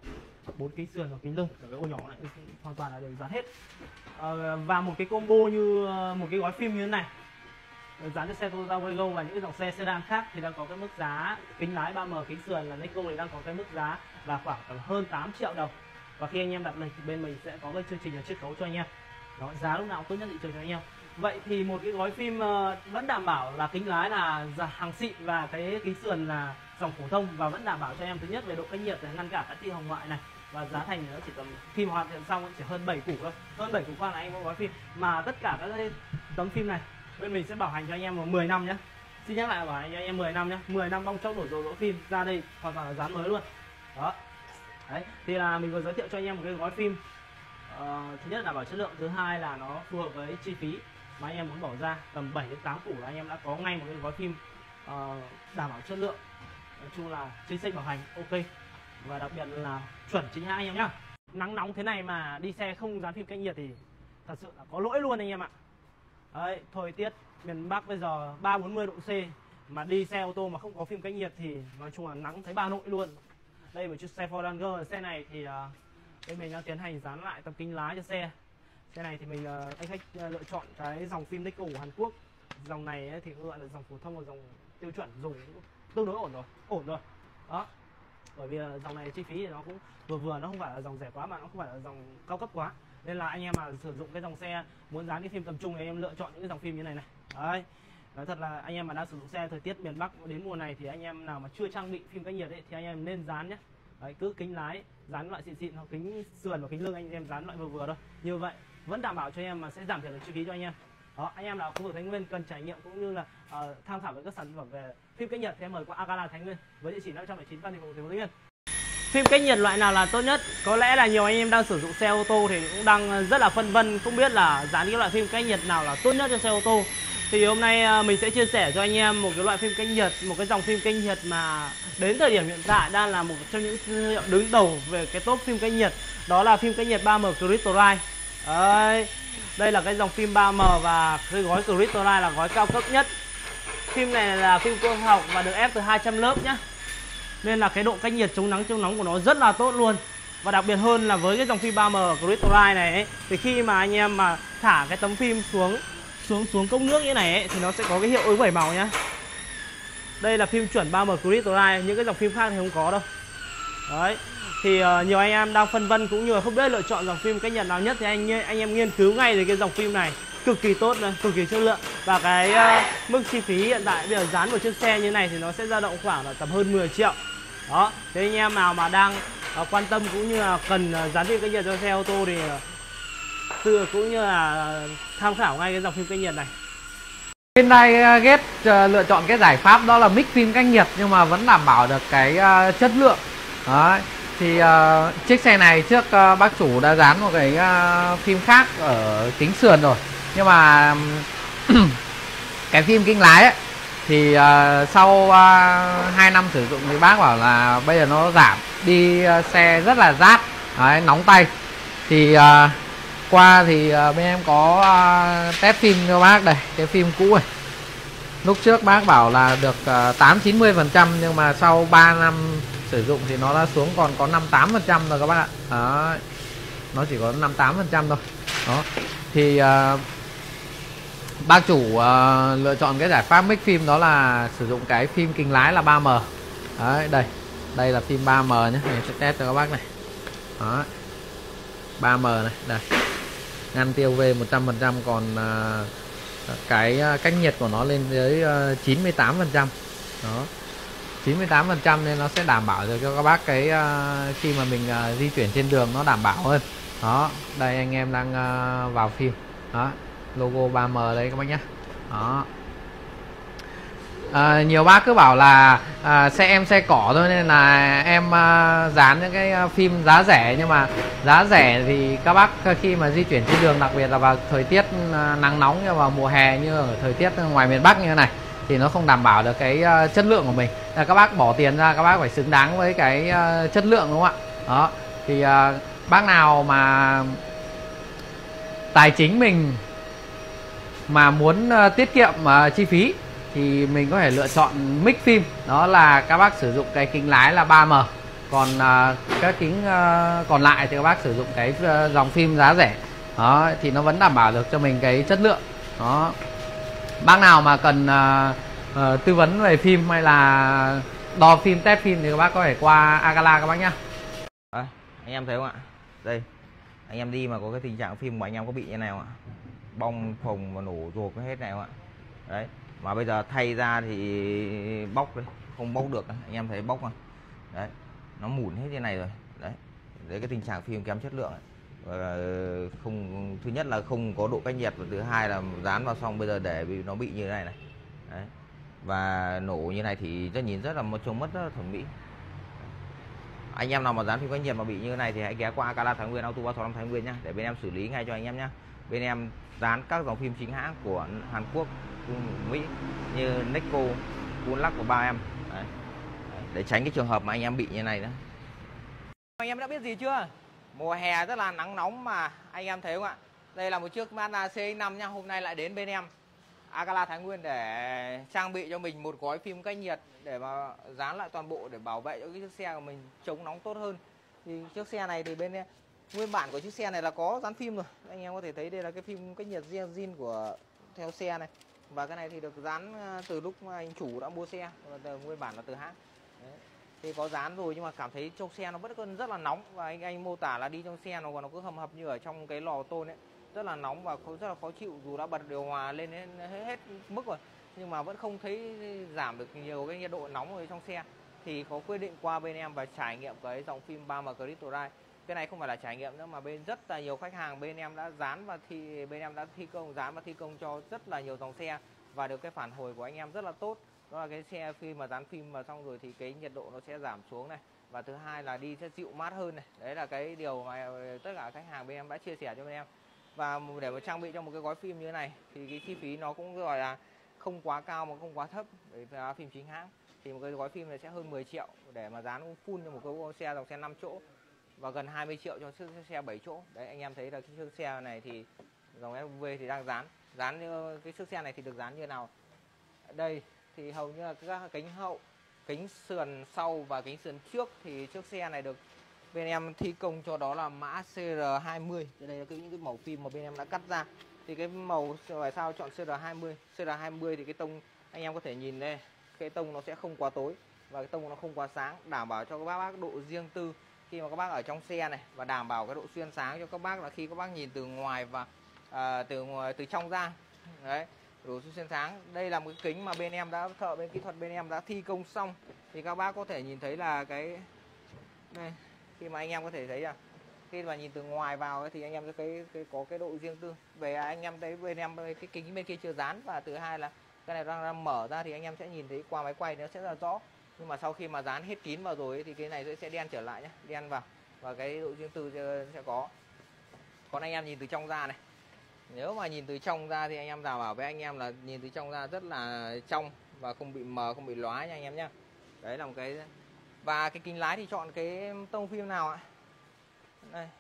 bốn kính sườn và kính lưng, cả cái ô nhỏ này hoàn toàn là đều dán hết. À, và một cái combo như một cái gói phim như thế này dán cho xe Toyota Waygo và những cái dòng xe sedan khác thì đang có cái mức giá kính lái ba M kính sườn là Deco thì đang có cái mức giá là khoảng tầm hơn tám triệu đồng. Và khi anh em đặt lịch thì bên mình sẽ có cái chương trình là chiết khấu cho anh em. Đó, giá lúc nào cũng tốt nhất thị trường cho anh em. Vậy thì một cái gói phim uh, vẫn đảm bảo là kính lái là hàng xịn và cái kính sườn là dòng phổ thông và vẫn đảm bảo cho em thứ nhất về độ cách nhiệt để ngăn cản các tia hồng ngoại này, và giá thành nó chỉ tầm khi mà hoàn thiện xong chỉ hơn bảy củ thôi, hơn bảy củ khoan là anh có gói phim. Mà tất cả các tấm phim này bên mình sẽ bảo hành cho anh em vào mười năm nhé. Xin nhắc lại bảo hành cho anh em mười năm nhé, mười năm bong chóc đổ dầu đỗ phim ra đây hoàn toàn là dán mới luôn. Đó. Đấy, thì là mình vừa giới thiệu cho anh em một cái gói phim uh, thứ nhất là bảo chất lượng, thứ hai là nó phù hợp với chi phí mà anh em muốn bỏ ra. Tầm bảy đến tám củ là anh em đã có ngay một cái gói phim uh, đảm bảo chất lượng, nói chung là chính sách bảo hành ok và đặc biệt là chuẩn chính hãng anh em nhá. Nắng nóng thế này mà đi xe không dán phim cách nhiệt thì thật sự là có lỗi luôn anh em ạ. Đấy, thời tiết miền Bắc bây giờ ba bốn mươi độ C mà đi xe ô tô mà không có phim cách nhiệt thì nói chung là nắng thấy bà nội luôn. Đây một chiếc xe Ford Ranger, xe này thì uh, bên mình đang tiến hành dán lại tấm kính lái cho xe. Xe này thì mình uh, anh khách uh, lựa chọn cái dòng phim Deco của Hàn Quốc. Dòng này ấy, thì gọi là dòng phổ thông và dòng tiêu chuẩn dùng tương đối ổn rồi, ổn rồi. Đó. Bởi vì uh, dòng này chi phí thì nó cũng vừa vừa, nó không phải là dòng rẻ quá mà nó không phải là dòng cao cấp quá. Nên là anh em mà sử dụng cái dòng xe muốn dán cái phim tầm trung thì anh em lựa chọn những cái dòng phim như này này. Đấy. Nói thật là anh em mà đang sử dụng xe thời tiết miền Bắc đến mùa này thì anh em nào mà chưa trang bị phim cách nhiệt ấy, thì anh em nên dán nhé. Đấy, cứ kính lái dán loại xịn xịn hoặc kính sườn và kính lưng anh em dán loại vừa vừa thôi. Như vậy vẫn đảm bảo cho anh em mà sẽ giảm thiểu được chi phí cho anh em. Đó, anh em nào khu vực Thái Nguyên cần trải nghiệm cũng như là uh, tham khảo với các sản phẩm về phim cách nhiệt thì em mời qua Agala Thái Nguyên với địa chỉ năm trăm lẻ chín Phan Đình Phùng, thành phố Thái Nguyên. Phim cách nhiệt loại nào là tốt nhất? Có lẽ là nhiều anh em đang sử dụng xe ô tô thì cũng đang rất là phân vân, không biết là dán cái loại phim cách nhiệt nào là tốt nhất cho xe ô tô. Thì hôm nay mình sẽ chia sẻ cho anh em một cái loại phim cách nhiệt, một cái dòng phim cách nhiệt mà đến thời điểm hiện tại đang là một trong những thương hiệu đứng đầu về cái top phim cách nhiệt. Đó là phim cách nhiệt ba M Crystalline. Đấy, đây là cái dòng phim ba M và cái gói Crystalline là gói cao cấp nhất. Phim này là phim cơ học và được ép từ hai trăm lớp nhá. Nên là cái độ cách nhiệt chống nắng chống nóng của nó rất là tốt luôn. Và đặc biệt hơn là với cái dòng phim ba M Crystalline này ấy, thì khi mà anh em mà thả cái tấm phim xuống xuống xuống cốc nước như này ấy, thì nó sẽ có cái hiệu ứng vẩy màu nhá. Đây là phim chuẩn ba M Crystalline, những cái dòng phim khác thì không có đâu. Đấy. Thì uh, nhiều anh em đang phân vân cũng như là không biết lựa chọn dòng phim cách nhiệt nào nhất thì anh anh em nghiên cứu ngay về cái dòng phim này, cực kỳ tốt này, cực kỳ chất lượng. Và cái uh, mức chi phí hiện tại bây giờ dán một chiếc xe như này thì nó sẽ dao động khoảng là tầm hơn mười triệu. Đó. Thế anh em nào mà đang uh, quan tâm cũng như là cần uh, dán phim cách nhiệt cho xe ô tô thì uh, tự cũng như là tham khảo ngay cái dòng phim cách nhiệt này. Hyundai Getz uh, lựa chọn cái giải pháp đó là mix phim cách nhiệt nhưng mà vẫn đảm bảo được cái uh, chất lượng. Đấy. Thì uh, chiếc xe này trước uh, bác chủ đã dán một cái uh, phim khác ở kính sườn rồi, nhưng mà cái phim kính lái ấy, thì uh, sau uh, hai năm sử dụng thì bác bảo là bây giờ nó giảm đi, uh, xe rất là rát. Đấy, nóng tay. Thì uh, qua thì uh, bên em có uh, test phim cho bác đây, cái phim cũ này. Lúc trước bác bảo là được uh, tám chín mươi phần trăm nhưng mà sau ba năm sử dụng thì nó đã xuống còn có năm tám phần trăm rồi các bác ạ. Đó. Nó chỉ có năm tám phần trăm thôi. Đó. Thì uh, bác chủ uh, lựa chọn cái giải pháp mix phim đó là sử dụng cái phim kính lái là ba M. Đấy, đây. Đây là phim ba M nhé, mình sẽ test cho các bác này. Đó. ba M này, đây. Ngăn tia u vê một trăm phần trăm, còn uh, cái cách nhiệt của nó lên tới uh, chín mươi tám phần trăm. Đó. chín mươi tám phần trăm nên nó sẽ đảm bảo được cho các bác cái uh, khi mà mình uh, di chuyển trên đường nó đảm bảo hơn. Đó, đây anh em đang uh, vào phim. Đó, logo ba M đây các bác nhé. Đó. À, nhiều bác cứ bảo là à, xe em xe cỏ thôi nên là em à, dán những cái à, phim giá rẻ, nhưng mà giá rẻ thì các bác khi mà di chuyển trên đường, đặc biệt là vào thời tiết à, nắng nóng như vào mùa hè như ở thời tiết ngoài miền Bắc như thế này, thì nó không đảm bảo được cái à, chất lượng của mình. À, các bác bỏ tiền ra, các bác phải xứng đáng với cái à, chất lượng, đúng không ạ? Đó thì à, bác nào mà tài chính mình mà muốn uh, tiết kiệm uh, chi phí thì mình có thể lựa chọn mic phim, đó là các bác sử dụng cái kính lái là ba M, còn uh, các kính uh, còn lại thì các bác sử dụng cái uh, dòng phim giá rẻ, đó thì nó vẫn đảm bảo được cho mình cái chất lượng. Đó, bác nào mà cần uh, uh, tư vấn về phim hay là đo phim, test phim thì các bác có thể qua Agala các bác nhá. À, anh em thấy không ạ? Đây, anh em đi mà có cái tình trạng phim của anh em có bị như nào ạ? Bong phồng và nổ ruột hết này không ạ? Đấy, mà bây giờ thay ra thì bóc đấy, không bóc được, anh em thấy bóc không? Đấy, nó mủn hết như này rồi. Đấy, đấy cái tình trạng phim kém chất lượng ấy. Và không, thứ nhất là không có độ cách nhiệt, và thứ hai là dán vào xong bây giờ để nó bị như thế này này. Đấy, và nổ như này thì rất nhìn rất là trông mất rất là thẩm mỹ. Anh em nào mà dán phim cách nhiệt mà bị như thế này thì hãy ghé qua Agala Thái Nguyên, Auto ba sáu năm Thái Nguyên nhá, để bên em xử lý ngay cho anh em nhá. Bên em dán các dòng phim chính hãng của Hàn Quốc, Mỹ như Nikko, Kunlak và ba em. Đấy, để tránh cái trường hợp mà anh em bị như này nữa. Anh em đã biết gì chưa? Mùa hè rất là nắng nóng mà anh em thấy không ạ? Đây là một chiếc Mazda C X năm nha. Hôm nay lại đến bên em Agala Thái Nguyên để trang bị cho mình một gói phim cách nhiệt để mà dán lại toàn bộ để bảo vệ cho cái chiếc xe của mình chống nóng tốt hơn. Thì chiếc xe này thì bên em, nguyên bản của chiếc xe này là có dán phim rồi. Anh em có thể thấy đây là cái phim cách nhiệt riêng zin của theo xe này. Và cái này thì được dán từ lúc mà anh chủ đã mua xe, từ, nguyên bản là từ hãng. Đấy, thì có dán rồi nhưng mà cảm thấy trong xe nó vẫn còn rất là nóng, và anh anh mô tả là đi trong xe nó còn nó cứ hầm hập như ở trong cái lò tôn ấy, rất là nóng và rất là khó chịu, dù đã bật điều hòa lên hết, hết mức rồi nhưng mà vẫn không thấy giảm được nhiều cái nhiệt độ nóng ở trong xe. Thì có quyết định qua bên em và trải nghiệm cái dòng phim ba M Crystal Ride. Cái này không phải là trải nghiệm nữa mà bên rất là nhiều khách hàng bên em đã dán và thi bên em đã thi công dán và thi công cho rất là nhiều dòng xe, và được cái phản hồi của anh em rất là tốt. Đó là cái xe khi mà dán phim mà xong rồi thì cái nhiệt độ nó sẽ giảm xuống này, và thứ hai là đi sẽ dịu mát hơn này. Đấy là cái điều mà tất cả khách hàng bên em đã chia sẻ cho bên em. Và để mà trang bị cho một cái gói phim như thế này thì cái chi phí nó cũng gọi là không quá cao mà không quá thấp. Đấy là phim chính hãng thì một cái gói phim này sẽ hơn mười triệu để mà dán full cho một cái xe dòng xe năm chỗ, và gần hai mươi triệu cho chiếc xe bảy chỗ. Đấy, anh em thấy là cái chiếc xe này thì dòng ét u vê thì đang dán dán như cái chiếc xe này thì được dán như nào. Đây thì hầu như là các kính hậu, kính sườn sau và kính sườn trước thì chiếc xe này được bên em thi công cho đó là mã C R hai mươi. Đây là cái, những cái màu phim mà bên em đã cắt ra. Thì cái màu tại sao chọn C R hai mươi? C R hai mươi thì cái tông anh em có thể nhìn đây, cái tông nó sẽ không quá tối và cái tông nó không quá sáng, đảm bảo cho các bác độ riêng tư khi mà các bác ở trong xe này, và đảm bảo cái độ xuyên sáng cho các bác là khi các bác nhìn từ ngoài và à, từ ngoài từ trong ra. Đấy, độ xuyên sáng. Đây là một cái kính mà bên em đã thợ bên kỹ thuật bên em đã thi công xong, thì các bác có thể nhìn thấy là cái đây, khi mà anh em có thể thấy là khi mà nhìn từ ngoài vào ấy, thì anh em sẽ cái, cái có cái độ riêng tư. Về anh em thấy bên em cái kính bên kia chưa dán, và thứ hai là cái này đang, đang mở ra thì anh em sẽ nhìn thấy qua máy quay nó sẽ rất là rõ. Nhưng mà sau khi mà dán hết kín vào rồi ấy, thì cái này sẽ, sẽ đen trở lại nhé, đen vào và cái độ riêng tư sẽ có. Còn anh em nhìn từ trong ra này, nếu mà nhìn từ trong ra thì anh em đảm bảo với anh em là nhìn từ trong ra rất là trong và không bị mờ, không bị lóa nha anh em nhé. Đấy là một cái. Và cái kính lái thì chọn cái tông phim nào ạ? Đây.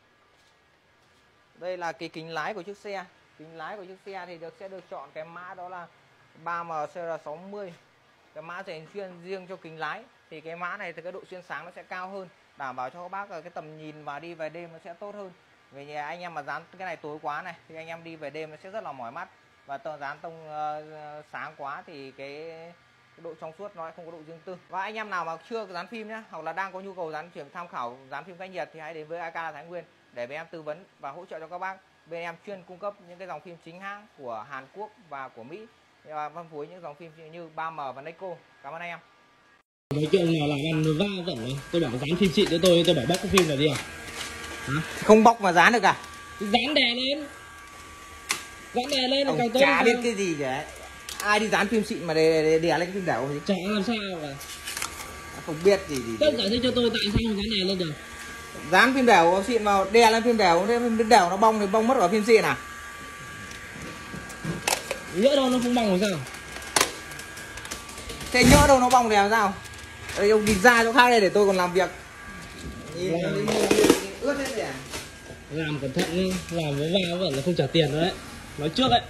Đây là cái kính lái của chiếc xe. Kính lái của chiếc xe thì được sẽ được chọn cái mã đó là ba M C R sáu mươi. Cái mã dành chuyên riêng cho kính lái. Thì cái mã này thì cái độ xuyên sáng nó sẽ cao hơn, đảm bảo cho các bác là cái tầm nhìn và đi về đêm nó sẽ tốt hơn. Vì nhà anh em mà dán cái này tối quá này thì anh em đi về đêm nó sẽ rất là mỏi mắt, và tờ dán tông uh, sáng quá thì cái, cái độ trong suốt nó lại không có độ riêng tư. Và anh em nào mà chưa dán phim nhá, hoặc là đang có nhu cầu dán chuyển tham khảo dán phim cách nhiệt thì hãy đến với Agala Thái Nguyên để bên em tư vấn và hỗ trợ cho các bác. Bên em chuyên cung cấp những cái dòng phim chính hãng của Hàn Quốc và của Mỹ, và phân phối những dòng phim như ba M và Nikko. Cảm ơn anh em. Mấy cái ông nào làm ăn va vẩn này, tôi bảo dán phim xịn cho tôi, tôi bảo bóc cái phim này đi à? Hả? Không bóc mà dán được à? Dán đè lên, dán đè lên là càng tốt. Chả biết cái gì vậy. ai đi dán phim xịn mà để để đè lên cái phim đẻo gì? Chả làm sao mà. Không biết gì gì. Tất giải thích cho tôi tại sao cái này lên được. Dán phim đẻo xịn vào đè lên phim đẻo, thế phim đẻo nó bong thì bong mất vào phim xịn à? Nhỡ đâu nó không bong rồi sao? Thế nhỡ đâu nó bong thì làm sao? Đây ông đi ra chỗ khác đây để tôi còn làm việc. Nhìn ướt hết rồi à? Làm cẩn thận đi, làm với vào vẫn là không trả tiền nữa đấy. Nói trước đấy.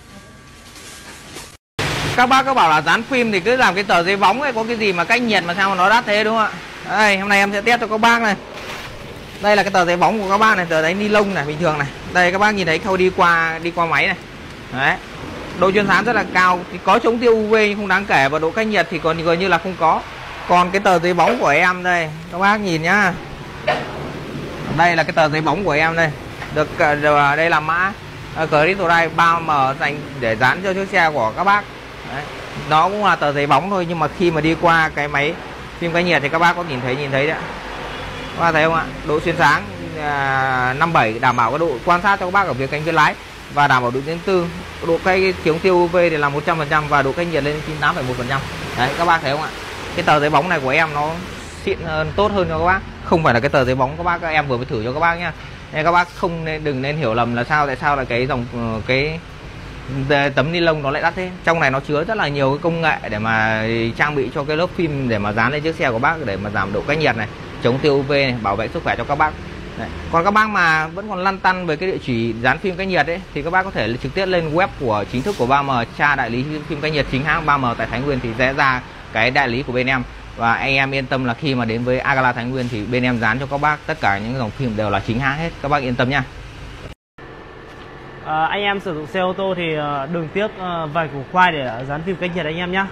Các bác có bảo là dán phim thì cứ làm cái tờ giấy bóng ấy, có cái gì mà cách nhiệt mà sao mà nó đắt thế đúng không ạ? Đây, hôm nay em sẽ test cho các bác này. Đây là cái tờ giấy bóng của các bác này, tờ giấy ni lông này bình thường này. Đây các bác nhìn thấy khâu đi qua đi qua máy này. Đấy. Độ chuyên dán rất là cao, thì có chống tiêu u vê nhưng không đáng kể, và độ cách nhiệt thì còn gần như là không có. Còn cái tờ giấy bóng của em đây, các bác nhìn nhá. Đây là cái tờ giấy bóng của em đây. Được đây là mã Crystalline ba M dành để dán cho chiếc xe của các bác. Đấy. Nó cũng là tờ giấy bóng thôi, nhưng mà khi mà đi qua cái máy phim cách nhiệt thì các bác có nhìn thấy nhìn thấy đấy. Các bác thấy không ạ? Độ xuyên sáng à, năm bảy, đảm bảo cái độ quan sát cho các bác ở phía cánh phía lái và đảm bảo độ tiến tư. Độ cái chống tiêu u vê thì là một trăm phần trăm và độ cách nhiệt lên chín mươi tám phẩy một phần trăm. Đấy các bác thấy không ạ? Cái tờ giấy bóng này của em nó xịn hơn, tốt hơn cho các bác. Không phải là cái tờ giấy bóng các bác các em vừa mới thử cho các bác nhá. Nên các bác không nên đừng nên hiểu lầm là sao tại sao là cái dòng cái tấm ni lông nó lại đắt thế. Trong này nó chứa rất là nhiều cái công nghệ để mà trang bị cho cái lớp phim để mà dán lên chiếc xe của bác để mà giảm độ cách nhiệt này, chống tiêu u vê này, bảo vệ sức khỏe cho các bác. Đấy. Còn các bác mà vẫn còn lăn tăn về cái địa chỉ dán phim cách nhiệt ấy thì các bác có thể trực tiếp lên web của chính thức của ba M, tra đại lý phim cách nhiệt chính hãng ba M tại Thái Nguyên thì sẽ ra cái đại lý của bên em. Và anh em yên tâm là khi mà đến với Agala Thái Nguyên thì bên em dán cho các bác tất cả những dòng phim đều là chính hãng hết, các bác yên tâm nha. À, anh em sử dụng xe ô tô thì đừng tiếc vài củ khoai để dán phim cách nhiệt anh em nhé.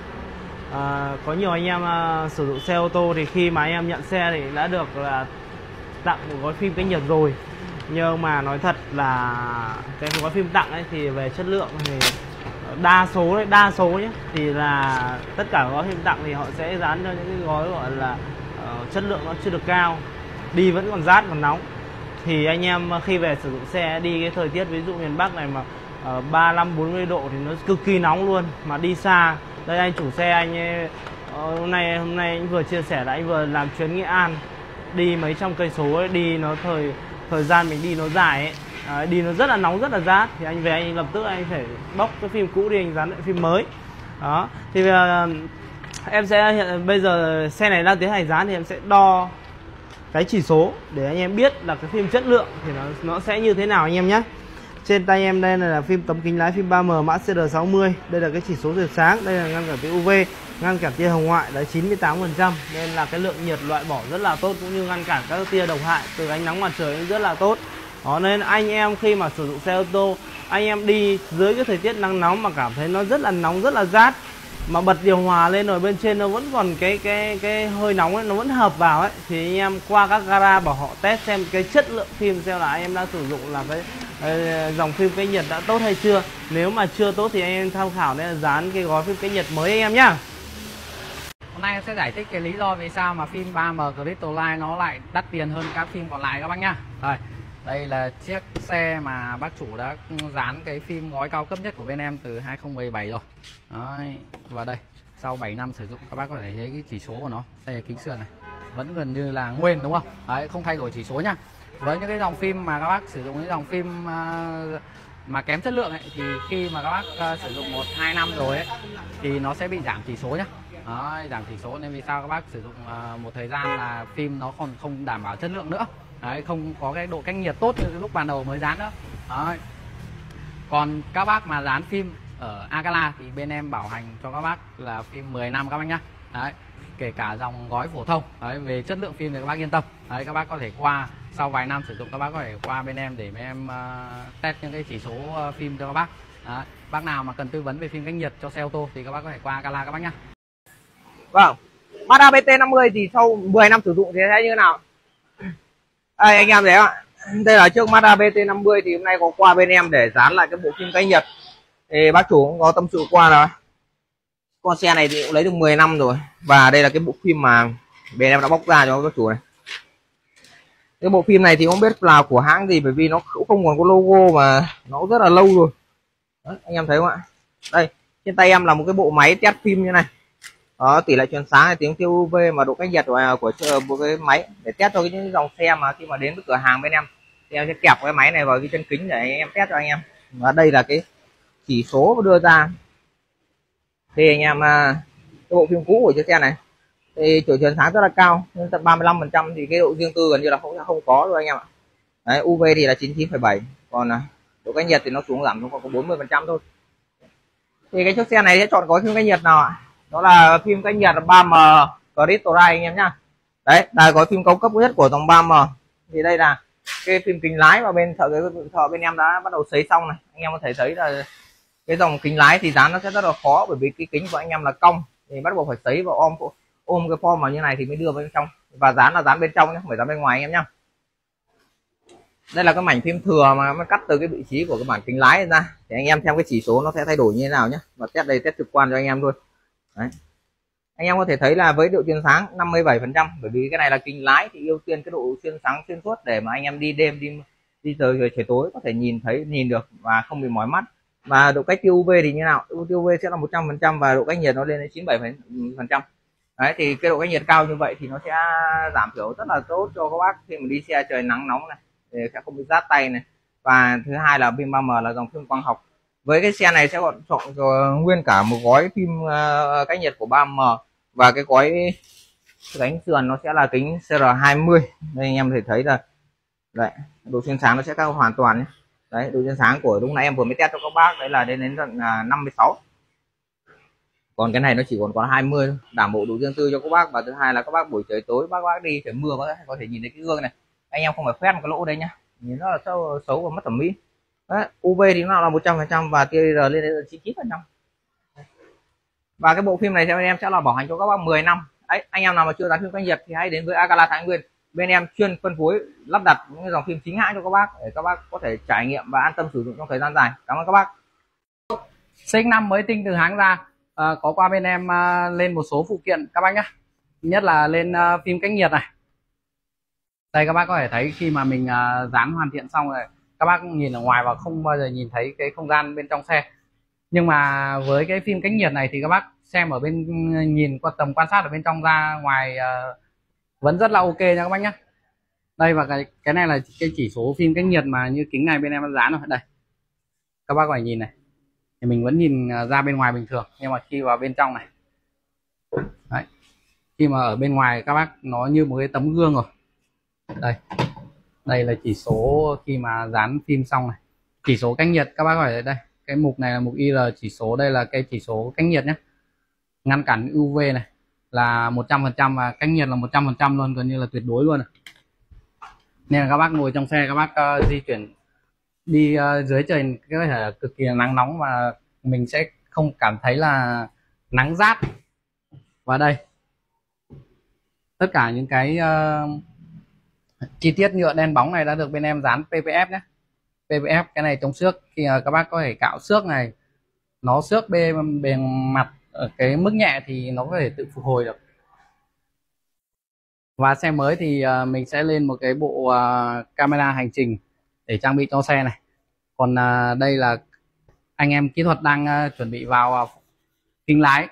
À, có nhiều anh em uh, sử dụng xe ô tô thì khi mà anh em nhận xe thì đã được là tặng một gói phim cách nhiệt rồi, nhưng mà nói thật là cái gói phim tặng ấy thì về chất lượng thì đa số đấy, đa số nhé thì là tất cả gói phim tặng thì họ sẽ dán cho những cái gói gọi là uh, chất lượng nó chưa được cao, đi vẫn còn rát còn nóng. Thì anh em khi về sử dụng xe đi cái thời tiết ví dụ miền Bắc này mà uh, ba mươi lăm bốn mươi độ thì nó cực kỳ nóng luôn, mà đi xa. Đây anh chủ xe anh ấy, uh, hôm nay hôm nay anh vừa chia sẻ là anh vừa làm chuyến Nghệ An, đi mấy trăm cây số ấy, đi nó thời thời gian mình đi nó dài ấy, à, đi nó rất là nóng rất là rát, thì anh về anh lập tức anh phải bóc cái phim cũ đi, anh dán lại phim mới. Đó thì uh, em sẽ hiện bây giờ xe này đang tiến hành dán thì em sẽ đo cái chỉ số để anh em biết là cái phim chất lượng thì nó nó sẽ như thế nào anh em nhé. Trên tay em đây là phim tấm kính lái phim ba M mã C R sáu mươi, đây là cái chỉ số rực sáng, đây là ngăn cản tia u vê, ngăn cản tia hồng ngoại là chín mươi tám phần trăm, nên là cái lượng nhiệt loại bỏ rất là tốt, cũng như ngăn cản các tia độc hại từ ánh nắng mặt trời cũng rất là tốt. Đó, nên anh em khi mà sử dụng xe ô tô, anh em đi dưới cái thời tiết nắng nóng mà cảm thấy nó rất là nóng rất là rát, mà bật điều hòa lên rồi bên trên nó vẫn còn cái cái cái hơi nóng ấy, nó vẫn hợp vào ấy, thì anh em qua các gara bảo họ test xem cái chất lượng phim xem là anh em đang sử dụng là cái uh, dòng phim cách nhiệt đã tốt hay chưa. Nếu mà chưa tốt thì anh em tham khảo nên là dán cái gói phim cách nhiệt mới anh em nhá. Hôm nay em sẽ giải thích cái lý do vì sao mà phim ba M Crystalline nó lại đắt tiền hơn các phim còn lại các bác nhá. Đây, đây là chiếc xe mà bác chủ đã dán cái phim gói cao cấp nhất của bên em từ hai không một bảy rồi. Đấy, và đây, sau bảy năm sử dụng các bác có thể thấy cái chỉ số của nó. Đây là kính sườn này, vẫn gần như là nguyên đúng không? Đấy, không thay đổi chỉ số nhá. Với những cái dòng phim mà các bác sử dụng những dòng phim uh, mà kém chất lượng ấy, thì khi mà các bác uh, sử dụng một hai năm rồi ấy thì nó sẽ bị giảm chỉ số nhá. Đấy, giảm chỉ số nên vì sao các bác sử dụng uh, một thời gian là phim nó còn không đảm bảo chất lượng nữa. Đấy, không có cái độ cách nhiệt tốt như lúc ban đầu mới dán nữa. Đấy. Còn các bác mà dán phim ở Agala thì bên em bảo hành cho các bác là phim mười năm các bác nhá. Đấy, kể cả dòng gói phổ thông. Đấy, về chất lượng phim thì các bác yên tâm. Đấy, các bác có thể qua sau vài năm sử dụng các bác có thể qua bên em để bên em uh, test những cái chỉ số uh, phim cho các bác. Đấy, bác nào mà cần tư vấn về phim cách nhiệt cho xe ô tô thì các bác có thể qua Agala các bác nhá. Vâng, Mazda B T năm mươi thì sau mười năm sử dụng thì sẽ như thế nào? Đây anh em thấy không ạ? Đây là chiếc Mazda B T năm mươi thì hôm nay có qua bên em để dán lại cái bộ phim cách nhiệt. Thì bác chủ cũng có tâm sự qua rồi. Con xe này thì cũng lấy được mười năm rồi. Và đây là cái bộ phim mà bên em đã bóc ra cho bác chủ này. Cái bộ phim này thì không biết là của hãng gì, bởi vì nó cũng không còn có logo mà nó rất là lâu rồi. Đấy, anh em thấy không ạ? Đây, Trên tay em là một cái bộ máy test phim như này. Đó, tỷ lệ truyền sáng này, tiếng tiêu u vê mà độ cách nhiệt của, của, của cái máy để test cho những dòng xe mà khi mà đến với cửa hàng bên em thì em sẽ kẹp cái máy này vào cái chân kính để em test cho anh em. Và đây là cái chỉ số đưa ra thì anh em cái bộ phim cũ của chiếc xe này thì chiều truyền sáng rất là cao, đến tận ba mươi lăm phần trăm thì cái độ riêng tư gần như là không không có rồi anh em ạ. Đấy, u vê thì là chín mươi chín phẩy bảy, còn độ cách nhiệt thì nó xuống giảm xuống còn có bốn mươi phần trăm thôi. Thì cái chiếc xe này sẽ chọn gói phim cách nhiệt nào ạ? Đó là phim cách nhiệt ba M Crystal anh em nhá. Đấy là gói phim cao cấp nhất của dòng ba M. Thì đây là cái phim kính lái mà bên thợ cái thợ bên em đã bắt đầu sấy xong này. Anh em có thể thấy là cái dòng kính lái thì dán nó sẽ rất là khó, bởi vì cái kính của anh em là cong thì bắt buộc phải sấy và ôm ôm cái form vào như này thì mới đưa vào bên trong, và dán là dán bên trong nhé, không phải dán bên ngoài anh em nhá. Đây là cái mảnh phim thừa mà nó cắt từ cái vị trí của cái bản kính lái ra, thì anh em xem cái chỉ số nó sẽ thay đổi như thế nào nhé, và test đây test trực quan cho anh em luôn. Đấy, anh em có thể thấy là với độ xuyên sáng năm mươi bảy phần trăm, bởi vì cái này là kính lái thì ưu tiên cái độ xuyên sáng xuyên suốt để mà anh em đi đêm đi đi trời trời tối có thể nhìn thấy nhìn được và không bị mỏi mắt. Và độ cách tiêu u vê thì như nào? Tiêu u vê sẽ là một trăm phần trăm và độ cách nhiệt nó lên đến chín mươi bảy phần trăm. Đấy, thì cái độ cách nhiệt cao như vậy thì nó sẽ giảm thiểu rất là tốt cho các bác khi mà đi xe trời nắng nóng này, thì sẽ không bị rát tay này. Và thứ hai là phim ba M là dòng phim quang học. Với cái xe này sẽ còn chọn nguyên cả một gói phim uh, cách nhiệt của ba M, và cái gói cánh sườn nó sẽ là kính C R hai mươi. Đây anh em có thể thấy là đấy, độ xuyên sáng nó sẽ cao hoàn toàn nhé. Đấy, độ xuyên sáng của lúc nãy em vừa mới test cho các bác đấy là đến đến tận năm mươi sáu. Còn cái này nó chỉ còn có hai mươi thôi, đảm bảo độ riêng tư cho các bác. Và thứ hai là các bác buổi trời tối bác bác đi trời mưa có thể nhìn thấy cái gương này, anh em không phải khoét một cái lỗ đây nhá, nhìn nó là xấu, xấu và mất thẩm mỹ. Đấy, u vê thì nó là một trăm phần trăm và tia R lên đến chín mươi chín phần trăm. Và cái bộ phim này theo em sẽ là bảo hành cho các bác mười năm. Đấy, anh em nào mà chưa dán phim cách nhiệt thì hãy đến với Agala Thái Nguyên. Bên em chuyên phân phối lắp đặt những dòng phim chính hãng cho các bác để các bác có thể trải nghiệm và an tâm sử dụng trong thời gian dài. Cảm ơn các bác. C X năm mới tinh từ hãng ra, à, có qua bên em à, lên một số phụ kiện các bác nhé. Nhất là lên à, phim cách nhiệt này. Đây các bác có thể thấy khi mà mình à, dán hoàn thiện xong rồi, các bác nhìn ở ngoài và không bao giờ nhìn thấy cái không gian bên trong xe. Nhưng mà với cái phim cách nhiệt này thì các bác xem ở bên, nhìn qua tầm quan sát ở bên trong ra ngoài uh, vẫn rất là ok nha các bác nhé. Đây, và cái cái này là cái chỉ số phim cách nhiệt mà như kính này bên em dán rồi. Đây các bác có thể nhìn này, thì mình vẫn nhìn ra bên ngoài bình thường, nhưng mà khi vào bên trong này, đấy, khi mà ở bên ngoài các bác nó như một cái tấm gương rồi. Đây, đây là chỉ số khi mà dán phim xong này, chỉ số cách nhiệt các bác có thể thấy đây, cái mục này là mục I R, chỉ số đây là cái chỉ số cách nhiệt nhé, ngăn cản u vê này là một trăm phần trăm và cách nhiệt là một trăm phần trăm luôn, gần như là tuyệt đối luôn. Nên là các bác ngồi trong xe, các bác uh, di chuyển đi uh, dưới trời có thể là cực kỳ là nắng nóng và mình sẽ không cảm thấy là nắng rát. Và đây tất cả những cái uh, chi tiết nhựa đen bóng này đã được bên em dán P P F nhé. P P F cái này chống xước, khi uh, các bác có thể cạo xước này, nó xước bề bề mặt ở cái mức nhẹ thì nó có thể tự phục hồi được. Và xe mới thì uh, mình sẽ lên một cái bộ uh, camera hành trình để trang bị cho xe này. Còn uh, đây là anh em kỹ thuật đang uh, chuẩn bị vào uh, kính lái.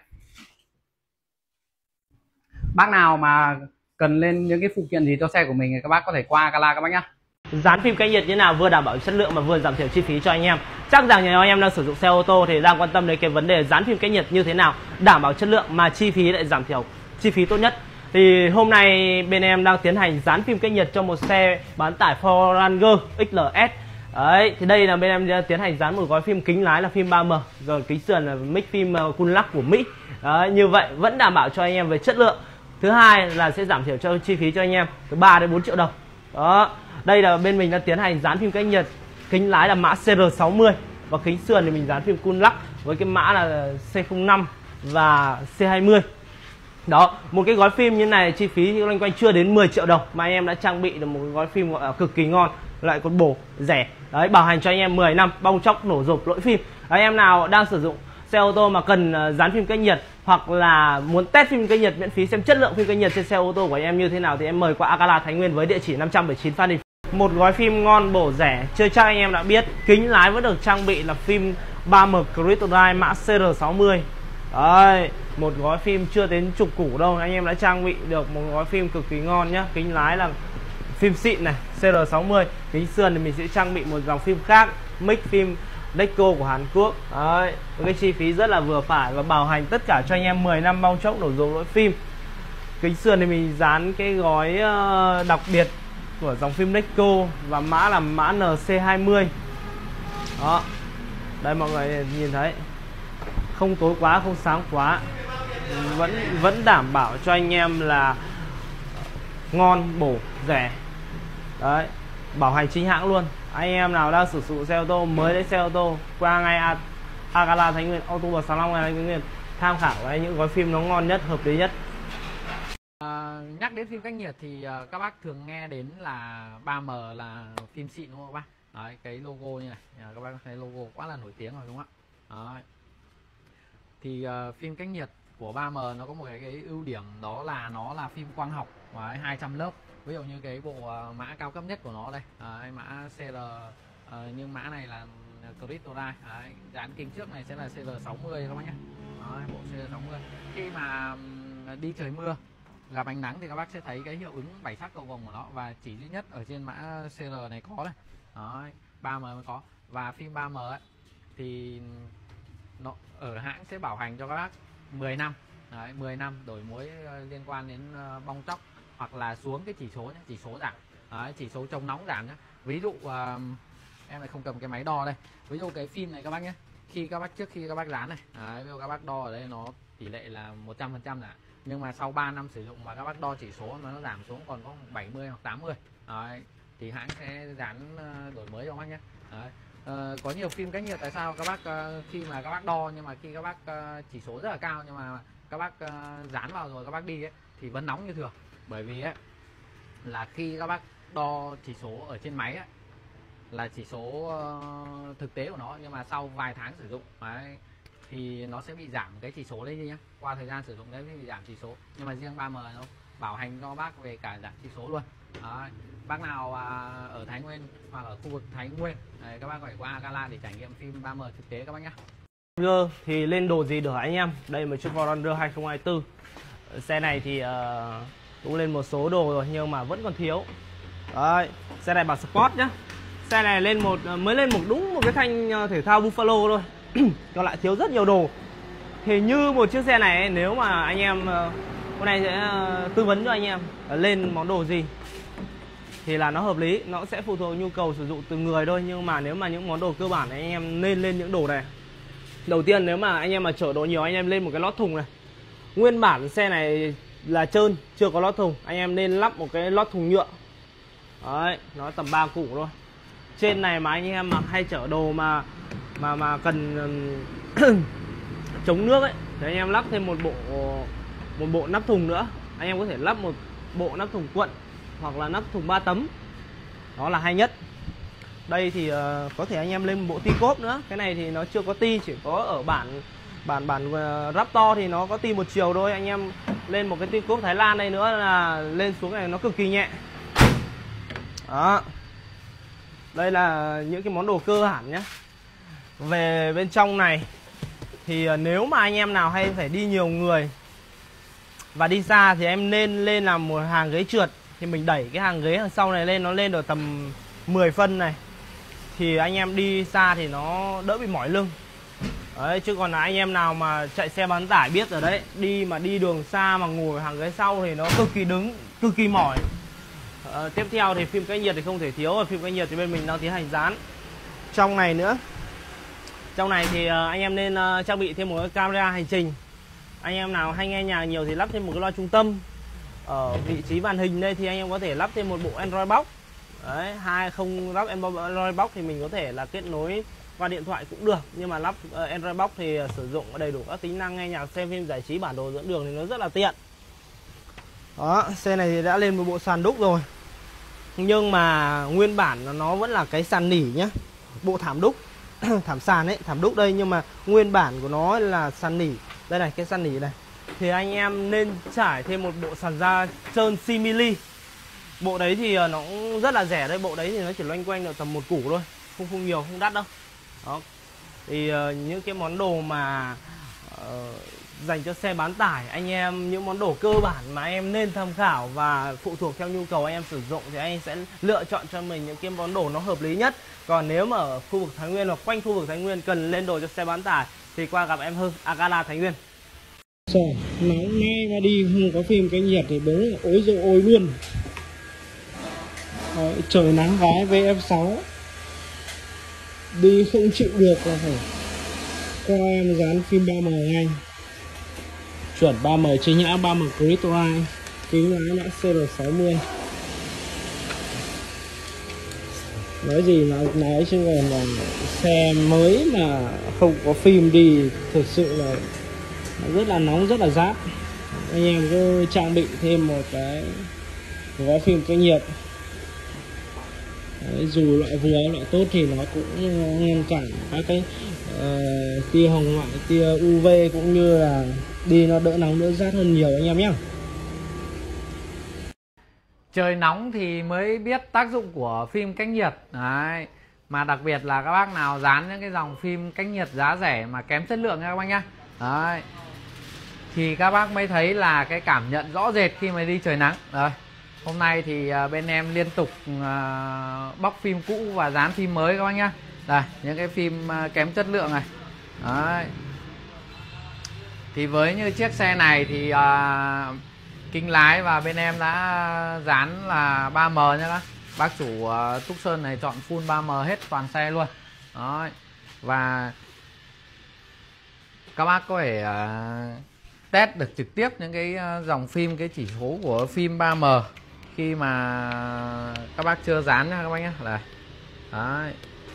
Bác nào mà cần lên những cái phụ kiện gì cho xe của mình thì các bác có thể qua Agala các bác nhá. Dán phim cách nhiệt như nào vừa đảm bảo chất lượng mà vừa giảm thiểu chi phí cho anh em. Chắc rằng nhiều anh em đang sử dụng xe ô tô thì đang quan tâm đến cái vấn đề dán phim cách nhiệt như thế nào, đảm bảo chất lượng mà chi phí lại giảm thiểu chi phí tốt nhất. Thì hôm nay bên em đang tiến hành dán phim cách nhiệt cho một xe bán tải Ford Ranger X L S. Đấy, thì đây là bên em tiến hành dán một gói phim kính lái là phim ba M, rồi kính sườn là mic phim Kunlach của Mỹ. Đấy, như vậy vẫn đảm bảo cho anh em về chất lượng. Thứ hai là sẽ giảm thiểu cho chi phí cho anh em từ ba đến bốn triệu đồng. Đó. Đây là bên mình đang tiến hành dán phim cách nhiệt, kính lái là mã C R sáu mươi và kính sườn thì mình dán phim Kunlach với cái mã là C không năm và C hai mươi. Đó, một cái gói phim như này chi phí loanh quanh chưa đến mười triệu đồng mà anh em đã trang bị được một cái gói phim gọi là cực kỳ ngon, lại còn bổ, rẻ. Đấy, bảo hành cho anh em mười năm, bong chóc nổ rộp lỗi phim. Đấy, em nào đang sử dụng xe ô tô mà cần dán phim cách nhiệt hoặc là muốn test phim cách nhiệt miễn phí xem chất lượng phim cách nhiệt trên xe ô tô của anh em như thế nào thì em mời qua Agala Thái Nguyên với địa chỉ năm trăm bảy mươi chín Phan Đình. Một gói phim ngon bổ rẻ, chưa chắc anh em đã biết. Kính lái vẫn được trang bị là phim ba M Crystal mã C R sáu mươi. Đấy, một gói phim chưa đến chục củ đâu, anh em đã trang bị được một gói phim cực kỳ ngon nhá. Kính lái là phim xịn này, C R sáu mươi. Kính sườn thì mình sẽ trang bị một dòng phim khác, mic phim Deco của Hàn Quốc. Đấy, cái chi phí rất là vừa phải và bảo hành tất cả cho anh em mười năm bong chốc đổ dầu lỗi phim. Kính sườn thì mình dán cái gói uh, đặc biệt của dòng phim Deco và mã là mã N C hai mươi. Đó, đây mọi người nhìn thấy, không tối quá, không sáng quá, vẫn vẫn đảm bảo cho anh em là ngon, bổ, rẻ. Đấy, bảo hành chính hãng luôn. Anh em nào đang sử dụng xe ô tô, mới lấy xe ô tô, qua ngay Agala Thái Nguyên, Auto và Salon Thái Nguyên tham khảo đấy, những gói phim nó ngon nhất, hợp lý nhất. À, nhắc đến phim cách nhiệt thì uh, các bác thường nghe đến là ba M là phim xịn đúng không các bác? Đấy, cái logo như này, à, các bác thấy logo quá là nổi tiếng rồi đúng không ạ? Đấy. Thì uh, phim cách nhiệt của ba M nó có một cái, cái ưu điểm đó là nó là phim quang học và hai trăm lớp. Ví dụ như cái bộ uh, mã cao cấp nhất của nó đây, uh, mã C R, uh, nhưng mã này là Crystal. Đấy, dán kính trước này sẽ là C R sáu mươi các bác nhé. Đấy, bộ C R sáu mươi. Khi mà um, đi trời mưa, gặp ánh nắng thì các bác sẽ thấy cái hiệu ứng bảy sắc cầu vồng của nó, và chỉ duy nhất ở trên mã C R này có đây. Đấy, ba M mới có. Và phim ba M ấy thì nó ở hãng sẽ bảo hành cho các bác mười năm. Đấy, mười năm đổi mới liên quan đến bong tróc hoặc là xuống cái chỉ số nhé, chỉ số giảm. Đấy, chỉ số chống nóng giảm nhé. Ví dụ uh, em lại không cầm cái máy đo đây. Ví dụ cái phim này các bác nhé, khi các bác trước khi các bác dán này, đấy, ví dụ các bác đo ở đây nó tỷ lệ là một trăm phần trăm đã. Nhưng mà sau ba năm sử dụng mà các bác đo chỉ số nó giảm xuống còn có bảy mươi hoặc tám mươi. Đấy, thì hãng sẽ dán đổi mới cho các bác nhé. Đấy. Uh, có nhiều phim cách nhiệt tại sao các bác uh, khi mà các bác đo nhưng mà khi các bác uh, chỉ số rất là cao nhưng mà các bác uh, dán vào rồi các bác đi ấy, thì vẫn nóng như thường. Bởi vì ấy, là khi các bác đo chỉ số ở trên máy ấy, là chỉ số uh, thực tế của nó, nhưng mà sau vài tháng sử dụng ấy, thì nó sẽ bị giảm cái chỉ số đấy đi nhá. Qua thời gian sử dụng đấy bị giảm chỉ số. Nhưng mà riêng ba M nó bảo hành cho bác về cả giảm chỉ số luôn. Đấy. Bác nào à, ở Thái Nguyên hoặc ở khu vực Thái Nguyên đấy, các bác phải qua Agala để trải nghiệm phim ba M thực tế các bác nhá. Thì lên đồ gì được anh em? Đây một chiếc Forerunner hai không hai tư. Xe này thì uh, cũng lên một số đồ rồi nhưng mà vẫn còn thiếu. Đấy, xe này bản Sport nhá. Xe này lên một mới lên một đúng một cái thanh thể thao Buffalo thôi. Còn lại thiếu rất nhiều đồ. Thì như một chiếc xe này ấy, nếu mà anh em uh, hôm nay sẽ uh, tư vấn cho anh em uh, lên món đồ gì thì là nó hợp lý, nó sẽ phụ thuộc nhu cầu sử dụng từ người thôi. Nhưng mà nếu mà những món đồ cơ bản này, anh em nên lên những đồ này. Đầu tiên nếu mà anh em mà chở đồ nhiều, anh em lên một cái lót thùng này. Nguyên bản xe này là trơn, chưa có lót thùng, anh em nên lắp một cái lót thùng nhựa. Đấy, nó tầm ba củ thôi. Trên này mà anh em mà hay chở đồ mà mà mà cần chống nước ấy thì anh em lắp thêm một bộ một bộ nắp thùng nữa. Anh em có thể lắp một bộ nắp thùng cuộn hoặc là nắp thùng ba tấm. Đó là hay nhất. Đây thì uh, có thể anh em lên một bộ ti cốp nữa. Cái này thì nó chưa có ti, chỉ có ở bản bản bản uh, Raptor thì nó có ti một chiều thôi. Anh em lên một cái ti cốp Thái Lan đây nữa là lên xuống này nó cực kỳ nhẹ. Đó. Đây là những cái món đồ cơ bản nhé. Về bên trong này thì uh, nếu mà anh em nào hay phải đi nhiều người và đi xa thì em nên lên làm một hàng ghế trượt. Thì mình đẩy cái hàng ghế đằng sau này lên, nó lên được tầm mười phân này. Thì anh em đi xa thì nó đỡ bị mỏi lưng. Đấy, chứ còn là anh em nào mà chạy xe bán tải biết rồi đấy, đi mà đi đường xa mà ngồi hàng ghế sau thì nó cực kỳ đứng, cực kỳ mỏi. à, Tiếp theo thì phim cách nhiệt thì không thể thiếu rồi. Phim cách nhiệt thì bên mình đang tiến hành dán trong này nữa. Trong này thì uh, anh em nên uh, trang bị thêm một cái camera hành trình. Anh em nào hay nghe nhạc nhiều thì lắp thêm một cái loa trung tâm. Ở vị trí màn hình đây thì anh em có thể lắp thêm một bộ Android Box. Đấy, hay không lắp Android Box thì mình có thể là kết nối qua điện thoại cũng được. Nhưng mà lắp uh, Android Box thì uh, sử dụng đầy đủ các tính năng nghe nhạc, xem phim, giải trí, bản đồ dẫn đường thì nó rất là tiện. Đó, xe này thì đã lên một bộ sàn đúc rồi. Nhưng mà nguyên bản nó vẫn là cái sàn nỉ nhá. Bộ thảm đúc, thảm sàn ấy, thảm đúc đây, nhưng mà nguyên bản của nó là sàn nỉ. Đây này, cái sàn nỉ này. Thì anh em nên trải thêm một bộ sàn da trơn simili. Bộ đấy thì nó cũng rất là rẻ đấy. Bộ đấy thì nó chỉ loanh quanh được tầm một củ thôi, Không không nhiều, không đắt đâu. Đó. Thì uh, những cái món đồ mà uh, dành cho xe bán tải, anh em những món đồ cơ bản mà em nên tham khảo và phụ thuộc theo nhu cầu anh em sử dụng thì anh sẽ lựa chọn cho mình những cái món đồ nó hợp lý nhất. Còn nếu mà ở khu vực Thái Nguyên hoặc quanh khu vực Thái Nguyên cần lên đồ cho xe bán tải thì qua gặp em Hưng, Akala Thái Nguyên. Trời, nắng nay mà đi không có phim cái nhiệt thì đúng là ối rồi ôi luôn. Đấy, trời nắng gái vê ép sáu đi không chịu được là phải qua em dán phim ba M ngay, chuẩn ba M chính hãng, ba M Crystalline, kính lái đã xê rờ sáu mươi. Nói gì mà nói chứ còn là xe mới mà không có phim đi thực sự là rất là nóng, rất là rát. Anh em cứ trang bị thêm một cái gói phim cách nhiệt. Đấy, dù loại vừa loại tốt thì nó cũng ngăn cản các cái uh, tia hồng ngoại, tia u vê cũng như là đi nó đỡ nóng đỡ rát hơn nhiều anh em nhé. Trời nóng thì mới biết tác dụng của phim cách nhiệt. Đấy. Mà đặc biệt là các bác nào dán những cái dòng phim cách nhiệt giá rẻ mà kém chất lượng nha các bác nhá. Đấy. Thì các bác mới thấy là cái cảm nhận rõ rệt khi mà đi trời nắng. Đấy. Hôm nay thì bên em liên tục bóc phim cũ và dán phim mới các bác nhá. Đây, những cái phim kém chất lượng này. Đấy. Thì với như chiếc xe này thì uh, kính lái và bên em đã dán là ba M nhá các bác chủ. uh, Túc Sơn này chọn full ba M hết toàn xe luôn. Đấy. Và các bác có thể uh, test được trực tiếp những cái dòng phim, cái chỉ số của phim ba M khi mà các bác chưa dán nha các bác nhé. Là đấy,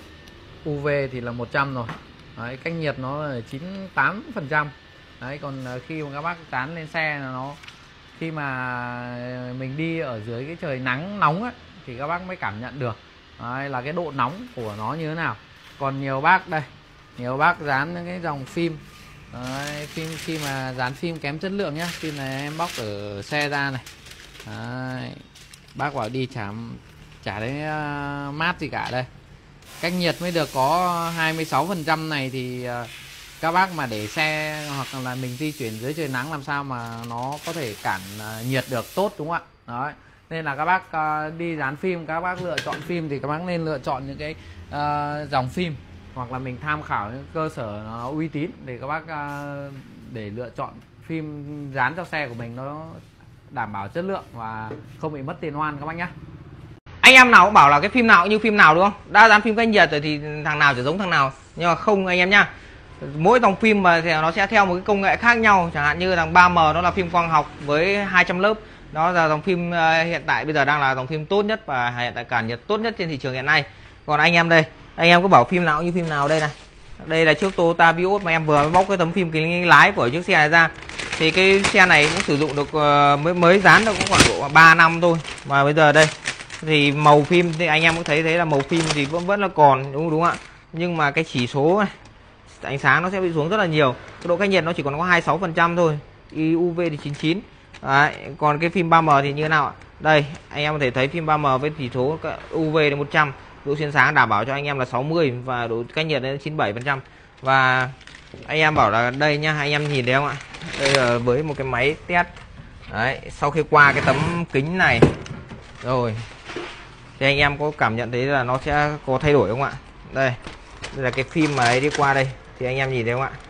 u vê thì là một trăm rồi. Đấy, cách nhiệt nó là chín mươi tám phần trăm. Đấy, còn khi mà các bác dán lên xe là nó, khi mà mình đi ở dưới cái trời nắng nóng ấy, thì các bác mới cảm nhận được đấy, là cái độ nóng của nó như thế nào. Còn nhiều bác đây, nhiều bác dán những cái dòng phim đấy, phim khi mà dán phim kém chất lượng nhá. Phim này em bóc ở xe ra này. Đấy, bác bảo đi chả chả thấy uh, mát gì cả. Đây, cách nhiệt mới được có hai mươi sáu phần trăm này thì uh, các bác mà để xe hoặc là mình di chuyển dưới trời nắng làm sao mà nó có thể cản uh, nhiệt được tốt, đúng không ạ? Đấy, nên là các bác uh, đi dán phim, các bác lựa chọn phim thì các bác nên lựa chọn những cái uh, dòng phim hoặc là mình tham khảo những cơ sở nó uy tín để các bác uh, để lựa chọn phim dán cho xe của mình nó đảm bảo chất lượng và không bị mất tiền oan các bác nhé. Anh em nào cũng bảo là cái phim nào cũng như phim nào đúng không? Đã dán phim cách nhiệt rồi thì thằng nào chỉ giống thằng nào. Nhưng mà không anh em nhá. Mỗi dòng phim mà thì nó sẽ theo một cái công nghệ khác nhau. Chẳng hạn như thằng ba M nó là phim quang học với hai trăm lớp. Đó là dòng phim hiện tại bây giờ đang là dòng phim tốt nhất và hiện tại cản nhiệt tốt nhất trên thị trường hiện nay. Còn anh em đây, anh em cứ bảo phim nào cũng như phim nào đây này. Đây là chiếc Toyota Vios mà em vừa mới bóc cái tấm phim kính lái của chiếc xe này ra. Thì cái xe này cũng sử dụng được uh, mới mới dán được cũng khoảng độ ba năm thôi. Mà bây giờ đây thì màu phim thì anh em cũng thấy thấy là màu phim thì vẫn vẫn là còn, đúng đúng không ạ? Nhưng mà cái chỉ số này, ánh sáng nó sẽ bị xuống rất là nhiều. Cái độ cách nhiệt nó chỉ còn có hai mươi sáu phần trăm thôi. u vê thì chín mươi chín. Đấy, còn cái phim ba M thì như thế nào ạ? Đây, anh em có thể thấy phim ba M với chỉ số u vê là một trăm, độ xuyên sáng đảm bảo cho anh em là sáu mươi và độ cách nhiệt là chín mươi bảy phần trăm. Và anh em bảo là đây nhá, anh em nhìn thấy không ạ? Đây là với một cái máy test. Đấy, sau khi qua cái tấm kính này rồi thì anh em có cảm nhận thấy là nó sẽ có thay đổi không ạ? Đây, đây là cái phim mà ấy đi qua đây thì anh em nhìn thấy không ạ?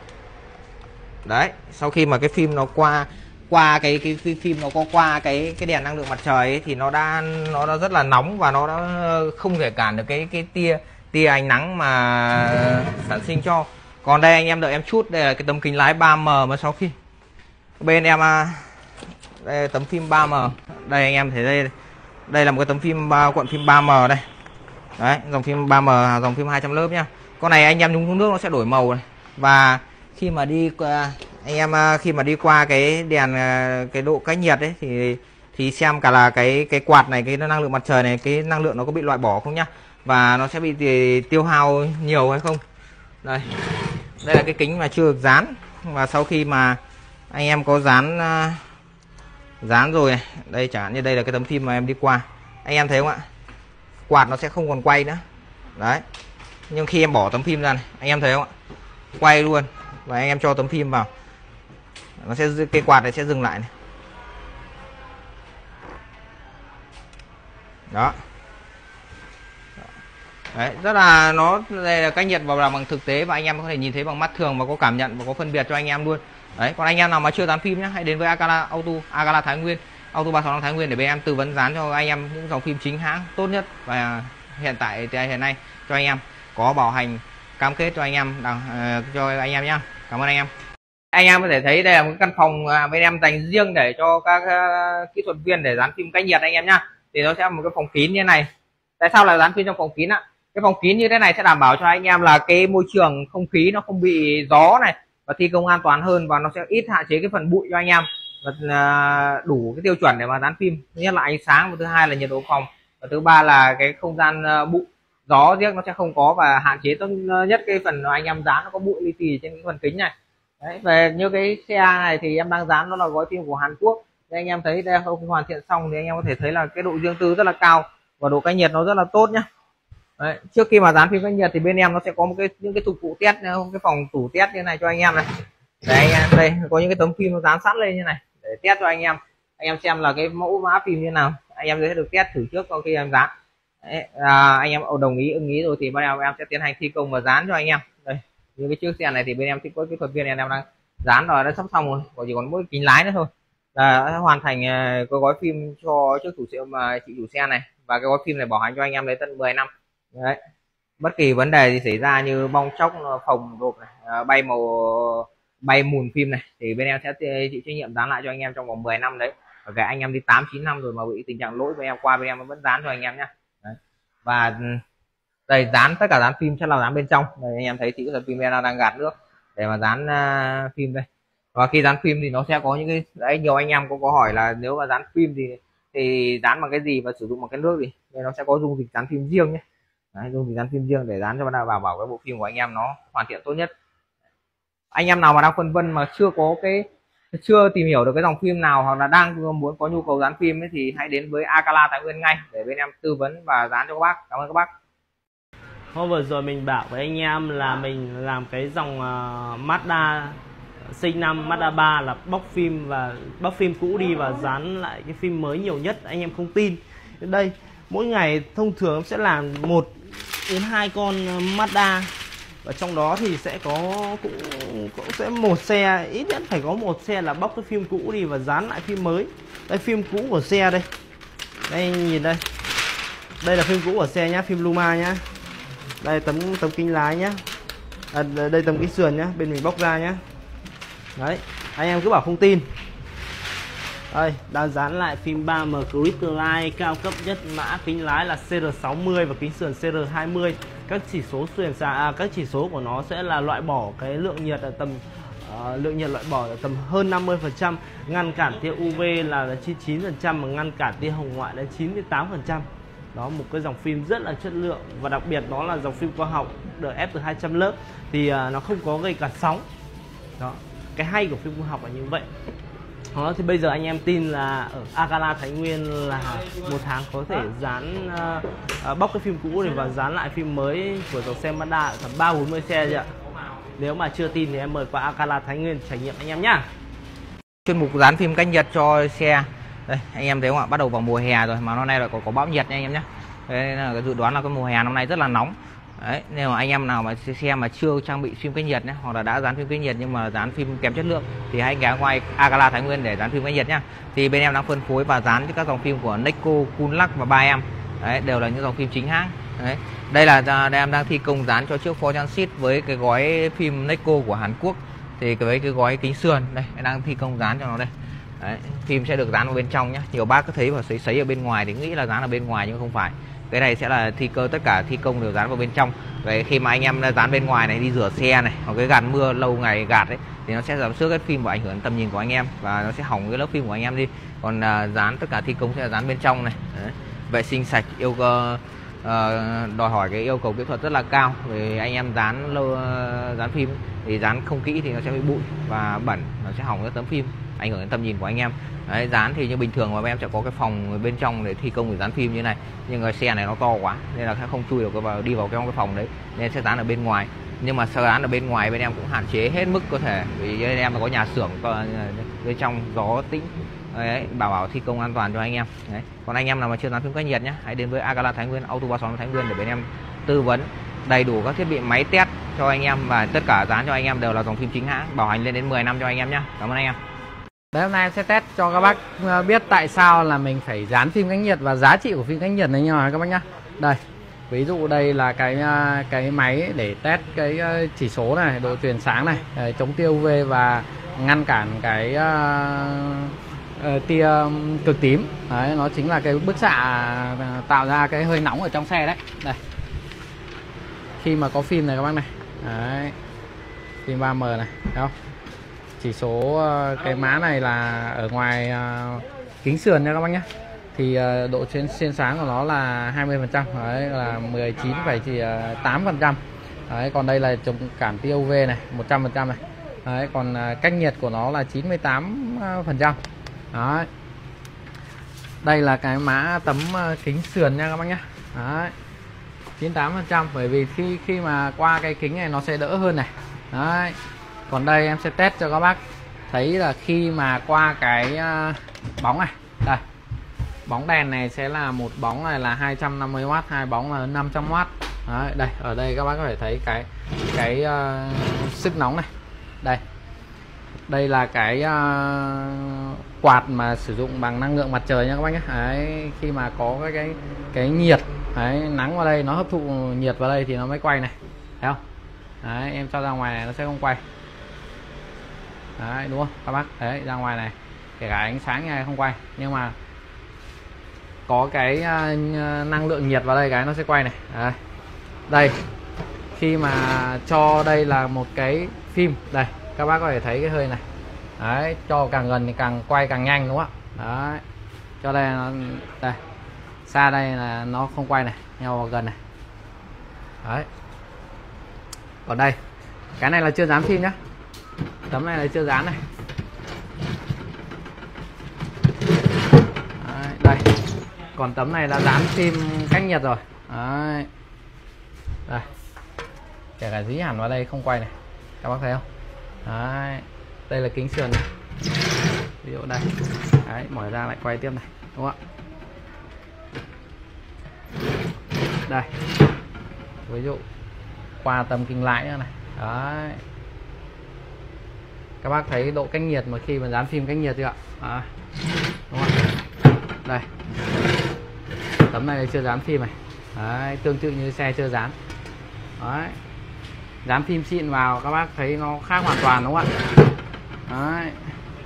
Đấy, sau khi mà cái phim nó qua qua cái cái phim nó có qua cái cái đèn năng lượng mặt trời ấy, thì nó đã nó đã rất là nóng và nó đã không thể cản được cái cái tia tia ánh nắng mà sản sinh cho. Còn đây anh em đợi em chút, đây là cái tấm kính lái ba M mà sau khi bên em đây là tấm phim ba M. Đây anh em thấy đây, đây là một cái tấm phim ba cuộn phim ba M đây. Đấy, dòng phim ba M, dòng phim hai trăm lớp nhá. Con này anh em nhúng nước nó sẽ đổi màu này. Và khi mà đi qua anh em khi mà đi qua cái đèn cái độ cách nhiệt ấy thì thì xem cả là cái cái quạt này, cái năng lượng mặt trời này, cái năng lượng nó có bị loại bỏ không nhá, và nó sẽ bị tiêu hao nhiều hay không. Đây, đây là cái kính mà chưa được dán, và sau khi mà anh em có dán dán rồi này, đây chẳng hạn như đây là cái tấm phim mà em đi qua, anh em thấy không ạ, quạt nó sẽ không còn quay nữa. Đấy, Nhưng khi em bỏ tấm phim ra này, anh em thấy không ạ, quay luôn và anh em cho tấm phim vào, nó sẽ cái quạt này sẽ dừng lại này. Đó. Đấy, rất là nó đây là cách nhiệt vào làm bằng thực tế và anh em có thể nhìn thấy bằng mắt thường và có cảm nhận và có phân biệt cho anh em luôn. Đấy, còn anh em nào mà chưa dán phim nhé, hãy đến với Akala Auto, Akala Thái Nguyên, Auto ba sáu năm Thái Nguyên để bên em tư vấn dán cho anh em những dòng phim chính hãng tốt nhất và hiện tại hiện nay cho anh em, có bảo hành cam kết cho anh em, đằng, uh, cho anh em nhá. Cảm ơn anh em. Anh em có thể thấy đây là một căn phòng uh, bên em dành riêng để cho các uh, kỹ thuật viên để dán phim cách nhiệt anh em nhá. Thì nó sẽ là một cái phòng kín như này. Tại sao là dán phim trong phòng kín ạ? Cái phòng kín như thế này sẽ đảm bảo cho anh em là cái môi trường không khí nó không bị gió này và thi công an toàn hơn, và nó sẽ ít hạn chế cái phần bụi cho anh em, và đủ cái tiêu chuẩn để mà dán phim. Thứ nhất là ánh sáng, và thứ hai là nhiệt độ phòng, và thứ ba là cái không gian bụi gió riêng nó sẽ không có, và hạn chế tốt nhất cái phần anh em dán nó có bụi li tì trên cái phần kính này. Đấy, về như cái xe này thì em đang dán nó là gói phim của Hàn Quốc. Thì anh em thấy đây không hoàn thiện xong thì anh em có thể thấy là cái độ riêng tư rất là cao và độ cách nhiệt nó rất là tốt nhá. Đấy, trước khi mà dán phim cách nhiệt thì bên em nó sẽ có một cái những cái dụng cụ test, cái phòng tủ test như này cho anh em này. Đấy, đây có những cái tấm phim nó dán sẵn lên như này để test cho anh em, anh em xem là cái mẫu mã phim như nào, anh em sẽ được test thử trước sau khi em dán. Đấy, à, anh em đồng ý ưng ý rồi thì bắt đầu em sẽ tiến hành thi công và dán cho anh em. Đây, như cái chiếc xe này thì bên em có kỹ thuật viên anh em đang dán rồi, đã sắp xong rồi, còn chỉ còn mỗi kính lái nữa thôi là đã hoàn thành cái gói phim cho trước chủ xe mà chị chủ xe này, và cái gói phim này bảo hành cho anh em lấy tận mười năm. Đấy, bất kỳ vấn đề gì xảy ra như bong chóc, phồng rộp này, bay màu, bay mùn phim này thì bên em sẽ chịu trách nhiệm dán lại cho anh em trong vòng mười năm đấy. Và cái anh em đi tám chín năm rồi mà bị tình trạng lỗi bên em qua bên em vẫn dán cho anh em nhé. Và đây dán tất cả dán phim sẽ là dán bên trong. Đây anh em thấy thì phim em đang gạt nước để mà dán uh, phim đây. Và khi dán phim thì nó sẽ có những cái đấy, nhiều anh em cũng có hỏi là nếu mà dán phim thì thì dán bằng cái gì và sử dụng bằng cái nước gì. Đây nó sẽ có dung dịch dán phim riêng nhé. Đấy, dung dịch dán phim riêng để dán cho bảo bảo bảo cái bộ phim của anh em nó hoàn thiện tốt nhất. Anh em nào mà đang phân vân mà chưa có cái chưa tìm hiểu được cái dòng phim nào hoặc là đang muốn có nhu cầu dán phim ấy, thì hãy đến với Akala Thái Nguyên ngay để bên em tư vấn và dán cho các bác. Cảm ơn các bác. Hôm vừa rồi mình bảo với anh em là mình làm cái dòng uh, Mazda xê năm, Mazda ba là bóc phim và bóc phim cũ đi và dán lại cái phim mới nhiều nhất. Anh em không tin, đây mỗi ngày thông thường sẽ làm một đến hai con Mazda, và trong đó thì sẽ có cũng, cũng sẽ một xe, ít nhất phải có một xe là bóc cái phim cũ đi và dán lại phim mới. Đây phim cũ của xe đây, đây nhìn đây, đây là phim cũ của xe nhá, phim Luma nhá. Đây tấm tấm kính lái nhá, à, đây tấm kính sườn nhá, bên mình bóc ra nhá. Đấy, anh em cứ bảo không tin. Đây, đang dán lại phim ba M Crystalline cao cấp nhất, mã kính lái là C R sáu mươi và kính sườn C R hai mươi. Các chỉ số xuyên xạ, à, các chỉ số của nó sẽ là loại bỏ cái lượng nhiệt ở tầm uh, lượng nhiệt loại bỏ ở tầm hơn năm mươi phần trăm, ngăn cản tia u vê là chín mươi chín phần trăm và ngăn cản tia hồng ngoại là chín mươi tám phần trăm. Đó, một cái dòng phim rất là chất lượng, và đặc biệt đó là dòng phim khoa học được ép từ hai trăm lớp thì uh, nó không có gây cản sóng. Đó, cái hay của phim khoa học là như vậy. Đó, thì bây giờ anh em tin là ở Akala Thái Nguyên là một tháng có thể dán uh, uh, bóc cái phim cũ này và dán lại phim mới của dòng xe Mazda tầm ba bốn mươi xe chưa ạ? Nếu mà chưa tin thì em mời qua Akala Thái Nguyên trải nghiệm anh em nhá. Chuyên mục dán phim cách nhiệt cho xe. Đây anh em thấy không ạ, bắt đầu vào mùa hè rồi mà năm nay là có có bão nhiệt nha anh em nhé. Đây là cái dự đoán là cái mùa hè năm nay rất là nóng. Đấy, nếu mà anh em nào mà xe mà chưa trang bị phim cách nhiệt nhé, hoặc là đã dán phim cách nhiệt nhưng mà dán phim kém chất lượng thì hãy ghé ngoài Akala Thái Nguyên để dán phim cách nhiệt nhá. Thì bên em đang phân phối và dán cho các dòng phim của Neco, Kunlak và ba em. Đấy, đều là những dòng phim chính hãng. Đấy, đây là đây em đang thi công dán cho chiếc Ford Transit với cái gói phim Neco của Hàn Quốc. Thì với cái gói kính sườn đây em đang thi công dán cho nó đây. Đấy, phim sẽ được dán vào bên trong nhé. Nhiều bác cứ thấy và sấy sấy ở bên ngoài thì nghĩ là dán ở bên ngoài nhưng không phải. Cái này sẽ là thi cơ tất cả thi công đều dán vào bên trong. Vậy khi mà anh em dán bên ngoài này, đi rửa xe này hoặc cái gạt mưa lâu ngày gạt ấy thì nó sẽ giảm xước cái phim và ảnh hưởng tầm nhìn của anh em, và nó sẽ hỏng cái lớp phim của anh em đi. Còn uh, dán tất cả thi công sẽ là dán bên trong này. Đấy, vệ sinh sạch, yêu cầu uh, đòi hỏi cái yêu cầu kỹ thuật rất là cao. Vì anh em dán lâu uh, dán phim thì dán không kỹ thì nó sẽ bị bụi và bẩn, nó sẽ hỏng cái tấm phim. ảnh hưởng đến tầm nhìn của anh em. Đấy, dán thì như bình thường mà em sẽ có cái phòng bên trong để thi công để dán phim như này, nhưng cái xe này nó to quá nên là sẽ không chui được vào, đi vào trong cái phòng đấy, nên sẽ dán ở bên ngoài. Nhưng mà dán ở bên ngoài bên em cũng hạn chế hết mức có thể, vì bên em là có nhà xưởng bên trong gió tĩnh. Đấy, bảo bảo thi công an toàn cho anh em. Đấy. Còn anh em nào mà chưa dán phim cách nhiệt nhé, hãy đến với Agala Thái Nguyên, Auto ba sáu Thái Nguyên để bên em tư vấn đầy đủ các thiết bị máy test cho anh em, và tất cả dán cho anh em đều là dòng phim chính hãng, bảo hành lên đến mười năm cho anh em nhé. Cảm ơn anh em. Đấy, hôm nay em sẽ test cho các bác biết tại sao là mình phải dán phim cách nhiệt và giá trị của phim cách nhiệt này như nào các bác nhá. Đây, ví dụ đây là cái cái máy để test cái chỉ số này, độ truyền sáng này, đấy, chống tia u vê và ngăn cản cái uh, uh, tia cực tím. Đấy, nó chính là cái bức xạ tạo ra cái hơi nóng ở trong xe đấy. Đây, khi mà có phim này các bác này, đấy, phim ba M này, thấy không? Chỉ số cái má này là ở ngoài uh, kính sườn nha các bác nhé, thì uh, độ trên xuyên sáng của nó là hai mươi phần trăm, đấy là mười chín phẩy tám phần trăm. Đấy, còn đây là chống cản tia u vê này một trăm phần trăm này. Đấy, còn uh, cách nhiệt của nó là chín mươi tám phần trăm. Đấy, đây là cái má tấm uh, kính sườn nha các bác nhé. Đấy, chín mươi tám phần trăm, bởi vì khi khi mà qua cái kính này nó sẽ đỡ hơn này. Đấy, còn đây em sẽ test cho các bác thấy là khi mà qua cái uh, bóng này, đây bóng đèn này sẽ là một bóng này là hai trăm năm mươi oát, hai bóng là năm trăm oát. Đấy, đây ở đây các bác có thể thấy cái cái uh, sức nóng này. Đây, đây là cái uh, quạt mà sử dụng bằng năng lượng mặt trời nha các bác nhé. Đấy, khi mà có cái cái cái nhiệt, đấy, nắng vào đây nó hấp thụ nhiệt vào đây thì nó mới quay này, thấy không? Đấy, em cho ra ngoài này nó sẽ không quay. Đấy, đúng không các bác? Đấy, ra ngoài này kể cả ánh sáng này không quay, nhưng mà có cái uh, năng lượng nhiệt vào đây cái nó sẽ quay này. Đấy, đây khi mà cho đây là một cái phim, đây các bác có thể thấy cái hơi này. Đấy, cho càng gần thì càng quay càng nhanh, đúng không ạ? Đấy, cho đây nó đây, xa đây là nó không quay này, nhau vào gần này. Đấy, còn đây cái này là chưa dán phim nhá, tấm này là chưa dán này. Đấy, đây còn tấm này là dán phim cách nhiệt rồi. Đấy, đây kể cả dí hẳn vào đây không quay này, các bác thấy không? Đấy, đây là kính sườn này. Ví dụ đây, đấy, mở ra lại quay tiếp này, đúng không ạ? Đây, ví dụ qua tầm kính lái nữa này. Đấy, các bác thấy độ cách nhiệt mà khi mà dán phim cách nhiệt chưa ạ? À, đúng không? Đây, tấm này chưa dán phim này. Đấy, tương tự như xe chưa dán. Đấy, dán phim xịn vào các bác thấy nó khác hoàn toàn, đúng không ạ? Đấy,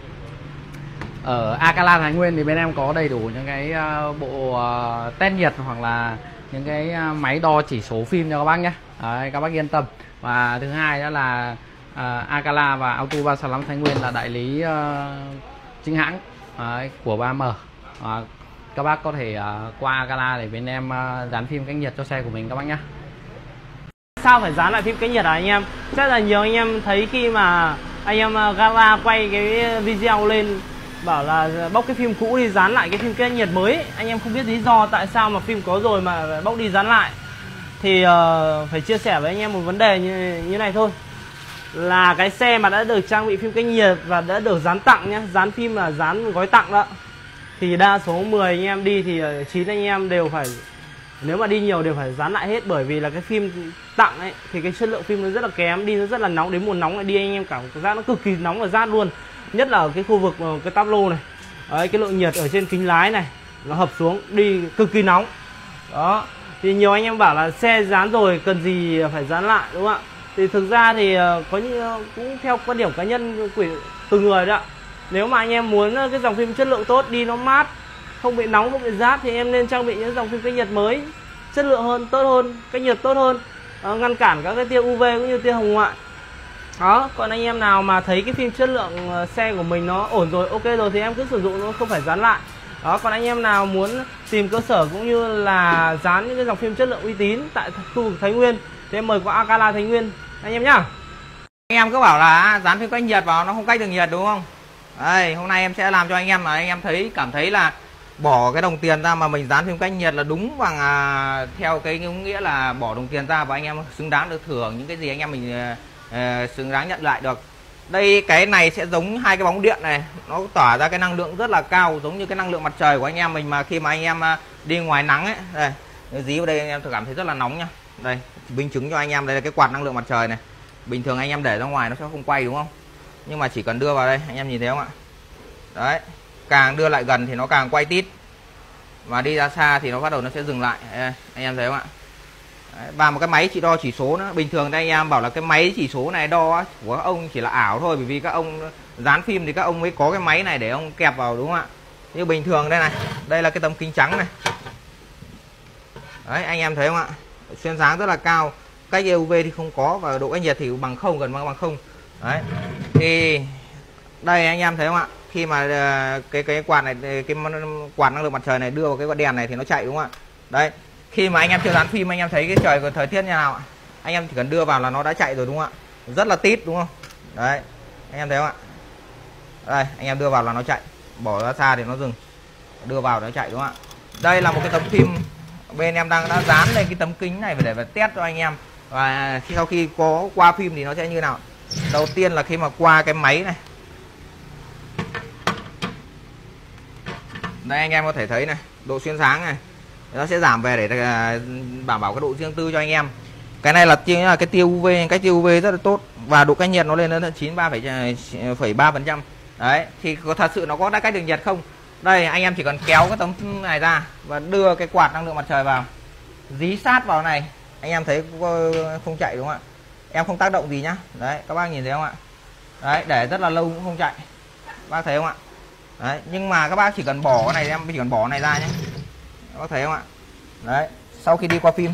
ở Agala Thái Nguyên thì bên em có đầy đủ những cái bộ uh, test nhiệt hoặc là những cái máy đo chỉ số phim cho các bác nhé. Đấy, các bác yên tâm. Và thứ hai đó là uh, Agala và Auto ba sáu năm Thái Nguyên là đại lý uh, chính hãng uh, của ba M. Uh, các bác có thể uh, qua Agala để bên em uh, dán phim cách nhiệt cho xe của mình các bác nhé. Sao phải dán lại phim cách nhiệt à anh em? Chắc là nhiều anh em thấy khi mà anh em uh, Gala quay cái video lên bảo là bóc cái phim cũ đi dán lại cái phim cách nhiệt mới, anh em không biết lý do tại sao mà phim có rồi mà bóc đi dán lại. Thì uh, phải chia sẻ với anh em một vấn đề như như này thôi, là cái xe mà đã được trang bị phim cách nhiệt và đã được dán tặng nhé, dán phim là dán gói tặng đó, thì đa số mười anh em đi thì chín anh em đều phải, nếu mà đi nhiều đều phải dán lại hết, bởi vì là cái phim tặng ấy thì cái chất lượng phim nó rất là kém, đi nó rất là nóng, đến mùa nóng lại đi anh em cảm giác nó cực kỳ nóng và rát luôn, nhất là ở cái khu vực cái táp lô này. Đấy, cái lượng nhiệt ở trên kính lái này nó hập xuống đi cực kỳ nóng đó. Thì nhiều anh em bảo là xe dán rồi cần gì phải dán lại, đúng không ạ? Thì thực ra thì có những cũng theo quan điểm cá nhân của từng người đó. Nếu mà anh em muốn cái dòng phim chất lượng tốt, đi nó mát, không bị nóng, không bị rát, thì em nên trang bị những dòng phim cách nhiệt mới, chất lượng hơn, tốt hơn, cách nhiệt tốt hơn, à, ngăn cản các cái tia u vê cũng như tia hồng ngoại. Đó, còn anh em nào mà thấy cái phim chất lượng xe của mình nó ổn rồi, ok rồi thì em cứ sử dụng, nó không phải dán lại. Đó, còn anh em nào muốn tìm cơ sở cũng như là dán những cái dòng phim chất lượng uy tín tại khu vực Thái Nguyên thì em mời qua Agala Thái Nguyên anh em nhá. Anh em cứ bảo là dán phim cách nhiệt vào nó không cách được nhiệt, đúng không? Đây, hôm nay em sẽ làm cho anh em mà anh em thấy cảm thấy là bỏ cái đồng tiền ra mà mình dán phim cách nhiệt là đúng bằng à, theo cái nghĩa là bỏ đồng tiền ra và anh em xứng đáng được thưởng những cái gì anh em mình à, xứng đáng nhận lại được. Đây cái này sẽ giống hai cái bóng điện này, nó tỏa ra cái năng lượng rất là cao, giống như cái năng lượng mặt trời của anh em mình mà khi mà anh em đi ngoài nắng ấy. Đây, dí vào đây anh em cảm thấy rất là nóng nhá. Đây, minh chứng cho anh em đây là cái quạt năng lượng mặt trời này. Bình thường anh em để ra ngoài nó sẽ không quay đúng không? Nhưng mà chỉ cần đưa vào đây, anh em nhìn thấy không ạ? Đấy, càng đưa lại gần thì nó càng quay tít. Và đi ra xa thì nó bắt đầu nó sẽ dừng lại. Đây, anh em thấy không ạ? Đấy, và một cái máy chỉ đo chỉ số nữa. Bình thường đây anh em bảo là cái máy chỉ số này đo của các ông chỉ là ảo thôi, bởi vì các ông dán phim thì các ông mới có cái máy này để ông kẹp vào đúng không ạ? Như bình thường đây này, đây là cái tấm kính trắng này. Đấy, anh em thấy không ạ? Xuyên sáng rất là cao, cách u vê thì không có và độ cách nhiệt thì bằng không, gần bằng không. Đấy. Thì đây anh em thấy không ạ? Khi mà cái cái quạt này, cái quạt năng lượng mặt trời này đưa vào cái đèn này thì nó chạy đúng không ạ? Đấy. Khi mà anh em chưa dán phim anh em thấy cái trời còn thời tiết như nào ạ? Anh em chỉ cần đưa vào là nó đã chạy rồi đúng không ạ? Rất là tít đúng không? Đấy. Anh em thấy không ạ? Đây, anh em đưa vào là nó chạy, bỏ ra xa thì nó dừng. Đưa vào nó chạy đúng không ạ? Đây là một cái tấm phim bên em đang đã dán lên cái tấm kính này để, để test cho anh em. Và khi sau khi có qua phim thì nó sẽ như nào? Đầu tiên là khi mà qua cái máy này. Đây anh em có thể thấy này, độ xuyên sáng này nó sẽ giảm về để đảm bảo cái độ riêng tư cho anh em. Cái này là tiêu là cái tia u vê, cái tia u vê rất là tốt và độ cách nhiệt nó lên đến chín mươi ba phẩy ba phần trăm. Đấy, thì có thật sự nó có đã cách được nhiệt không? Đây anh em chỉ cần kéo cái tấm này ra và đưa cái quạt năng lượng mặt trời vào, dí sát vào này, anh em thấy không chạy đúng không ạ? Em không tác động gì nhá. Đấy, các bác nhìn thấy không ạ? Đấy, để rất là lâu cũng không chạy. Các bác thấy không ạ? Đấy, nhưng mà các bác chỉ cần bỏ cái này, em chỉ cần bỏ cái này ra nhé. Các bác thấy không ạ? Đấy, sau khi đi qua phim,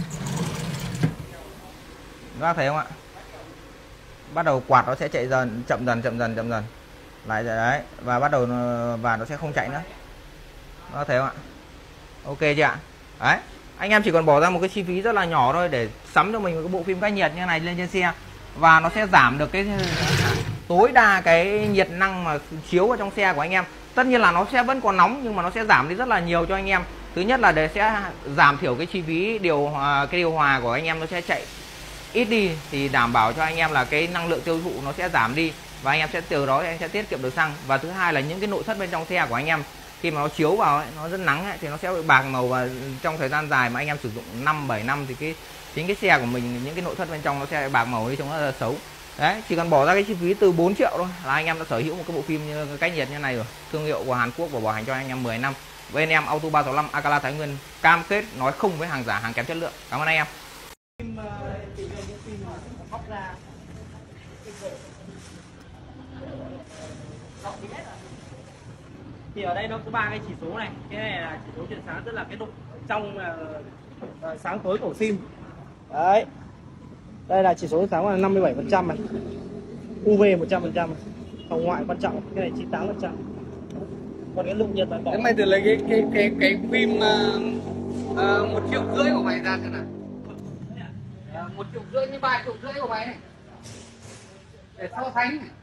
các bác thấy không ạ? Bắt đầu quạt nó sẽ chạy dần, chậm dần, chậm dần, chậm dần. Lại đấy, và bắt đầu và nó sẽ không chạy nữa. Các bác thấy không ạ? Ok chưa ạ? Đấy, anh em chỉ còn bỏ ra một cái chi phí rất là nhỏ thôi để sắm cho mình một cái bộ phim cách nhiệt như này lên trên xe và nó sẽ giảm được cái tối đa cái nhiệt năng mà chiếu vào trong xe của anh em. Tất nhiên là nó sẽ vẫn còn nóng nhưng mà nó sẽ giảm đi rất là nhiều cho anh em. Thứ nhất là để sẽ giảm thiểu cái chi phí điều hòa, cái điều hòa của anh em nó sẽ chạy ít đi thì đảm bảo cho anh em là cái năng lượng tiêu thụ nó sẽ giảm đi và anh em sẽ từ đó anh sẽ tiết kiệm được xăng. Và thứ hai là những cái nội thất bên trong xe của anh em khi mà nó chiếu vào ấy, nó rất nắng ấy, thì nó sẽ bị bạc màu và trong thời gian dài mà anh em sử dụng năm bảy năm thì cái chính cái xe của mình những cái nội thất bên trong nó sẽ bạc màu đi, trông nó là xấu. Đấy, chỉ cần bỏ ra cái chi phí từ bốn triệu thôi là anh em đã sở hữu một cái bộ phim như cách nhiệt như này rồi. Thương hiệu của Hàn Quốc và bảo hành cho anh em mười năm. Bên em Auto ba sáu năm Akala Thái Nguyên cam kết nói không với hàng giả, hàng kém chất lượng. Cảm ơn anh em. Thì ở đây nó có ba cái chỉ số này. Cái này là chỉ số truyền sáng, tức là cái độ trong uh, sáng tối của phim. Đấy. Đây là chỉ số sáng là năm mươi bảy phần trăm này. u vê một trăm phần trăm. Hồng ngoại quan trọng, cái này chín mươi tám phần trăm. Còn cái lượng nhiệt là bỏ. Thế mày thử lấy cái cái cái cái phim uh, uh, một triệu rưỡi của mày ra xem nào. Uh, một triệu rưỡi như ba triệu rưỡi của mày này. Để so sánh này.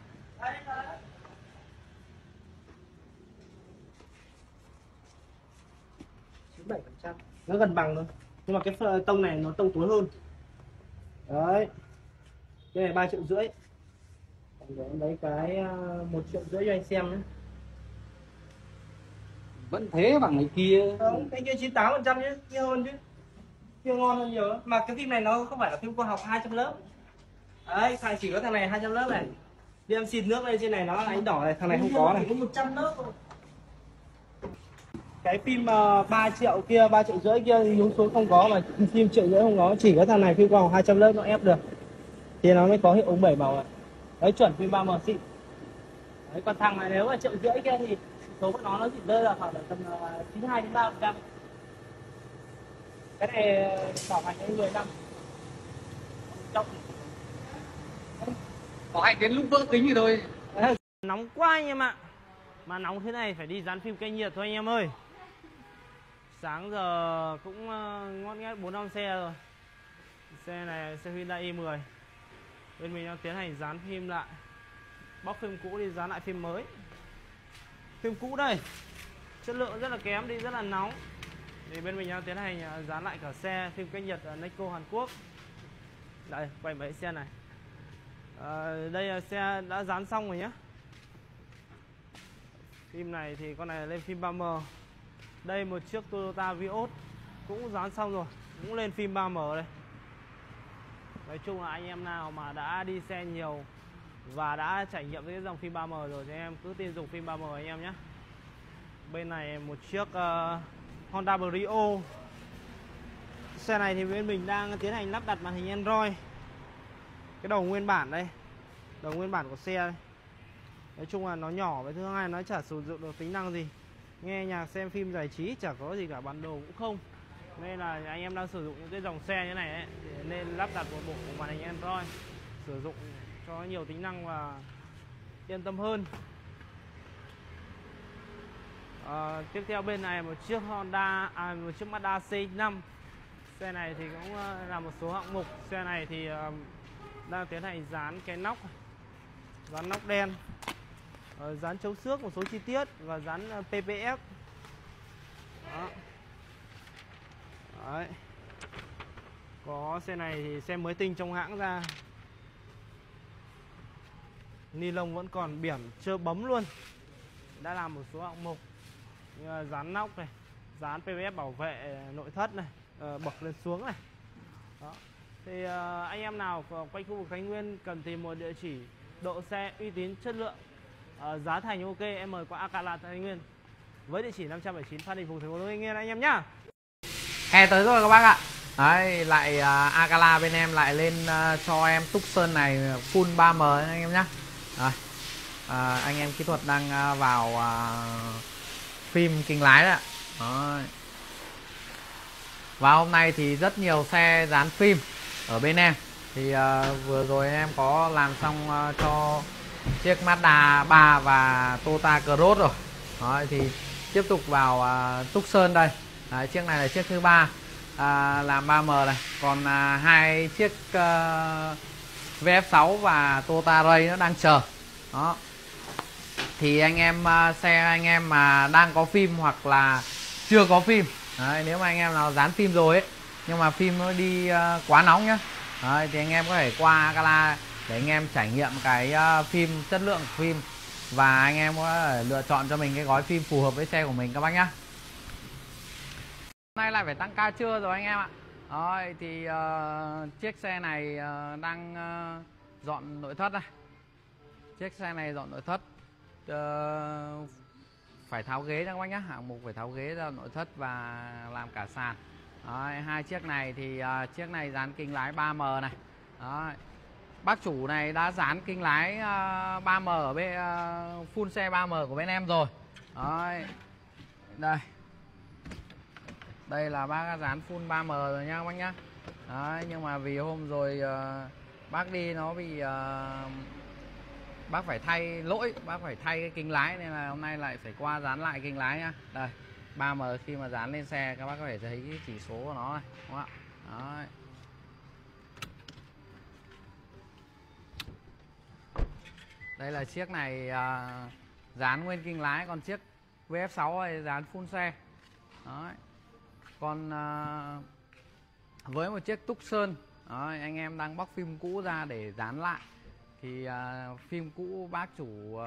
chín mươi bảy phần trăm. Nó gần bằng thôi. Nhưng mà cái tông này nó tông tối hơn. Đấy. Cái này ba triệu rưỡi. Còn lấy cái một triệu rưỡi cho anh xem nhé. Vẫn thế bằng cái kia. Không, cái kia chín mươi tám phần trăm chứ, kia hơn chứ. Kia ngon hơn nhiều. Mà cái phim này nó không phải là phim khoa học hai trăm lớp. Đấy, thằng chỉ có thằng này hai trăm lớp này. Đi em xịt nước lên trên này nó là ánh đỏ này, thằng này không có này. Có một trăm lớp thôi. Cái phim uh, ba triệu kia, ba triệu rưỡi kia nhúng xuống không có, mà phim triệu rưỡi không có, chỉ có thằng này phim khoa học hai trăm lớp nó ép được. Thì nó mới có hiệu ứng bảy màu này. Đấy, chuẩn phim ba M xịn. Đấy, còn thằng này nếu mà triệu rưỡi kia thì số của nó nó chỉ rơi là khoảng tầm chín mươi hai đến ba phần trăm. Cái này bảo hành đến mười năm. Trọng. Bảo hành đến lúc vỡ kính thì thôi. Đấy, nóng quá anh em ạ. Mà nóng thế này phải đi dán phim cách nhiệt thôi anh em ơi. Sáng giờ cũng ngót nghét bốn năm xe rồi. Xe này xe Hyundai i mười. Bên mình đang tiến hành dán phim lại. Bóc phim cũ đi dán lại phim mới. phim cũ đây, chất lượng rất là kém, đi rất là nóng. Thì bên mình đang tiến hành dán lại cả xe phim cách Nhật Neco Hàn Quốc. Đây, quay mấy xe này. À, đây là xe đã dán xong rồi nhé. Phim này thì con này lên phim ba M. Đây một chiếc Toyota Vios cũng dán xong rồi, cũng lên phim ba M đây. Nói chung là anh em nào mà đã đi xe nhiều và đã trải nghiệm với cái dòng phim ba M rồi thì em cứ tin dùng phim ba M anh em nhé. Bên này một chiếc uh, Honda Brio. Xe này thì bên mình đang tiến hành lắp đặt màn hình Android. Cái đầu nguyên bản đây, đầu nguyên bản của xe đây. Nói chung là nó nhỏ, với thứ hai nó chả sử dụng được tính năng gì. Nghe nhạc xem phim giải trí chả có gì cả, bản đồ cũng không. Nên là anh em đang sử dụng những cái dòng xe như này ấy, thì nên lắp đặt một bộ màn hình Android, sử dụng cho nhiều tính năng và yên tâm hơn. À, tiếp theo bên này một chiếc Honda, à, một chiếc Mazda C X năm. Xe này thì cũng là một số hạng mục. Xe này thì uh, đang tiến hành dán cái nóc, dán nóc đen, uh, dán chống xước một số chi tiết và dán uh, pê pê ép. Đó. Đấy. Có xe này thì xe mới tinh trong hãng ra, ni lông vẫn còn biển chưa bấm luôn. Đã làm một số hạng mục như là dán nóc này, dán pê pê ép bảo vệ nội thất này, uh, bậc lên xuống này. Đó. Thì uh, anh em nào quanh khu vực Thái Nguyên cần tìm một địa chỉ độ xe uy tín, chất lượng, uh, giá thành ok, em mời qua Akala Thái Nguyên với địa chỉ năm trăm bảy mươi chín Phan Đình Phùng, thành phố Thái Nguyên anh em nhá. Hè tới rồi các bác ạ. Đấy, lại uh, Akala bên em lại lên uh, cho em Tucson này full ba M anh em nhá. Rồi. Uh, anh em kỹ thuật đang uh, vào uh, phim kính lái đấy ạ. Đấy. Và hôm nay thì rất nhiều xe dán phim ở bên em. Thì uh, vừa rồi em có làm xong uh, cho chiếc Mazda ba và Toyota Cross rồi. Đấy, thì tiếp tục vào uh, Tucson đây. Đấy, chiếc này là chiếc thứ ba à, làm ba M này. Còn à, hai chiếc uh, vê ép sáu và Toyota Ray nó đang chờ. Đó. Thì anh em uh, xe anh em mà đang có phim hoặc là chưa có phim, đấy, nếu mà anh em nào dán phim rồi ấy nhưng mà phim nó đi uh, quá nóng nhá, đấy, thì anh em có thể qua Akala để anh em trải nghiệm cái uh, phim, chất lượng phim, và anh em có thể lựa chọn cho mình cái gói phim phù hợp với xe của mình các bác nhá. Hôm nay lại phải tăng ca trưa rồi anh em ạ. Rồi thì uh, chiếc xe này uh, đang uh, dọn nội thất này. Chiếc xe này dọn nội thất, uh, phải tháo ghế cho các bác nhá, hạng mục phải tháo ghế ra nội thất và làm cả sàn. Đấy, hai chiếc này thì uh, chiếc này dán kính lái ba M này. Đấy. Bác chủ này đã dán kính lái uh, ba M ở bên uh, full xe ba M của bên em rồi. Đấy. Đây. Đây là bác dán full ba M rồi nha các bác nhá. Đấy, nhưng mà vì hôm rồi uh, bác đi nó bị uh, bác phải thay lỗi, bác phải thay cái kính lái nên là hôm nay lại phải qua dán lại kính lái nhá. Đây, ba M khi mà dán lên xe các bác có thể thấy cái chỉ số của nó này, đúng không ạ? Đấy. Đây là chiếc này uh, dán nguyên kính lái, còn chiếc vê ép sáu này dán full xe. Đấy. Còn uh, với một chiếc Tucson, đấy, anh em đang bóc phim cũ ra để dán lại. Thì uh, phim cũ bác chủ uh,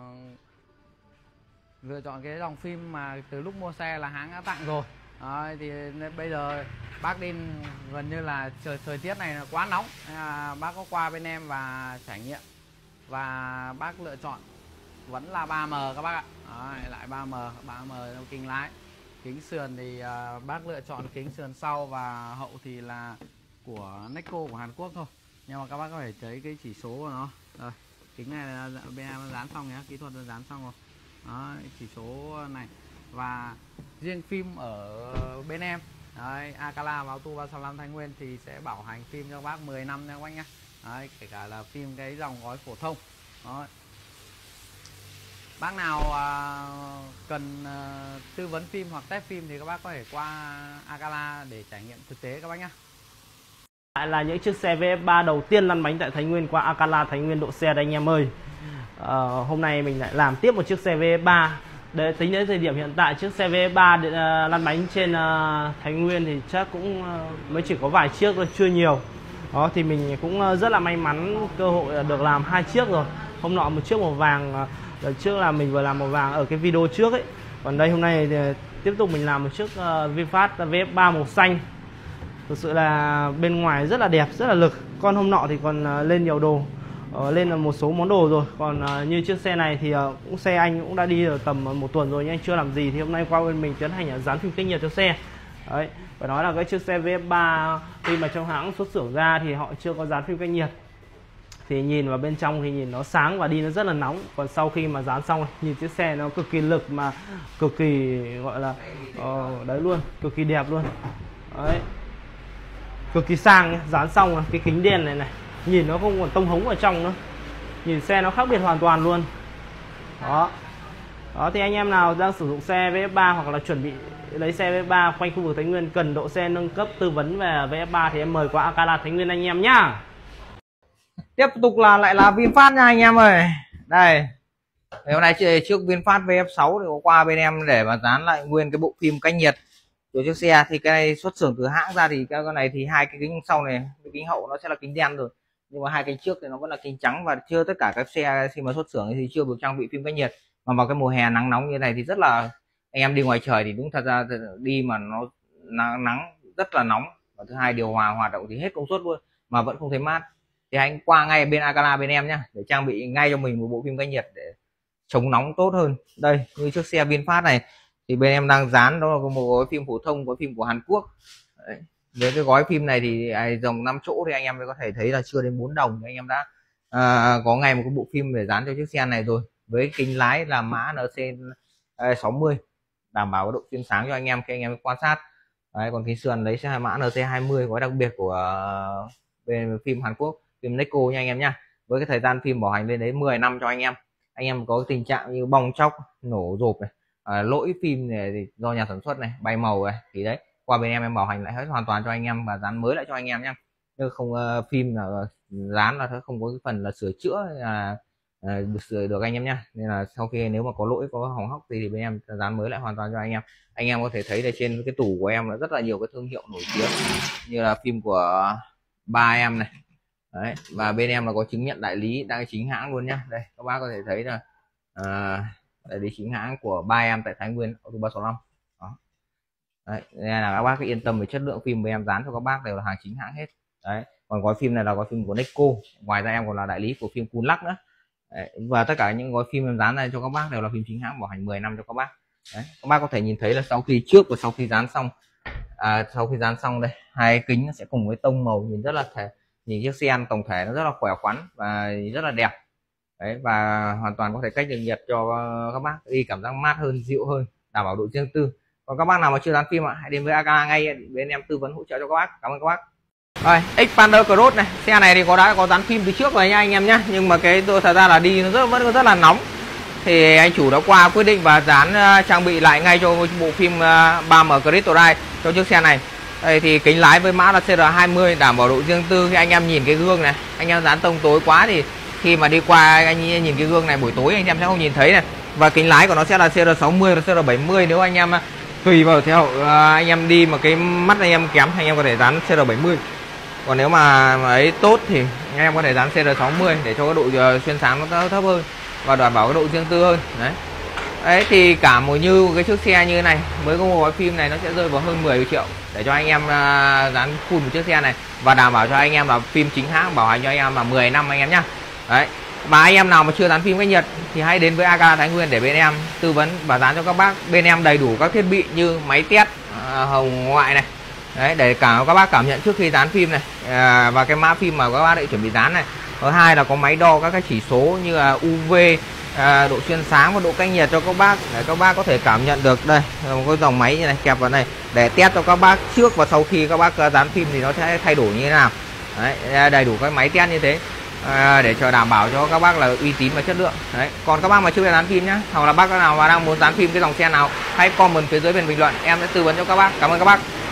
lựa chọn cái dòng phim mà từ lúc mua xe là hãng đã tặng rồi. Đấy, thì bây giờ bác đi gần như là trời thời tiết này là quá nóng, à, bác có qua bên em và trải nghiệm và bác lựa chọn vẫn là ba M các bác ạ. Đấy, lại ba M, ba M trong kính lái. Kính sườn thì uh, bác lựa chọn kính sườn sau và hậu thì là của Neco của Hàn Quốc thôi. Nhưng mà các bác có thể thấy cái chỉ số của nó. Rồi, kính này là bên em dán xong nhé, kỹ thuật đã dán xong rồi. Đó, chỉ số này. Và riêng phim ở bên em, đấy, Akala và Auto ba sáu năm Thái Nguyên thì sẽ bảo hành phim cho bác mười năm nha các bác nhé. Đấy, kể cả là phim cái dòng gói phổ thông. Đó. Bác nào uh, cần uh, tư vấn phim hoặc test phim thì các bác có thể qua Akala để trải nghiệm thực tế các bác nhé. Lại là những chiếc xe vê ép ba đầu tiên lăn bánh tại Thái Nguyên qua Akala Thái Nguyên độ xe đây anh em ơi. uh, Hôm nay mình lại làm tiếp một chiếc xe vê ép ba để tính đến thời điểm hiện tại chiếc xe vê ép ba uh, lăn bánh trên uh, Thái Nguyên thì chắc cũng uh, mới chỉ có vài chiếc thôi, chưa nhiều. Đó thì mình cũng uh, rất là may mắn cơ hội được làm hai chiếc rồi. Hôm nọ một chiếc màu vàng, uh, đợt trước là mình vừa làm màu vàng ở cái video trước ấy. Còn đây hôm nay thì tiếp tục mình làm một chiếc uh, VinFast vê ép ba màu xanh. Thực sự là bên ngoài rất là đẹp, rất là lực. Con hôm nọ thì còn uh, lên nhiều đồ, uh, lên là một số món đồ rồi. Còn uh, như chiếc xe này thì uh, cũng xe anh cũng đã đi ở tầm một tuần rồi nhưng anh chưa làm gì. Thì hôm nay qua bên mình tiến hành dán phim cách nhiệt cho xe. Đấy, phải nói là cái chiếc xe vê ép ba khi mà trong hãng xuất xưởng ra thì họ chưa có dán phim cách nhiệt. Thì nhìn vào bên trong thì nhìn nó sáng và đi nó rất là nóng. Còn sau khi mà dán xong nhìn chiếc xe nó cực kỳ lực mà cực kỳ gọi là uh, đấy luôn, cực kỳ đẹp luôn. Đấy, cực kỳ sang nhé. Dán xong rồi, cái kính đen này này nhìn nó không còn tông hống ở trong nữa, nhìn xe nó khác biệt hoàn toàn luôn. Đó. Đó thì anh em nào đang sử dụng xe vê ép ba hoặc là chuẩn bị lấy xe vê ép ba quanh khu vực Thái Nguyên, cần độ xe nâng cấp tư vấn về vê ép ba thì em mời qua Akala Thái Nguyên anh em nhá. Tiếp tục là lại là VinFast nha anh em ơi. Đây. Thì hôm nay trước VinFast vê ép sáu thì có qua bên em để mà dán lại nguyên cái bộ phim cách nhiệt của chiếc xe. Thì cái này xuất xưởng từ hãng ra thì cái con này thì hai cái kính sau này, cái kính hậu nó sẽ là kính đen rồi. Nhưng mà hai kính trước thì nó vẫn là kính trắng, và chưa tất cả các xe khi mà xuất xưởng thì chưa được trang bị phim cách nhiệt. Mà vào cái mùa hè nắng nóng như này thì rất là, anh em đi ngoài trời thì đúng thật ra đi mà nó nắng, nắng rất là nóng, và thứ hai điều hòa hoạt động thì hết công suất luôn mà vẫn không thấy mát. Thì anh qua ngay bên Akala bên em nhá, để trang bị ngay cho mình một bộ phim cách nhiệt để chống nóng tốt hơn. Đây, như chiếc xe VinFast này thì bên em đang dán đó là một gói phim phổ thông, gói phim của Hàn Quốc. Đấy. Với cái gói phim này thì dòng năm chỗ thì anh em có thể thấy là chưa đến bốn đồng anh em đã à, có ngay một cái bộ phim để dán cho chiếc xe này rồi. Với kính lái là mã en xê sáu mươi, đảm bảo độ xuyên sáng cho anh em khi anh em quan sát. Đấy, còn kính sườn lấy xe mã en xê hai mươi, gói đặc biệt của uh, bên phim Hàn Quốc, phim Neco nha anh em nhá. Với cái thời gian phim bảo hành lên đến mười năm cho anh em. Anh em có tình trạng như bong chóc, nổ rộp này, à, lỗi phim này thì do nhà sản xuất này, bay màu này, thì đấy qua bên em em bảo hành lại hết hoàn toàn cho anh em và dán mới lại cho anh em nhá. Chứ không uh, phim là dán là không có cái phần là sửa chữa là uh, được sửa được anh em nhá. Nên là sau khi nếu mà có lỗi, có hỏng hóc thì, thì bên em dán mới lại hoàn toàn cho anh em. Anh em có thể thấy là trên cái tủ của em là rất là nhiều cái thương hiệu nổi tiếng như là phim của ba em này. Đấy, và bên em là có chứng nhận đại lý đang chính hãng luôn nhá. Đây các bác có thể thấy là à, đại lý chính hãng của ba em tại Thái Nguyên ô tô ba sáu năm. Đó. Đấy, nên là các bác cứ yên tâm về chất lượng phim của em dán cho các bác đều là hàng chính hãng hết. Đấy, còn gói phim này là gói phim của Neco, ngoài ra em còn là đại lý của phim Cunlac nữa. Đấy, và tất cả những gói phim em dán này cho các bác đều là phim chính hãng bảo hành mười năm cho các bác. Đấy, các bác có thể nhìn thấy là sau khi trước và sau khi dán xong, à, sau khi dán xong đây hai kính nó sẽ cùng với tông màu nhìn rất là thể, nhìn chiếc xe tổng thể nó rất là khỏe khoắn và rất là đẹp. Đấy, và hoàn toàn có thể cách được nhiệt cho các bác đi cảm giác mát hơn, dịu hơn, đảm bảo độ riêng tư. Còn các bác nào mà chưa dán phim ạ, hãy đến với Akala ngay, bên em tư vấn hỗ trợ cho các bác. Cảm ơn các bác. Rồi, Xpander Cross này, xe này thì có đã có dán phim từ trước rồi nha anh em nhé, nhưng mà cái tôi thật ra là đi nó rất vẫn rất là nóng. Thì anh chủ đã qua quyết định và dán uh, trang bị lại ngay cho bộ phim uh, ba M Crystal Ride cho chiếc xe này. Đây thì kính lái với mã là C R hai mươi, đảm bảo độ riêng tư. Khi anh em nhìn cái gương này, anh em dán tông tối quá thì khi mà đi qua anh nhìn cái gương này buổi tối anh em sẽ không nhìn thấy này. Và kính lái của nó sẽ là C R sáu mươi và C R bảy mươi, nếu anh em tùy vào theo uh, anh em đi mà cái mắt anh em kém anh em có thể dán C R bảy mươi. Còn nếu mà, mà ấy tốt thì anh em có thể dán C R sáu mươi để cho cái độ uh, xuyên sáng nó thấp hơn và đảm bảo cái độ riêng tư hơn. Đấy. Đấy thì cả một như cái chiếc xe như thế này với cái gói phim này nó sẽ rơi vào hơn mười triệu để cho anh em uh, dán full một chiếc xe này và đảm bảo cho anh em là phim chính hãng bảo hành cho anh em là mười năm anh em nhá. Đấy. Mà anh em nào mà chưa dán phim cách nhiệt thì hãy đến với Akala Thái Nguyên để bên em tư vấn và dán cho các bác. Bên em đầy đủ các thiết bị như máy test uh, hồng ngoại này. Đấy, để cả các bác cảm nhận trước khi dán phim này, à, và cái mã phim mà các bác định chuẩn bị dán này. Thứ hai là có máy đo các cái chỉ số như là u vê, à, độ xuyên sáng và độ cách nhiệt cho các bác để các bác có thể cảm nhận được. Đây một cái dòng máy như này kẹp vào này để test cho các bác trước và sau khi các bác dán phim thì nó sẽ thay đổi như thế nào. Đấy, đầy đủ các máy test như thế, à, để cho đảm bảo cho các bác là uy tín và chất lượng. Đấy, còn các bác mà chưa biết dán phim nhá, hoặc là bác nào mà đang muốn dán phim cái dòng xe nào, hãy comment phía dưới phần bình luận, em sẽ tư vấn cho các bác. Cảm ơn các bác.